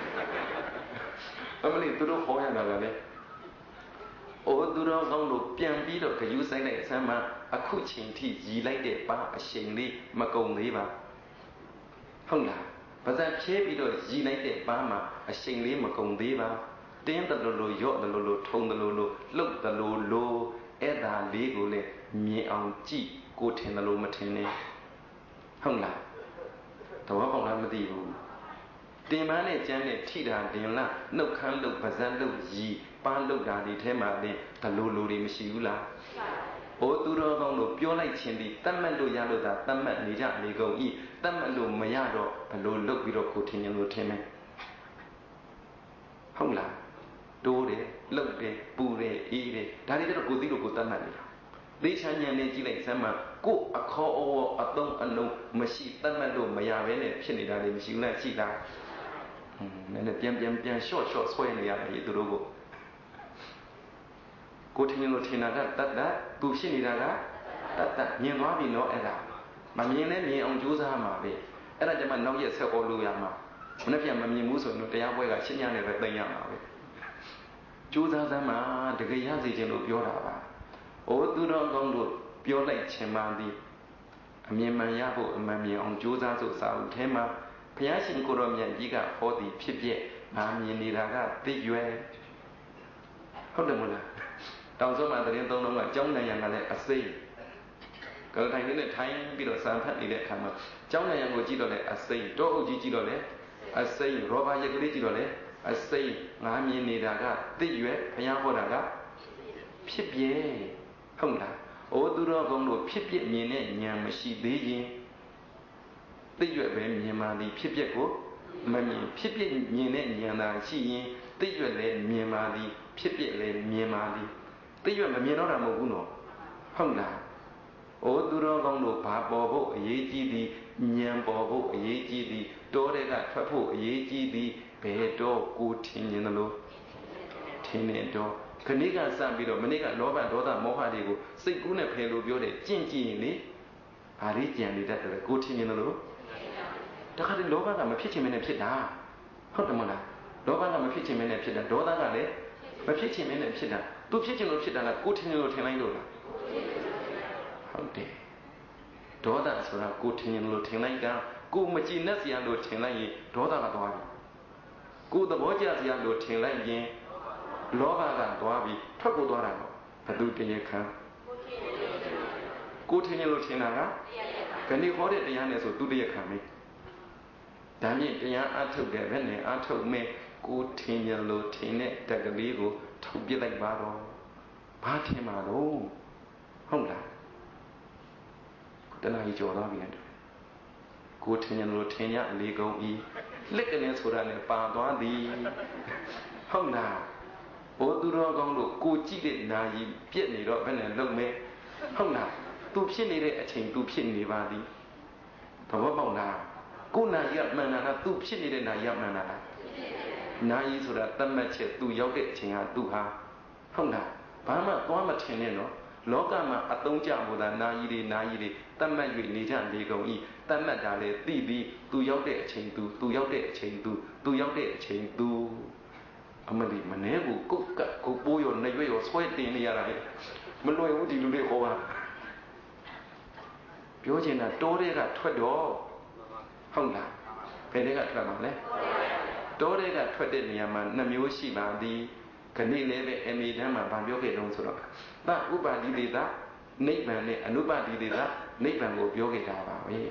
အမလေးသူတို့ခေါ်ရတာကလည်းအိုသူတော်ကောင်းတို့ပြန်ပြီးတော့ဂယုဆိုင်လိုက်ဆမ်းမှာအခုချိန်ထိရည်လိုက်တဲ့ပါအရှိန်လေးမကုန်သေးပါဟုတ်လားပါဇက်ဖြဲပြီးတော့ရည်လိုက်တဲ့ပါမှာအရှိန်လေးမကုန်သေးပါတင်းတယ်လို့လို့ရော့တယ်လို့လို့ထုံတယ်လို့လို့လှုပ်တယ်လို့လို့အဲ့ဒါလေးကိုလည်းမြင်အောင်ကြည့်ကိုထင်တယ်လို့မထင်နဲ့ဟုတ်လားတော့ပေါက်လားမသိဘူးတင်ပန်းနဲ့ကျမ်းနဲ့ထိတာတင်လားနှုတ်ခမ်းလို့ပါဇက်လို့ရည်ပန်းလို့တာဒီထဲမှာတင်ဒလိုလိုတွေမရှိဘူးလားဩသူတော်ကောင်းတို့ပြောလိုက်ခြင်းဒီတတ်မှတ်လို့ရလို့သာတတ်မှတ်နေကြနေကုန်ဤတတ်မှတ်လို့မရတော့ဘလို့လုတ်ပြီးတော့ကိုထင်ရင်လို့ထင်မယ်ဟုတ်လားတိုးတယ်လှုပ်တယ်ပူတယ်အေးတယ်ဒါတွေတော့ကိုသိလို့ကိုတတ်မှတ်နေတာသိချမ်းဉာဏ်နဲ့ကြည့်လိုက်စမ်းမှာကိုအခေါ်အောအတုံးအလုံးမရှိတတ်မှတ်လို့မရဘဲနဲ့ဖြစ်နေတာတွေမရှိဘူးလားရှိလားဟင်းနည်းနည်းပြန်ပြန်ပြန်လျှော့လျှော့ဆွဲနေရတယ်သူတို့ကိုကိုထင်ရင်လို့ထင်တာကတတ်တတ်သူဖြစ်နေတာကတတ်တတ်မြင်သွားပြီနော်အဲ့ဒါမမြင်နဲ့မြင်အောင်ကြိုးစားမှာပဲအဲ့ဒါကြမှာနောက်ရက်ဆက်ပေါ်လို့ရမှာမနေ့ပြန်မမြင်ဘူးဆိုရင်တရားပွဲကရှင်းညနေပဲသိရမှာပဲကြိုးစားသမ်းမှာတကယ်ရစေခြင်းလို့ပြောတာပါ။အိုသူတော်ကောင်းတို့ပြောလိုက်ခြင်းမှသည်အမြင်မှန်ရဖို့အမှန်မြင်အောင်ကြိုးစားစို့စာအုပ်ထဲမှာဘုရားရှင်ကိုရောမြတ်ကြီးကဟောသည်ဖြစ်ဖြစ်ငါမြင်နေတာကသိရွယ်ဟုတ်တယ်မလားတောင်စုံမှာတရင်သုံးလုံးကကျောင်းနိုင်ရံကလည်းအစိမ့်ကလထိုင်လေးနဲ့ထိုင်ပြီးတော့စံဖတ်နေတဲ့အခါမှာကျောင်းနိုင်ရံကိုကြည့်တော့လေအစိမ့်တောအုပ်ကြီးကြည့်တော့လေအစိမ့်ရောဘာရက်ကလေးကြည့်တော့လေအစိမ့်ငါမြင်နေတာကသိရွယ်ဘုရားဟောတာကဖြစ်ပြဲဟုတ်လားအိုသူတော်ကောင်းတို့ဖြစ်ပြမြင်တဲ့ဉာဏ်မရှိသေးရင်သိရွယ်ပဲမြင်မှသည်ဖြစ်ပြကိုမမြင်ဖြစ်ပြမြင်တဲ့ဉာဏ်သာရှိရင်သိရွယ်လည်းမြင်မှသည်ဖြစ်ပြလည်းမြင်မှသည်သိရွယ်မမြင်တော့တာမဟုတ်ဘူးနော်ဟုတ်လားအိုသူတော်ကောင်းတို့ဘာပေါ်ဖို့အရေးကြီးသည်ဉာဏ်ပေါ်ဖို့အရေးကြီးသည်တောတဲ့ကထွက်ဖို့အရေးကြီးသည်ဘယ်တော့ကိုထင်ရင်လို့ထင်နေတော့ခဏကစပြီးတော့မနေ့ကလောဘဒေါသမောဟတွေကိုစိတ်ကူးနဲ့ဖယ်လို့ပြောတယ်ကြင့်ကြည့်ရင်လေဘာလေးကြံနေတတ်တယ်ကိုထင်ရင်လို့တခါတည်းလောဘကမဖြစ်ချင်မနဲ့ဖြစ်တာဟုတ်တယ်မလားလောဘကမဖြစ်ချင်မနဲ့ဖြစ်တာဒေါသကလည်းမဖြစ်ချင်မနဲ့ဖြစ်တာသူဖြစ်ချင်လို့ဖြစ်တာလားကိုထင်ရင်လို့ထင်လိုက်လို့လားဟုတ်တယ်ဒေါသဆိုတာကိုထင်ရင်လို့ထင်လိုက်ကကိုမကြည်နဲ့စရာလို့ထင်လိုက်ရင်ဒေါသကသွားပြီကိုသဘောကျစရာလို့ထင်လိုက်ရင်လောဘကသွားပြီးထွက်ကိုသွားတာတော့ဘသူတရားခံကိုထင်ရင်လို့ထင်တာကခဏဟောတဲ့တရားနဲ့ဆိုသူတရားခံပြီဒါမြင့်တရားအထုတ်တယ်ဘယ်နဲ့အထုတ်မဲ့ကိုထင်ရင်လို့ထင်တဲ့တက်ကလေးကိုထုတ်ပြလိုက်ပါတော့ဘာထင်မှာတော့ဟုတ်လားတဏှာကြီးကြော်သွားပြီလေကိုထင်ရင်လို့ထင်ရလေကုန်ဤလက်ကနေဆိုတာနဲ့ပါသွားသည်ဟုတ်လားဘိုးသူတော်ကောင်းတို့ကိုကြည့်တဲ့နာယီပြက်နေတော့ဘယ်နဲ့လုံမဲဟုတ်လားသူဖြစ်နေတဲ့အချိန်သူဖြစ်နေပါသည်သဘောပေါက်လားကိုနာယီကမှန်တာလားသူဖြစ်နေတဲ့နာယီကမှန်တာလားနာယီဆိုတာတတ်မှတ်ချက်သူရောက်တဲ့အချိန်ဟာသူဟာဟုတ်လားဘာမှသွားမထင်နဲ့နော်လောကမှာအသုံးကျမှုသာနာယီတွေနာယီတွေတတ်မှတ်၍နေကြလေကုန်ဤတတ်မှတ်တာလေသိပြီးသူရောက်တဲ့အချိန်သူသူရောက်တဲ့အချိန်သူသူရောက်တဲ့အချိန်သူအမလီမနေဘူးကုတ်ကကိုပိုးရောနေရွရောဆွဲတင်နေရတာလေမလွယ်ဘူးဒီလူတွေဟောတာပြောချင်တာတိုးတဲ့ကထွက်တော့ဟုတ်လားဘယ်တွေကထွက်မှာလဲတိုးတဲ့ကထွက်တဲ့နေရာမှာနှစ်မျိုးရှိပါသည်ခဏလေးပဲအမေတန်းမှာဗာပြောခဲ့တုံးဆိုတော့သဥပါတိတေသနိဗ္ဗာန်နဲ့အနုပါတိတေသနိဗ္ဗာန်ကိုပြောခဲ့တာပါပဲ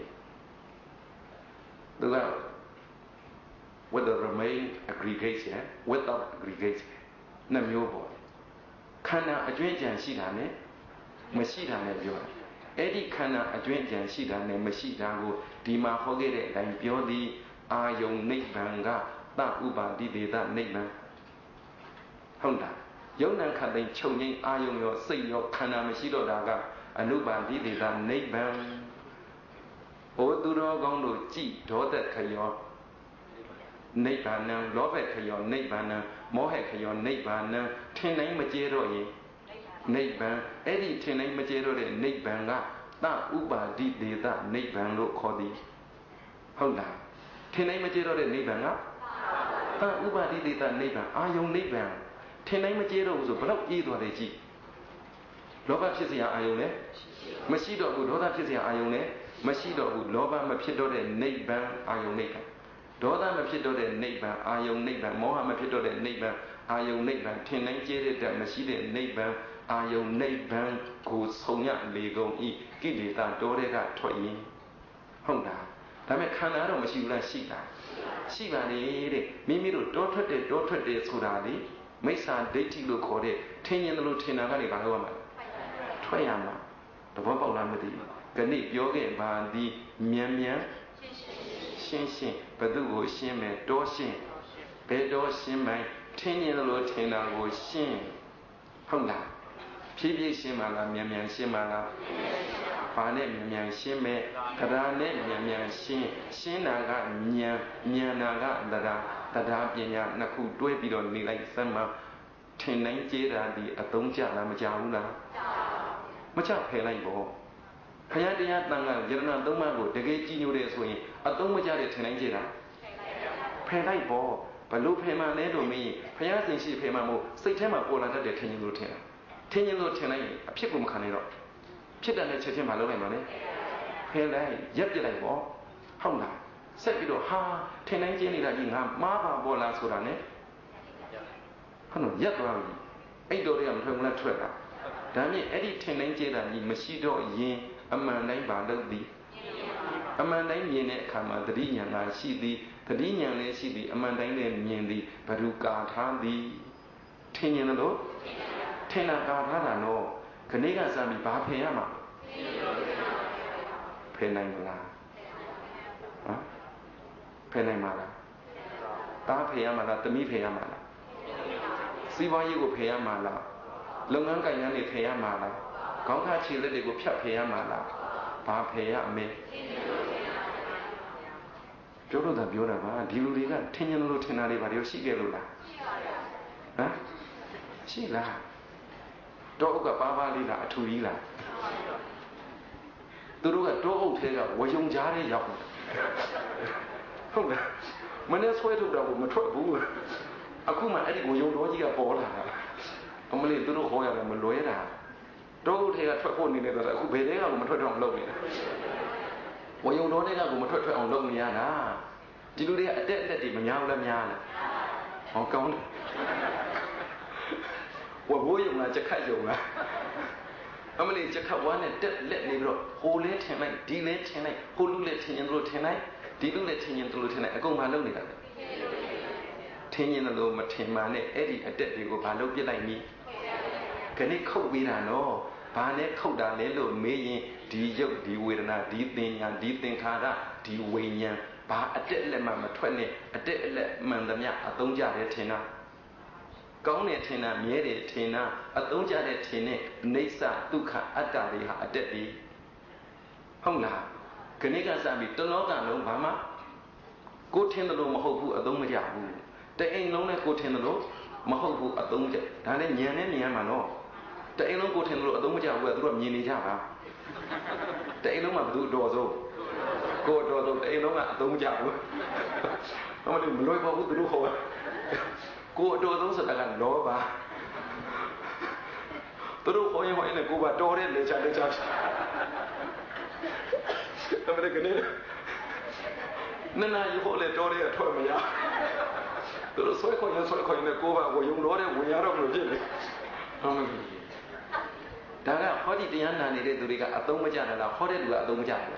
သူကwith the remain aggregation without aggregation နှစ်မျိုးပေါ့ခန္ဓာအကျွင့်ကြံရှိတာနဲ့မရှိတာနဲ့ပြောတာအဲ့ဒီခန္ဓာအကျွင့်ကြံရှိတာနဲ့မရှိတာကိုဒီမှာဟောခဲ့တဲ့အတိုင်းပြောသည်အာယုန်နိဗ္ဗာန်ကသဥပါတိတေသနိဗ္ဗာန်ဟုတ်လားယုံနာခတ်သိမ်းချုပ်ငိမ့်အာယုံရောစိတ်ရောခန္ဓာမရှိတော့တာကအနုပါတိတေသနိဗ္ဗာန်ဘိုးသူတော်ကောင်းတို့ကြည်ဒေါသခရောနိဗ္ဗာန်လောဘခရောနိဗ္ဗာန်မောဟခရောနိဗ္ဗာန်ထင်တိုင်းမကျေတော့ရင်နိဗ္ဗာန်အဲ့ဒီထင်တိုင်းမကျေတော့တဲ့နိဗ္ဗာန်ကသဥပါတိတေသနိဗ္ဗာန်လို့ခေါ်သည်ဟုတ်လားထင်တိုင်းမကျေတော့တဲ့နိဗ္ဗာန်ကသဥပါတိတေသနိဗ္ဗာန်အာယုံနိဗ္ဗာန်ထင်တိုင်းမကျေတော့ဘူးဆိုဘလောက်ကြီးသွားတယ်ကြည့်လောဘဖြစ်เสียအာယုံလဲမရှိတော့ဘူးဒေါသဖြစ်เสียအာယုံလဲမရှိတော့ဘူးလောဘမဖြစ်တော့တဲ့နိဗ္ဗာန်အာယုံနိဗ္ဗာန်ဒေါသမဖြစ်တော့တဲ့နိဗ္ဗာန်အာယုံနိဗ္ဗာန်မောဟမဖြစ်တော့တဲ့နိဗ္ဗာန်အာယုံနိဗ္ဗာန်ထင်တိုင်းကျဲတဲ့တတ်မရှိတဲ့နိဗ္ဗာန်အာယုံနိဗ္ဗာန်ကိုဆုံရလေကုန်ဤကိလေသာတောတဲ့ကထွက်ရင်ဟုတ်လားဒါပေမဲ့ခန္ဓာတော့မရှိဘူးလားရှိတာရှိပါလေတဲ့မိမိတို့တောထွက်တယ်တောထွက်တယ်ဆိုတာလေမိစ္ဆာဒိဋ္ဌိလို့ခေါ်တဲ့ထင်ရင်လို့ထင်တာကနေဘာလို့ရမှာထွက်ရမှာသဘောပေါက်လားမသိဘူးခဏပြောခဲ့ပါသည်မြန်မြန်ရှင်းရှင်းဘသူကိုရှင်းမယ်တောရှင်းဘယ်တော့ရှင်းမယ်ထင်ရင်လို့ထင်တာကိုရှင်းဟုတ်လားဖြည်းဖြည်းရှင်းပါလားမြန်မြန်ရှင်းပါလားဘာနဲ့မြန်မြန်ရှင်းမယ်တရားနဲ့မြန်မြန်ရှင်းရှင်းတာကဉာဏ်ဉာဏ်နာကတရားတရားပညာနှစ်ခုတွဲပြီးတော့နေလိုက်စမ်းမှာထင်နိုင်ကြတာဒီအသုံးကျလားမကြဘူးလားမကြဖယ်လိုက်ပေါ့ဘုရားတရားတန်ခါယရဏသုံးပါးကိုတကယ်ကြည်ညိုတယ်ဆိုရင်အသုံးမကျတဲ့ထင်နိုင်ကြတာဖယ်လိုက်ပေါ့ဘလို့ဖယ်မှလဲလို့မင်းဘုရားရှင်ရှိဖယ်မှမို့စိတ်ထဲမှာပေါ်လာတတ်တဲ့ထင်ရင်လို့ထင်တာထင်ရင်လို့ထင်လိုက်ရင်အဖြစ်ကိုမခံနိုင်တော့ဖြစ်တဲ့ချက်ချင်းမလုပ်နိုင်ပါနဲ့ဖယ်လိုက်ရက်ပြလိုက်ပေါ့ဟုတ်လားဆက်ပြီးတော့ဟာထင်နိုင်ကြနေတာကြီးငါမှားပါပေါ်လားဆိုတာ ਨੇ ဟုတ်လို့ရက်သွားပြီအဲ့တော်တွေကမထွက်မလားထွက်တာဒါမြင့်အဲ့ဒီထင်နိုင်ကြတာကြီးမရှိတော့ရင်အမှန်တိုင်းပါလို့သည်အမှန်တိုင်းမြင်တဲ့အခါမှာသတိဉာဏ်သာရှိသည်သတိဉာဏ်လည်းရှိသည်အမှန်တိုင်းလည်းမြင်သည်ဘဒုကာထားသည်ထင်ရင်လို့ထင်တာကာထားတာတော့ခဏကစပြီးဘာဖယ်ရမှာဖယ်နိုင်မလားဟမ်ဖယ်နိုင်မှာလားတားဖယ်ရမှာလားသမီးဖယ်ရမှာလားစီးပွားရေးကိုဖယ်ရမှာလားလုပ်ငန်းကိုင်ငန်းတွေဖယ်ရမှာလားခေါင်းခါခြေလက်တွေကိုဖြတ်ဖယ်ရမှာလားဘာဖယ်ရအမေပြောလို့သာပြောတာပါဒီလူတွေကထင်ရင်လို့ထင်တာတွေဘာလို့ရှိခဲ့လို့လားဟမ်ရှိလားတော့ဥကပါပါလေးလားအထူကြီးလားသူတို့ကတော့အုပ်ထဲကဝယုံကြားတဲ့ရောက်ဟုတ်လားမနေ့ဆွဲထုတ်တာကိုမထွက်ဘူးအခုမှအဲ့ဒီဝယုံတော်ကြီးကပေါ်လာတာအမလေးသူတို့ဟောရတယ်မလွဲတာတော့အုပ်ထဲကထွက်ဖို့နေနေတော့အခုဘယ်တဲကကိုမထွက်တော့အောင်လုပ်နေတာဝယုံတော်တွေကကိုမထွက်ထွက်အောင်လုပ်နေရတာဒီလူတွေကအတက်အတက်တွေမများဘူးလားများလားဟောကောင်းတယ်ဝဘိုးယုံလားချက်ခတ်ယုံလားအမလေးချက်ခတ်ဝါးနဲ့တက်လက်နေပြီးတော့ဟိုလဲထင်လိုက်ဒီလဲထင်လိုက်ဟိုလူလဲထင်ရင်တို့ထင်လိုက်ဒီလူလဲထင်ရင်တို့ထင်လိုက်အကုန်မလုပ်နေတာလေထင်ရင်တို့မထင်မှနဲ့အဲ့ဒီအတက်တွေကိုဘာလုပ်ပြစ်လိုက်မီခဏခုတ်ပြီးတာနော်ဘာနဲ့ခုတ်တာလဲလို့မေးရင်ဒီရုပ်ဒီဝေဒနာဒီသင်ညာဒီသင်္ခါရဒီဝိညာဉ်ဘာအတက်အလက်မှမထွက်နဲ့အတက်အလက်မှန်သမျှအသုံးကြတယ်ထင်တာကောင်းတယ်ထင်တာမြဲတယ်ထင်တာအသုံးကြတဲ့ထင်တဲ့အိဋ္ဌဒုက္ခအတ္တတွေဟာအတက်ပြီဟုတ်လားခဏကစပြီးတလောကလုံးဘာမှကိုထင်တယ်လို့မဟုတ်ဘူးအသုံးမကြဘူးတအိမ်လုံးနဲ့ကိုထင်တယ်လို့မဟုတ်ဘူးအသုံးကြဒါနဲ့ဉာဏ်နဲ့မြင်ရမှာနော်တအိမ်လုံးကိုထင်တယ်လို့အသုံးမကြဘူးကသူတို့မြင်နေကြပါတအိမ်လုံးမှာဘယ်သူအတော်ဆုံးကိုအတော်ဆုံးတအိမ်လုံးကအသုံးမကြဘူးအမလို့မလွယ်ပါဘူးသူတို့ဟောကိုအတော်ဆုံးဆိုတာကလောဘသူတို့ဟောရင်ဟောရင်လည်းကိုကတော်တဲ့လေချာလေချာအမလို့ကနေနနာယူဖို့လေတော်တဲ့ထွက်မရသူတို့ဆွဲခေါ်ရင်ဆွဲခေါ်ရင်လည်းကိုကဝယုံတော်တဲ့ဝင်ရတော့မလို့ဖြစ်လေဟုတ်မလားဒါကဟောဒီတရားနာနေတဲ့သူတွေကအသုံးမကျတာလားဟောတဲ့သူကအသုံးမကျဘူး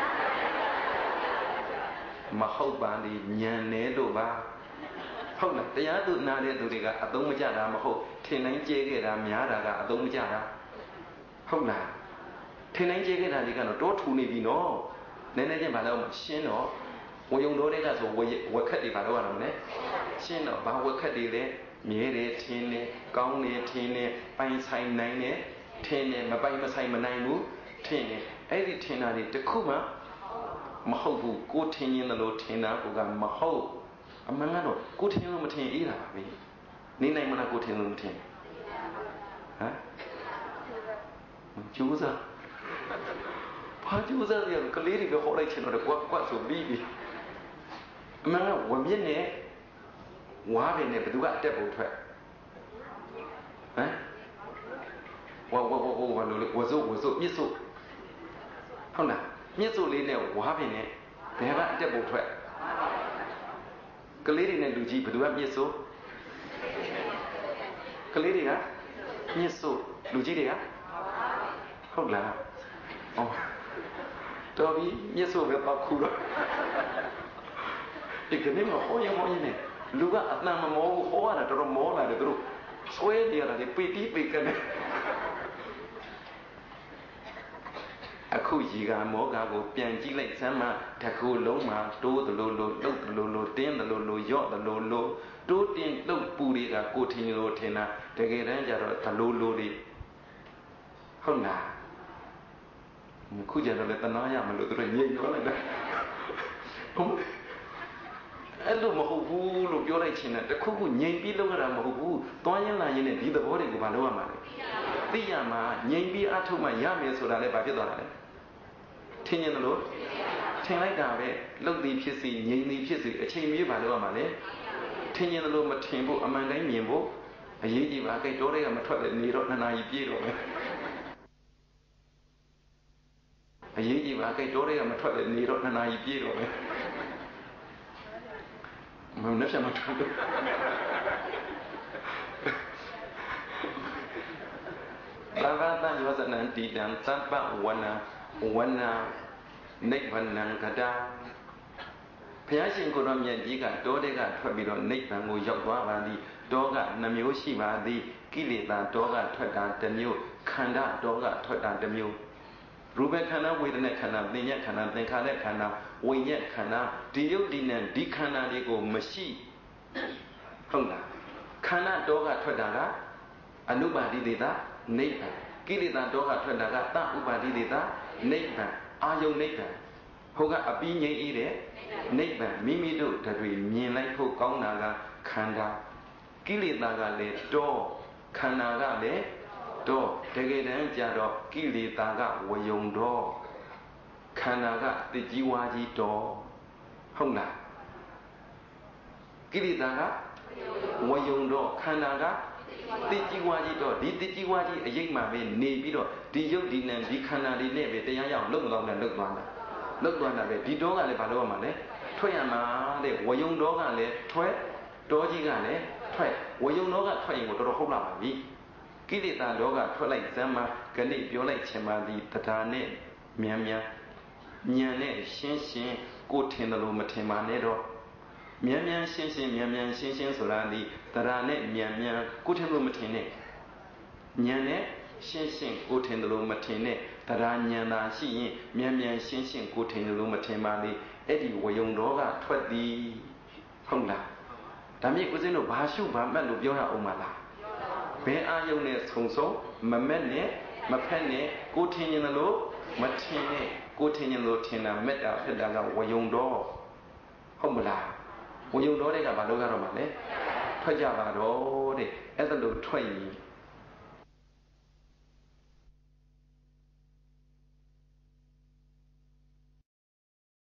မဟုတ်ပါလေညံနေလို့ပါဟုတ်လားတရားသူနာတဲ့သူတွေကအသုံးမကျတာမဟုတ်ထင်တိုင်းကျဲခဲ့တာများတာကအသုံးမကျတာဟုတ်လားထင်တိုင်းကျဲခဲ့တာတွေကတော့တောထူနေပြီနော်နည်းနည်းချင်းဘာလို့မရှင်းတော့ဝယုံတော်တွေကဆိုဝက်ခက်တွေဘာလို့ရအောင်လဲရှင်းတော့ဘာဝက်ခက်တွေလဲမြဲတယ်ထင်းတယ်ကောင်းတယ်ထင်းတယ်ပိုင်ဆိုင်နိုင်တယ်ထင်းတယ်မပိုင်မဆိုင်မနိုင်ဘူးထင်းတယ်အဲ့ဒီထင်းတာတွေတခုမှမဟုတ်ဘူးကိုထင်းရင်လို့ထင်းတာကမဟုတ်အမှန်ကတော့ကိုထင်းလို့မထင်းအေးတာပါပဲနေနိုင်မလားကိုထင်းလို့မထင်းဟမ်ကျူးစားဘာကျူးစားရကလေးတွေကဟောလိုက်ချင်တော့ကွက်ကွက်ဆိုပြီးပြီအမှန်ကဝမြင့်နဲ့ဝါးပင်နဲ့ဘယ်သူကအတက်ပုံထွက်ဟမ်ဝါဝါဝါဝါလို့ဝဇုဝဇုမြစ်စုဟုတ်လားမြစ်စုလေးနဲ့ဝါးပင်နဲ့ဘယ်ကအတက်ပုံထွက်ကလေးတွေနဲ့လူကြီးဘယ်သူကမြစ်စုကလေးတွေကမြစ်စုလူကြီးတွေကဟုတ်လားဩတော်ပြီမြစ်စုပဲပောက်ခုတော့ဒီကနေ့မဟောရင်ဟောရင်နဲ့လူကအတန်မမောဘူးဟောရတာတော်တော်မောလာတယ်သူတို့ဆွဲနေရတယ်ပေတီးပေကနေအခုရေကမောကကိုပြန်ကြည့်လိုက်စမ်းမှတကူလုံးမှာတိုးသလိုလိုလှုပ်သလိုလိုတင်းသလိုလိုရော့သလိုလိုတိုးတင်းလှုပ်ပူတွေကကိုထင်လို့ထင်တာတကယ်တမ်းကျတော့သလိုလိုတွေဟုတ်လားခုကျတော့လည်းတနာရမလို့သူတို့ညိတ်ပြောလိုက်တယ်ဟုတ်အဲ့လိုမဟုတ်ဘူးလို့ပြောလိုက်ခြင်းနဲ့တခုခုငြိမ်ပြီးလုပ်ရတာမဟုတ်ဘူးတွန်းရင်လာရင်လည်းဒီသဘောတွေကိုမလုပ်ရမှာလေသိရမှာငြိမ်ပြီးအထုတ်မှရမယ်ဆိုတာလည်းဘာဖြစ်သွားတာလဲထင်ရင်လို့ထင်လိုက်တာပဲလှုပ်သည်ဖြစ်စီငြိမ်သည်ဖြစ်စီအချိန်မြေးဘာလုပ်ရမှာလဲထင်ရင်လို့မထင်ဖို့အမှန်တိုင်းမြင်ဖို့အရေးကြီးပါကြိုက်တော့တဲ့ကမထွက်တဲ့နေတော့နှစ်နာရီပြည့်တော့မယ်အရေးကြီးပါကြိုက်တော့တဲ့ကမထွက်တဲ့နေတော့နှစ်နာရီပြည့်တော့မယ်မနှက်ပြမထွက်လို့သာဝတ္တယောဇနံတိတံသဗ္ဗဝနာဝနာနိဗ္ဗာန်ကတာဘုရားရှင်ကိုယ်တော်မြတ်ကြီးကတောတဲ့ကထွက်ပြီးတော့နိဗ္ဗာန်ကိုရောက်သွားပါသည်တောကနှမျိုးရှိပါသည်ကိလေသာတောကထွက်တာတစ်မျိုးခန္ဓာတောကထွက်တာတစ်မျိုးရူပခန္ဓာဝေဒနာခန္ဓာသင်ညက်ခန္ဓာသင်္ခါရခန္ဓာဝိညာဉ်ခန္ဓာဒီယုတ်ဒီနံဒီခန္ဓာတွေကိုမရှိဟုတ်လားခန္ဓာတောကထွက်တာကအနုပါတိတေတာနိဗ္ဗာန်ကိလေသာတောကထွက်တာကတဥပါတိတေတာနိဗ္ဗာန်အာယုန်နိဗ္ဗာန်ဟိုကအပြီးငြိမ်းအေးတဲ့နိဗ္ဗာန်မိမိတို့တွေမြင်လိုက်ဖို့ကောင်းတာကခန္ဓာကိလေသာကလည်းတောခန္ဓာကလည်းတောတကယ်တမ်းကြတော့ကိလေသာကဝယုံတော်ခန္ဓာကတည်ကြီးဝါကြီးတော်ဟုတ်လားကိလေသာကဝယုံတော်ခန္ဓာကတည်ကြီးဝါကြီးတော်ဒီတည်ကြီးဝါကြီးအရေးမှပဲနေပြီးတော့ဒီယုတ်ဒီနံဒီခန္ဓာတွေနဲ့ပဲတရားရအောင်လုံလောက်နဲ့လုံသွားတာလုံသွားတာပဲဒီတော်ကလည်းဘာလို့ရမှာလဲထွက်ရမှာတဲ့ဝယုံတော်ကလည်းထွက်တော်ကြီးကလည်းထွက်ဝယုံတော်ကထွက်ရင်ကိုတော်တော်ဟုတ်လာပါပြီကိလေသာတော်ကထွက်လိုက်စမ်းမှာခဏပြောလိုက်ချင်ပါသည်တရားနဲ့မြန်မြန်ဉာဏ်နဲ့ရှင်းရှင်းကိုထင်တယ်လို့မထင်ပါနဲ့တော့မြန်မြန်ရှင်းရှင်းမြန်မြန်ရှင်းရှင်းဆိုတာဒီတရားနဲ့မြန်မြန်ကိုထင်လို့မထင်နဲ့ဉာဏ်နဲ့ရှင်းရှင်းကိုထင်တယ်လို့မထင်နဲ့တရားဉာဏ်သာရှိရင်မြန်မြန်ရှင်းရှင်းကိုထင်တယ်လို့မထင်ပါလေအဲ့ဒီဝယုံတော်ကထွက်သည်ဟုတ်လားဒါမြင့်ဦးဇင်းတို့ဘာရှုဘာမှတ်လို့ပြောရအောင်မလားဘယ်အာယုံနဲ့ဆုံဆုံမမက်နဲ့မဖက်နဲ့ကိုထင်ရင်လို့မထင်နဲ့ကိုထင်ရင်လို့ထင်တာမက်တာဖက်တာကဝယုံတော်ဟုတ်မလားဝယုံတော်တွေကဘာလို့ကြတော့မှလဲထွက်ကြပါတော့တဲ့အဲ့ဒါလို့ထွက်ရင်